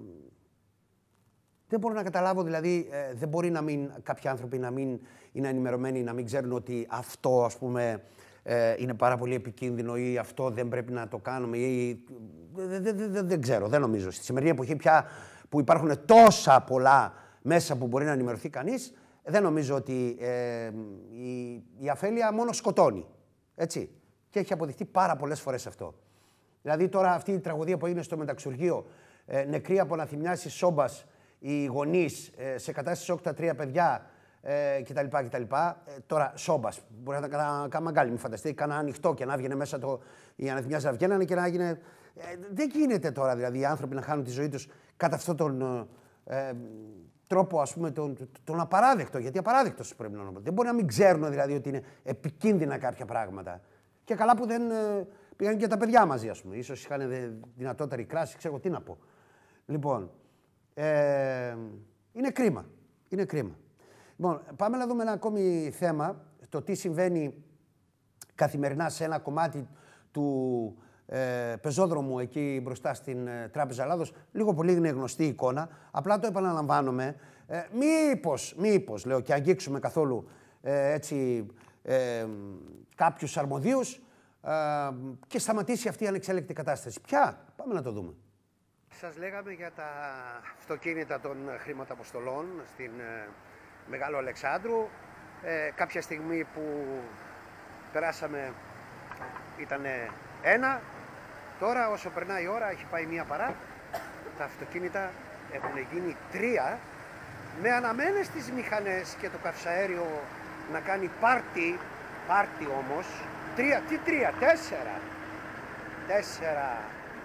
δεν μπορώ να καταλάβω, δηλαδή, ε, δεν μπορεί να μην, κάποιοι άνθρωποι να μην είναι ενημερωμένοι, να μην ξέρουν ότι αυτό, ας πούμε, ε, είναι πάρα πολύ επικίνδυνο ή αυτό δεν πρέπει να το κάνουμε ή... Δεν δε, δε, δε, δε ξέρω, δεν νομίζω. Στη σημερινή εποχή πια που υπάρχουν τόσα πολλά μέσα που μπορεί να ενημερωθεί κανείς, δεν νομίζω ότι ε, η, η αφέλεια μόνο σκοτώνει, έτσι. Και έχει αποδειχτεί πάρα πολλές φορές αυτό. Δηλαδή τώρα αυτή η τραγωδία που έγινε στο μεταξουργείο, ε, νεκροί από αναθυμιάσεις Σόμπας, οι γονείς ε, σε κατάσταση σοκ, τα τρία παιδιά ε, κτλ. κτλ. Ε, τώρα Σόμπας, μπορεί να τα κάνει μαγκάλι, μην φανταστείτε, κάνα ανοιχτό και να βγαίνει μέσα το, οι αναθυμιάσεις να βγαίνανε και να γίνει... Ε, δεν γίνεται τώρα δηλαδή οι άνθρωποι να χάνουν τη ζωή τους κατά αυτόν τον ε, τρόπο, ας πούμε, τον, τον απαράδεκτο, γιατί απαράδεκτος πρέπει να είναι. Δεν μπορεί να μην ξέρουν δηλαδή ότι είναι επικίνδυνα κάποια πράγματα. Και καλά που δεν... Ε, πήγαν και τα παιδιά μαζί, ας πούμε. Ίσως είχαν δυνατότερη κράση, ξέρω τι να πω. Λοιπόν, ε, είναι κρίμα. Είναι κρίμα. Λοιπόν, πάμε να δούμε ένα ακόμη θέμα, το τι συμβαίνει καθημερινά σε ένα κομμάτι του ε, πεζόδρομου εκεί μπροστά στην ε, Τράπεζα Ελλάδος. Λίγο πολύ είναι γνωστή εικόνα, απλά το επαναλαμβάνομαι. Ε, μήπως, μήπως, λέω, και αγγίξουμε καθόλου ε, έτσι ε, κάποιους αρμοδίους, Uh, και σταματήσει αυτή η ανεξέλεκτη κατάσταση. Ποια? Πάμε να το δούμε. Σας λέγαμε για τα αυτοκίνητα των χρηματαποστολών στην ε, Μεγάλο Αλεξάνδρου. Ε, κάποια στιγμή που περάσαμε ήταν ένα. Τώρα όσο περνάει η ώρα, έχει πάει μία παρά. Τα αυτοκίνητα έχουν γίνει τρία, με αναμένες τις μηχανές και το καυσαέριο να κάνει πάρτι, πάρτι όμως. Τρία, τι τρία, τέσσερα. Τέσσερα.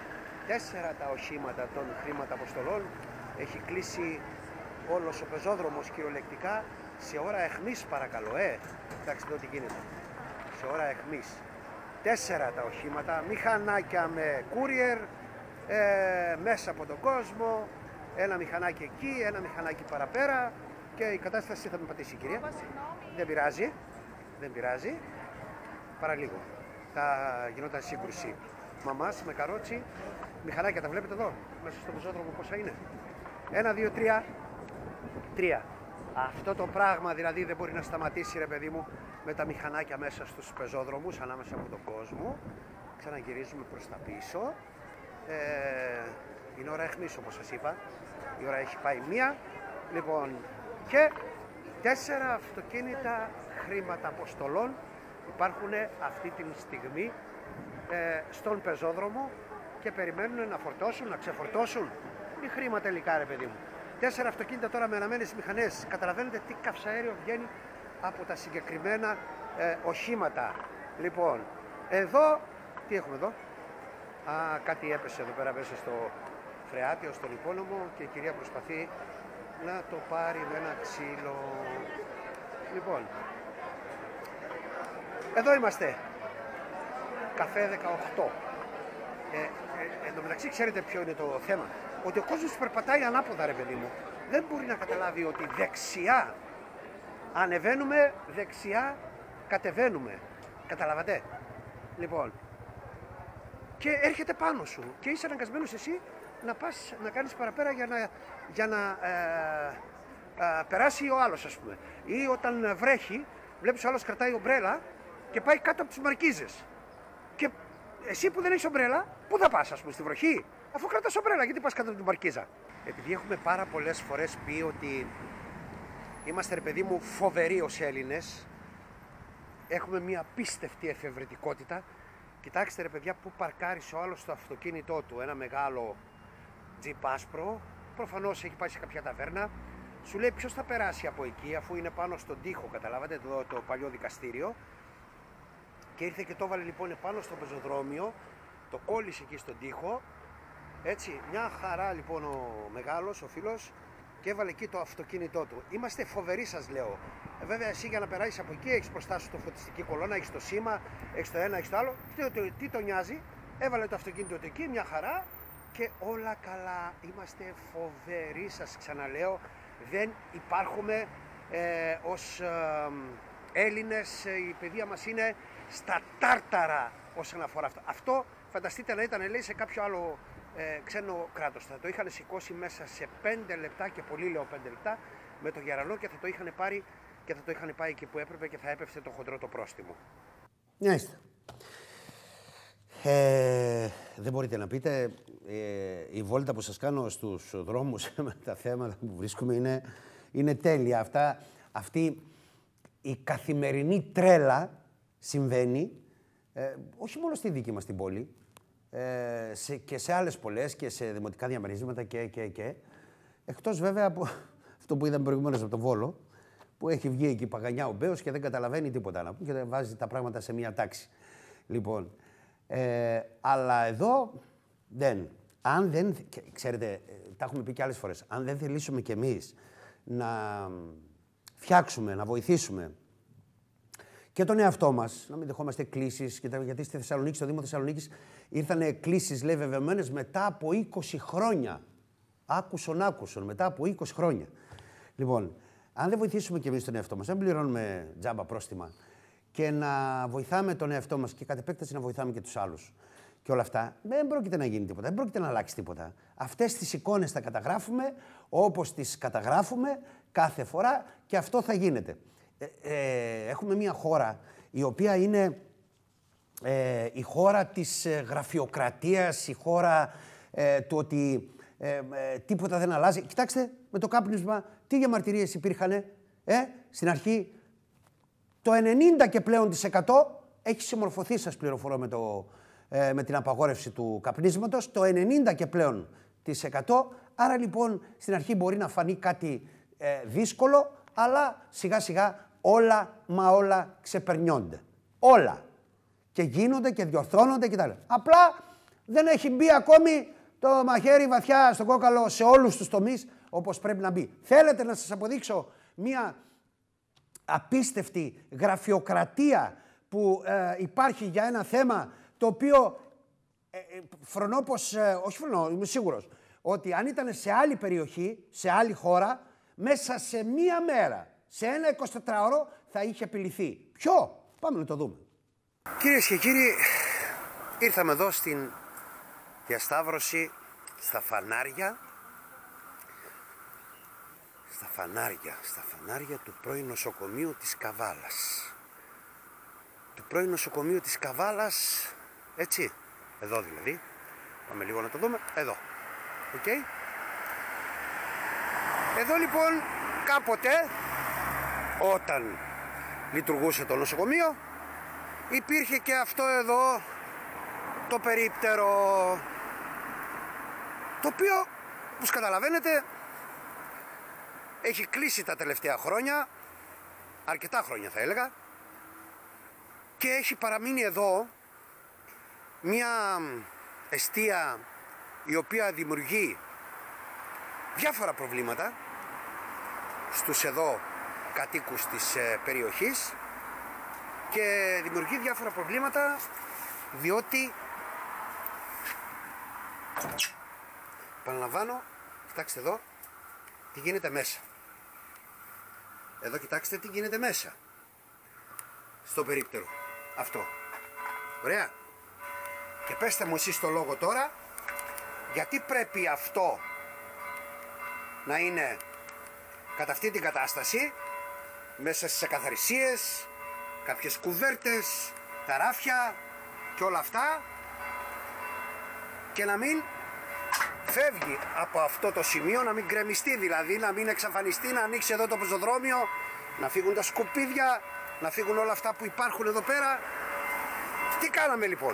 τέσσερα τα οχήματα των χρηματαποστολών. Έχει κλείσει όλος ο πεζόδρομος κυριολεκτικά σε ώρα αιχμής, παρακαλώ, ε. Εντάξει, εδώ τι γίνεται. Σε ώρα αιχμής. Τέσσερα τα οχήματα, μηχανάκια με courier, ε, μέσα από τον κόσμο, ένα μηχανάκι εκεί, ένα μηχανάκι παραπέρα και η κατάσταση θα με πατήσει η κυρία. Δεν πειράζει, δεν πειράζει, παραλίγο. Θα γινόταν σύγκρουση. Μαμάς με καρότσι, μηχανάκια τα βλέπετε εδώ, μέσα στο πεζόδρομο πόσα είναι. Ένα, δύο, τρία, τρία. Αυτό το πράγμα δηλαδή δεν μπορεί να σταματήσει, ρε παιδί μου, με τα μηχανάκια μέσα στους πεζόδρομους, ανάμεσα από τον κόσμο. Ξαναγυρίζουμε προς τα πίσω. Ε, είναι ώρα αιχμής, όπως σας είπα. Η ώρα έχει πάει μία. Λοιπόν, και τέσσερα αυτοκίνητα χρηματαποστολών υπάρχουν αυτή τη στιγμή ε, στον πεζόδρομο και περιμένουν να φορτώσουν, να ξεφορτώσουν. Είναι χρήμα τελικά, ρε παιδί μου. Τέσσερα αυτοκίνητα τώρα με αναμένες μηχανές. Καταλαβαίνετε τι καυσαέριο βγαίνει από τα συγκεκριμένα ε, οχήματα. Λοιπόν, εδώ, τι έχουμε εδώ. Α, κάτι έπεσε εδώ πέρα μέσα στο φρεάτιο, στον υπόνομο και η κυρία προσπαθεί να το πάρει με ένα ξύλο. Λοιπόν, εδώ είμαστε. Καφέ δεκαοκτώ. Ε, ε, εν τω μεταξύ, ξέρετε ποιο είναι το θέμα. Ότι ο κόσμος περπατάει ανάποδα, ρε παιδί μου. Δεν μπορεί να καταλάβει ότι δεξιά ανεβαίνουμε, δεξιά κατεβαίνουμε. Καταλαβατε. Λοιπόν, και έρχεται πάνω σου και είσαι αναγκασμένος εσύ να πας να κάνεις παραπέρα για να, για να ε, ε, περάσει ο άλλος, ας πούμε. Ή όταν βρέχει, βλέπεις ο άλλος κρατάει ομπρέλα και πάει κάτω από τις μαρκίζες. Και εσύ που δεν έχεις ομπρέλα, πού θα πας, ας πούμε, στη βροχή? Αφού κρατάς ομπρέλα, γιατί πας κάτω από την μαρκίζα? Επειδή έχουμε πάρα πολλές φορές πει ότι είμαστε, ρε παιδί μου, φοβεροί ως Έλληνες, έχουμε μια απίστευτη εφευρετικότητα. Κοιτάξτε, ρε παιδιά, που παρκάρισε ο άλλος στο αυτοκίνητό του, ένα μεγάλο τζιπ άσπρο, προφανώς έχει πάει σε κάποια ταβέρνα, σου λέει ποιος θα περάσει από εκεί, αφού είναι πάνω στον τοίχο, καταλάβατε, εδώ το παλιό δικαστήριο, και ήρθε και το έβαλε λοιπόν πάνω στο πεζοδρόμιο, το κόλλησε εκεί στον τοίχο, έτσι, μια χαρά λοιπόν ο μεγάλος, ο φίλος, και έβαλε εκεί το αυτοκίνητό του. Είμαστε φοβεροί, σας λέω. Ε, βέβαια, εσύ για να περάσεις από εκεί έχεις μπροστά σου το φωτιστική κολόνα, έχεις το σήμα, έχεις το ένα, έχεις το άλλο. Τι, τι, τι τον νοιάζει, έβαλε το αυτοκίνητο του εκεί, μια χαρά και όλα καλά. Είμαστε φοβεροί, σας ξαναλέω. Δεν υπάρχουμε ε, ως ε, Έλληνες, η παιδεία μας είναι στα τάρταρα όσον αφορά αυτό. Αυτό φανταστείτε να ήταν, λέει, σε κάποιο άλλο Ε, ξένο κράτος. Θα το είχαν σηκώσει μέσα σε πέντε λεπτά, και πολύ λέω πέντε λεπτά, με το γερανό, και θα το είχαν πάρει και θα το είχαν πάει εκεί που έπρεπε και θα έπεφτε το χοντρό το πρόστιμο. Μάλιστα. Ε, δεν μπορείτε να πείτε, ε, η βόλτα που σας κάνω στους δρόμους με τα θέματα που βρίσκουμε είναι, είναι τέλεια. Αυτά, αυτή η καθημερινή τρέλα συμβαίνει, ε, όχι μόνο στη δική μας την πόλη, Ε, σε, και σε άλλες πολλές και σε δημοτικά διαμερίσματα και, και, και. Εκτός βέβαια από αυτό που είδαμε προηγουμένως από τον Βόλο, που έχει βγει εκεί παγανιά ο Μπέος και δεν καταλαβαίνει τίποτα να πει και βάζει τα πράγματα σε μία τάξη. Λοιπόν, ε, αλλά εδώ δεν. Αν δεν, ξέρετε, τα έχουμε πει και άλλες φορές, αν δεν θελήσουμε κι εμείς να φτιάξουμε, να βοηθήσουμε και τον εαυτό μας, να μην δεχόμαστε κλήσεις, γιατί στη Θεσσαλονίκη, στο Δήμο Θεσσαλονίκης, ήρθαν κλήσεις, λέει, βεβαιωμένες μετά από είκοσι χρόνια. Άκουσον, άκουσον, μετά από είκοσι χρόνια. Λοιπόν, αν δεν βοηθήσουμε κι εμείς τον εαυτό μας, αν πληρώνουμε τζάμπα πρόστιμα και να βοηθάμε τον εαυτό μας και κατ' επέκταση να βοηθάμε και τους άλλους και όλα αυτά, δεν πρόκειται να γίνει τίποτα, δεν πρόκειται να αλλάξει τίποτα. Αυτές τις εικόνες θα καταγράφουμε όπως τις καταγράφουμε κάθε φορά και αυτό θα γίνεται. Ε, ε, έχουμε μια χώρα η οποία είναι ε, η χώρα της ε, γραφειοκρατίας, η χώρα ε, του ότι ε, ε, τίποτα δεν αλλάζει. Κοιτάξτε, με το κάπνισμα, τι διαμαρτυρίες υπήρχανε, ε, στην αρχή. Το ενενήντα και πλέον της εκατό έχει συμμορφωθεί, σας πληροφορώ, με, το, ε, με την απαγόρευση του καπνίσματος. Το ενενήντα και πλέον της εκατό. Άρα λοιπόν στην αρχή μπορεί να φανεί κάτι ε, δύσκολο, αλλά σιγά σιγά όλα μα όλα ξεπερνιόνται. Όλα. Και γίνονται και διορθώνονται κτλ. Απλά δεν έχει μπει ακόμη το μαχαίρι βαθιά στον κόκαλο σε όλους τους τομείς όπως πρέπει να μπει. Θέλετε να σας αποδείξω μία απίστευτη γραφειοκρατία που ε, υπάρχει για ένα θέμα το οποίο ε, ε, φρονώ πως, ε, όχι φρονώ, είμαι σίγουρος, ότι αν ήταν σε άλλη περιοχή, σε άλλη χώρα, μέσα σε μία μέρα, σε ένα εικοσιτετράωρο θα είχε επιληθεί. Ποιο? Πάμε να το δούμε. Κυρίες και κύριοι, ήρθαμε εδώ στην διασταύρωση στα φανάρια, στα φανάρια, στα φανάρια του πρώην νοσοκομείου της Καβάλας. Του πρώην νοσοκομείου της Καβάλας, έτσι, εδώ δηλαδή, πάμε λίγο να το δούμε, εδώ, οκ. Okay. Εδώ λοιπόν κάποτε, όταν λειτουργούσε το νοσοκομείο, υπήρχε και αυτό εδώ το περίπτερο, το οποίο, όπως καταλαβαίνετε, έχει κλείσει τα τελευταία χρόνια, αρκετά χρόνια θα έλεγα, και έχει παραμείνει εδώ μια εστία η οποία δημιουργεί διάφορα προβλήματα στους εδώ κατοίκους της ε, περιοχής, και δημιουργεί διάφορα προβλήματα διότι, επαναλαμβάνω, κοιτάξτε εδώ τι γίνεται μέσα. Εδώ κοιτάξτε τι γίνεται μέσα στο περίπτερο αυτό. Ωραία. Και πέστε μου εσείς το λόγο τώρα, γιατί πρέπει αυτό να είναι κατά αυτή την κατάσταση, μέσα στις ακαθαρισίες, κάποιες κουβέρτες, τα ράφια και όλα αυτά, και να μην φεύγει από αυτό το σημείο, να μην γκρεμιστεί δηλαδή, να μην εξαφανιστεί, να ανοίξει εδώ το πεζοδρόμιο, να φύγουν τα σκουπίδια, να φύγουν όλα αυτά που υπάρχουν εδώ πέρα. Τι κάναμε λοιπόν?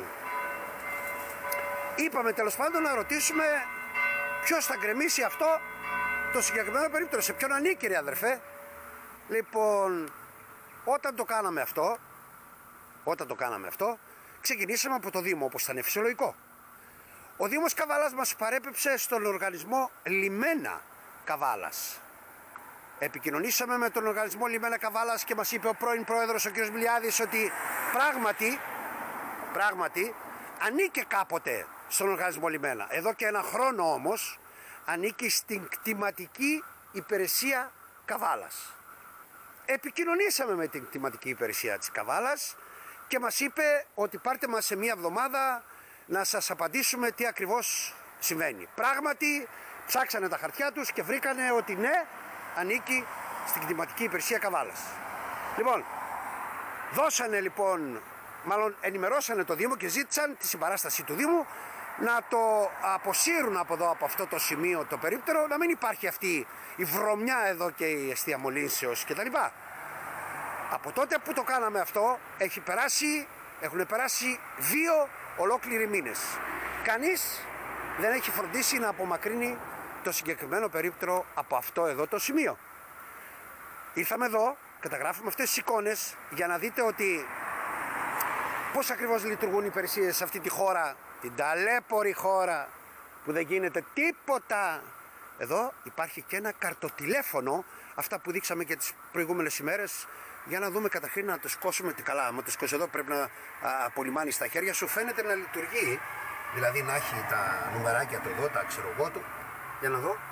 Είπαμε τέλος πάντων να ρωτήσουμε ποιος θα γκρεμίσει αυτό το συγκεκριμένο περίπτερο, σε ποιον ανήκει ρε αδερφέ. Λοιπόν, όταν το κάναμε αυτό, όταν το κάναμε αυτό, ξεκινήσαμε από το Δήμο, όπως ήταν φυσιολογικό. Ο Δήμος Καβάλας μας παρέπεψε στον οργανισμό Λιμένα Καβάλας. Επικοινωνήσαμε με τον οργανισμό Λιμένα Καβάλας και μας είπε ο πρώην πρόεδρος, ο κ. Μιλιάδης, ότι πράγματι, πράγματι ανήκε κάποτε στον οργανισμό Λιμένα. Εδώ και ένα χρόνο όμως ανήκει στην κτηματική υπηρεσία Καβάλας. Επικοινωνήσαμε με την κτηματική υπηρεσία της Καβάλας και μας είπε ότι πάρτε μας σε μία εβδομάδα να σας απαντήσουμε τι ακριβώς συμβαίνει. Πράγματι ψάξανε τα χαρτιά τους και βρήκανε ότι ναι, ανήκει στην κτηματική υπηρεσία Καβάλας. Λοιπόν, δώσανε λοιπόν, μάλλον ενημερώσανε το Δήμο και ζήτησαν τη συμπαράσταση του Δήμου να το αποσύρουν από εδώ, από αυτό το σημείο το περίπτερο, να μην υπάρχει αυτή η βρωμιά εδώ και η εστία μολύνσεως κτλ. Από τότε που το κάναμε αυτό έχει περάσει, έχουν περάσει δύο ολόκληροι μήνες. Κανείς δεν έχει φροντίσει να απομακρύνει το συγκεκριμένο περίπτερο από αυτό εδώ το σημείο. Ήρθαμε εδώ, καταγράφουμε αυτές τις εικόνες για να δείτε ότι πώς ακριβώς λειτουργούν οι υπηρεσίες σε αυτή τη χώρα, την ταλέπορη χώρα που δεν γίνεται τίποτα. Εδώ υπάρχει και ένα καρτοτηλέφωνο, αυτά που δείξαμε και τις προηγούμενες ημέρες, για να δούμε καταρχήν να το σηκώσουμε τι καλά. Αν το σηκώσει εδώ πρέπει να απολυμάνει στα χέρια σου, φαίνεται να λειτουργεί, δηλαδή να έχει τα νουμεράκια του εδώ, τα ξέρω εγώ του. Για να δω.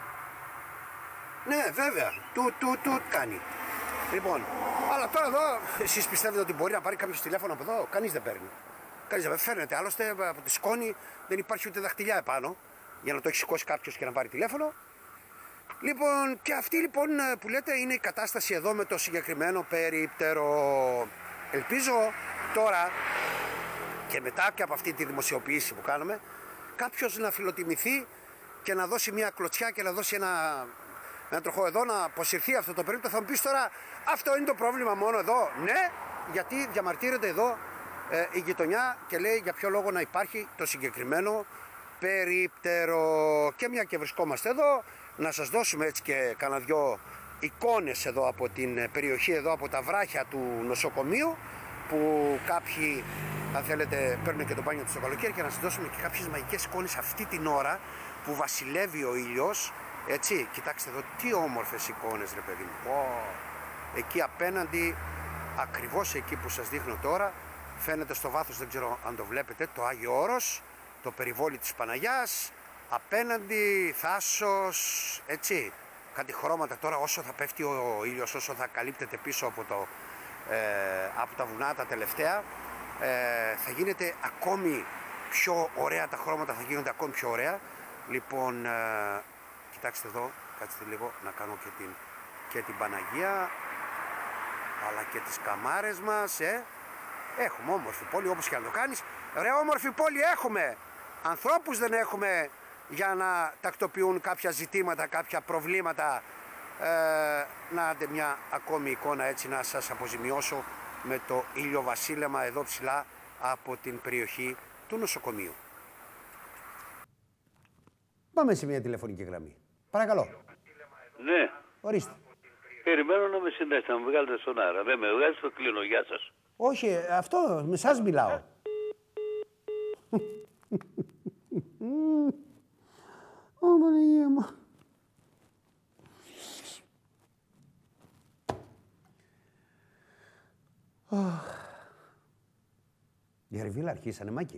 Ναι, βέβαια, του, του, του κάνει. Λοιπόν, αλλά τώρα εδώ, εσείς πιστεύετε ότι μπορεί να πάρει κάποιος τηλέφωνο από εδώ? Κανείς δεν παίρνει. Κανείς δεν φαίνεται. Άλλωστε από τη σκόνη δεν υπάρχει ούτε δαχτυλιά επάνω για να το έχει σηκώσει κάποιος και να πάρει τηλέφωνο. Λοιπόν, και αυτή λοιπόν που λέτε είναι η κατάσταση εδώ με το συγκεκριμένο περίπτερο. Ελπίζω τώρα και μετά και από αυτή τη δημοσιοποίηση που κάναμε, κάποιος να φιλοτιμηθεί και να δώσει μια κλωτσιά και να δώσει ένα, ένα τροχό εδώ, να αποσυρθεί αυτό το περίπτερο. Θα μου πεις τώρα, αυτό είναι το πρόβλημα μόνο εδώ? Ναι, γιατί διαμαρτύρεται εδώ ε, η γειτονιά και λέει για ποιο λόγο να υπάρχει το συγκεκριμένο περίπτερο. Και μια και βρισκόμαστε εδώ, να σας δώσουμε έτσι και κάνα δυο εικόνες εδώ από την περιοχή, εδώ από τα βράχια του νοσοκομείου, που κάποιοι, αν θέλετε, παίρνουν και το μπάνιο τους το καλοκαίρι, και να σας δώσουμε και κάποιες μαγικές εικόνες αυτή την ώρα που βασιλεύει ο ήλιος, έτσι, κοιτάξτε εδώ τι όμορφες εικόνες ρε παιδί μου. Oh. Εκεί απέναντι, ακριβώς εκεί που σας δείχνω τώρα, φαίνεται στο βάθος, δεν ξέρω αν το βλέπετε, το Άγιο Όρος, το περιβόλι της Παναγιάς, απέναντι Θάσος, έτσι, κάτι χρώματα τώρα όσο θα πέφτει ο ήλιος, όσο θα καλύπτεται πίσω από, το, ε, από τα βουνά τα τελευταία, ε, θα γίνεται ακόμη πιο ωραία, τα χρώματα θα γίνονται ακόμη πιο ωραία. Λοιπόν, ε, κοιτάξτε εδώ, κάτστε λίγο να κάνω και την, και την Παναγία, αλλά και τις καμάρες μας, ε. Έχουμε όμορφη πόλη, όπως και αν το κάνεις. Ωραία όμορφη πόλη έχουμε. Ανθρώπους δεν έχουμε για να τακτοποιούν κάποια ζητήματα, κάποια προβλήματα. Ε, να άντε μια ακόμη εικόνα έτσι να σας αποζημιώσω με το ηλιοβασίλεμα εδώ ψηλά από την περιοχή του νοσοκομείου. Πάμε σε μια τηλεφωνική γραμμή. Παρακαλώ. Ναι. Ορίστε. Περιμένω να με συνέσετε, να με βγάλετε στον αέρα. Δεν με βγάζετε, το κλείνω. Γεια σας. Όχι, αυτό, με εσάς μιλάω. Ω, Παναγία μου. Η Αρβίλα αρχίσανε, Μάκη.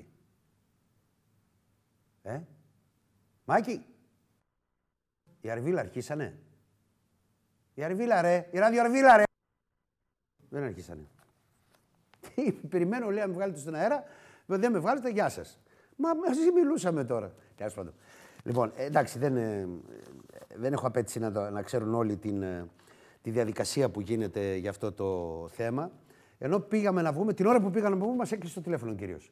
Ε, Μάκη. Η Αρβίλα αρχίσανε. Η Αρβίλα ρε, η ραδιοαρβίλα ρε. Δεν αρχίσανε. Περιμένω, λέει, να με βγάλετε στον αέρα. Δεν με βγάλετε, γεια σας. Μα μαζί μιλούσαμε τώρα. Τέλος πάντων. Λοιπόν, εντάξει, δεν, ε, δεν έχω απέτηση να, το, να ξέρουν όλοι την, ε, τη διαδικασία που γίνεται για αυτό το θέμα. Ενώ πήγαμε να βγούμε, την ώρα που πήγαμε να βγούμε, μας έκλεισε το τηλέφωνο κυρίως.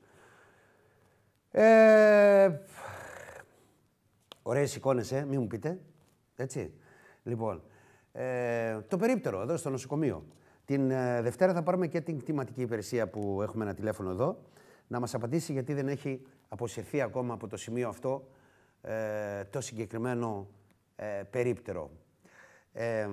Ε, ωραίες εικόνες, ε, μη μου πείτε. Έτσι. Λοιπόν, ε, το περίπτερο εδώ στο νοσοκομείο. Την ε, Δευτέρα θα πάρουμε και την κτηματική υπηρεσία που έχουμε ένα τηλέφωνο εδώ να μας απαντήσει γιατί δεν έχει αποσυρθεί ακόμα από το σημείο αυτό ε, το συγκεκριμένο ε, περίπτερο. Ε,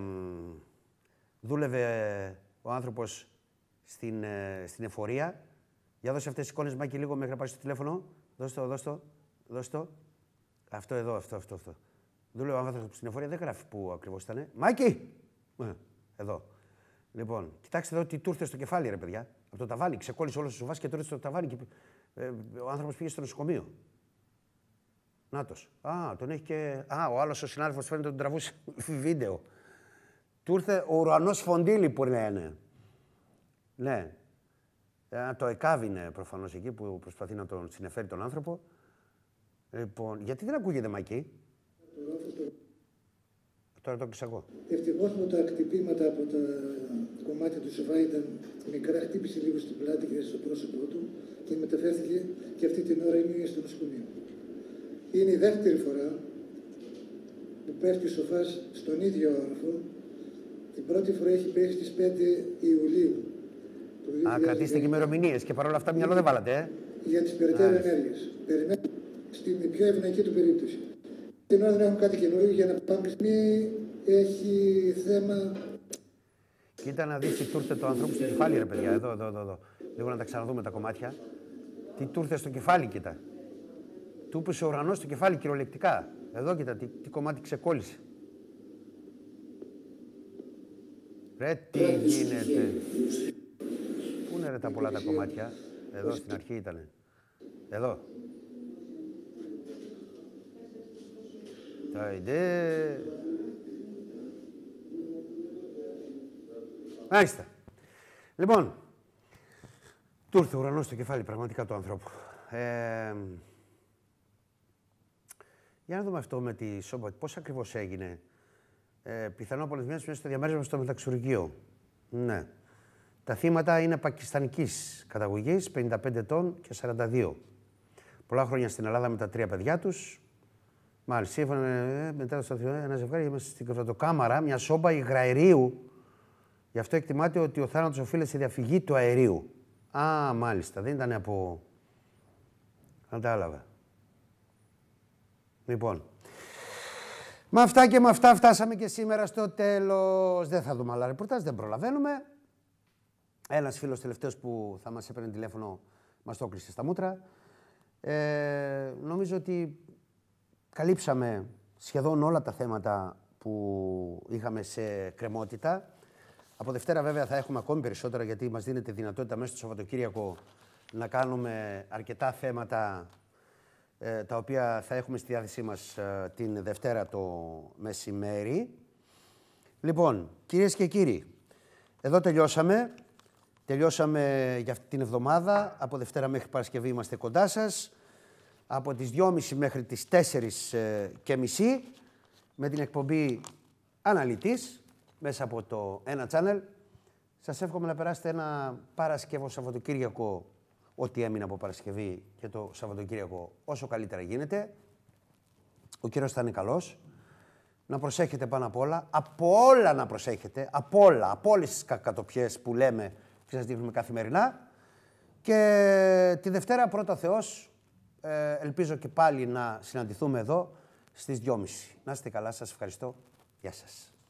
δούλευε ο άνθρωπος στην, ε, στην εφορία. Για δώσε αυτές τις εικόνες, Μάκη, λίγο μέχρι να πάρει στο τηλέφωνο. Δώσε το, δώσε το, δώσε το. Αυτό εδώ, αυτό, αυτό, αυτό. Δούλευε ο άνθρωπος στην εφορία, δεν γράφει που ακριβώς ήταν. Μάκη! Ε, εδώ. Λοιπόν, κοιτάξτε εδώ τι του ήρθε στο κεφάλι, ρε παιδιά. Από το ταβάνι, ξεκόλλησε όλο το σουβάς και του ήρθε στο ταβάνι και ε, ο άνθρωπος πήγε στο νοσοκομείο. Νάτος. Α, τον έχει και... Α, ο άλλος ο συνάδελφος φαίνεται τον τραβούσε βίντεο. Του ήρθε ο ουρανός φοντίλι που λένε. Ναι. Ε, το ΕΚΑΒ είναι προφανώς εκεί που προσπαθεί να τον συνεφέρει τον άνθρωπο. Λοιπόν, γιατί δεν ακούγεται, Μάκη? Τώρα το έκλεισα εγώ. Ευτυχώς μου τα χτυπήματα από τα κομμάτια του σοφά ήταν μικρά, χτύπησε λίγο στην πλάτη και στο πρόσωπό του και μεταφέρθηκε και αυτή την ώρα είναι στο νοσοκομείο. Είναι η δεύτερη φορά που πέφτει ο σοφάς στον ίδιο όροφο. Την πρώτη φορά έχει πέσει στις πέντε Ιουλίου. Α, κρατήστε και ημερομηνίες και παρόλα αυτά μυαλό δεν βάλατε, ε. Για τις περαιτέρω ενέργειες. Περιμένουμε στην πιο ευνοϊκή του περίπτωση. Την ώρα δεν έχουν κάτι καινούριο για να πάμε στιγμή έχει θέμα. Κοίτα να δεις τι του ήρθε το ανθρώπου στο κεφάλι, ρε παιδιά. Εδώ, εδώ, εδώ, εδώ. Λίγο να τα ξαναδούμε τα κομμάτια. Τι του ήρθε στο κεφάλι, κοίτα. Του έπεσε ο ουρανός στο κεφάλι κυριολεκτικά. Εδώ, κοίτα, τι, τι κομμάτι ξεκόλλησε. Ρε, τι γίνεται. Πού είναι ρε τα πολλά τα κομμάτια. Εδώ στην αρχή ήτανε. Εδώ. Ταϊντέ. Μάλιστα. Λοιπόν, του ήρθε ο ουρανός στο κεφάλι πραγματικά του ανθρώπου. Ε, για να δούμε αυτό με τη Σόμπα, πώς ακριβώς έγινε. Ε, πιθανό απολεσμένος μέσα στο διαμέρισμα στο μεταξουργείο. Ναι. Τα θύματα είναι πακιστανικής καταγωγής, πενήντα πέντε ετών και σαράντα δύο. Πολλά χρόνια στην Ελλάδα με τα τρία παιδιά τους. Μάλιστα, σύμφωνα με μετά το σταθμό, ένα ζευγάρι είμαστε στην κρεβατοκάμαρα, μια σόμπα υγραερίου. Γι' αυτό εκτιμάται ότι ο θάνατος οφείλεται σε διαφυγή του αερίου. Α, μάλιστα, δεν ήταν από... Κατάλαβα. Λοιπόν, με αυτά και με αυτά φτάσαμε και σήμερα στο τέλος. Δεν θα δούμε άλλα ρεπορτάζ, δεν προλαβαίνουμε. Ένας φίλος τελευταίος που θα μας έπαιρνε τηλέφωνο μας το έκλεισε στα μούτρα. Ε, νομίζω ότι καλύψαμε σχεδόν όλα τα θέματα που είχαμε σε κρεμότητα. Από Δευτέρα βέβαια θα έχουμε ακόμη περισσότερα, γιατί μας δίνεται δυνατότητα μέσα στο Σαββατοκύριακο να κάνουμε αρκετά θέματα ε, τα οποία θα έχουμε στη διάθεσή μας ε, την Δευτέρα το μεσημέρι. Λοιπόν, κυρίες και κύριοι, εδώ τελειώσαμε. Τελειώσαμε για αυτή την εβδομάδα. Από Δευτέρα μέχρι Παρασκευή είμαστε κοντά σας. Από τις δυόμιση μέχρι τις τέσσερις και μισή με την εκπομπή Αναλυτής μέσα από το ένα channel. Σας εύχομαι να περάσετε ένα Παρασκευό Σαββατοκύριακο, ό,τι έμεινε από Παρασκευή, και το Σαββατοκύριακο όσο καλύτερα γίνεται. Ο καιρός θα είναι καλός. Να προσέχετε πάνω απ' όλα. Από όλα να προσέχετε. Από όλα. Από όλες τις κακατοπιές που λέμε και σας δείχνουμε καθημερινά. Και τη Δευτέρα, πρώτα Θεός, ε, ελπίζω και πάλι να συναντηθούμε εδώ στις δυόμιση. Να είστε καλά, σας ευχαριστώ. Γεια σας.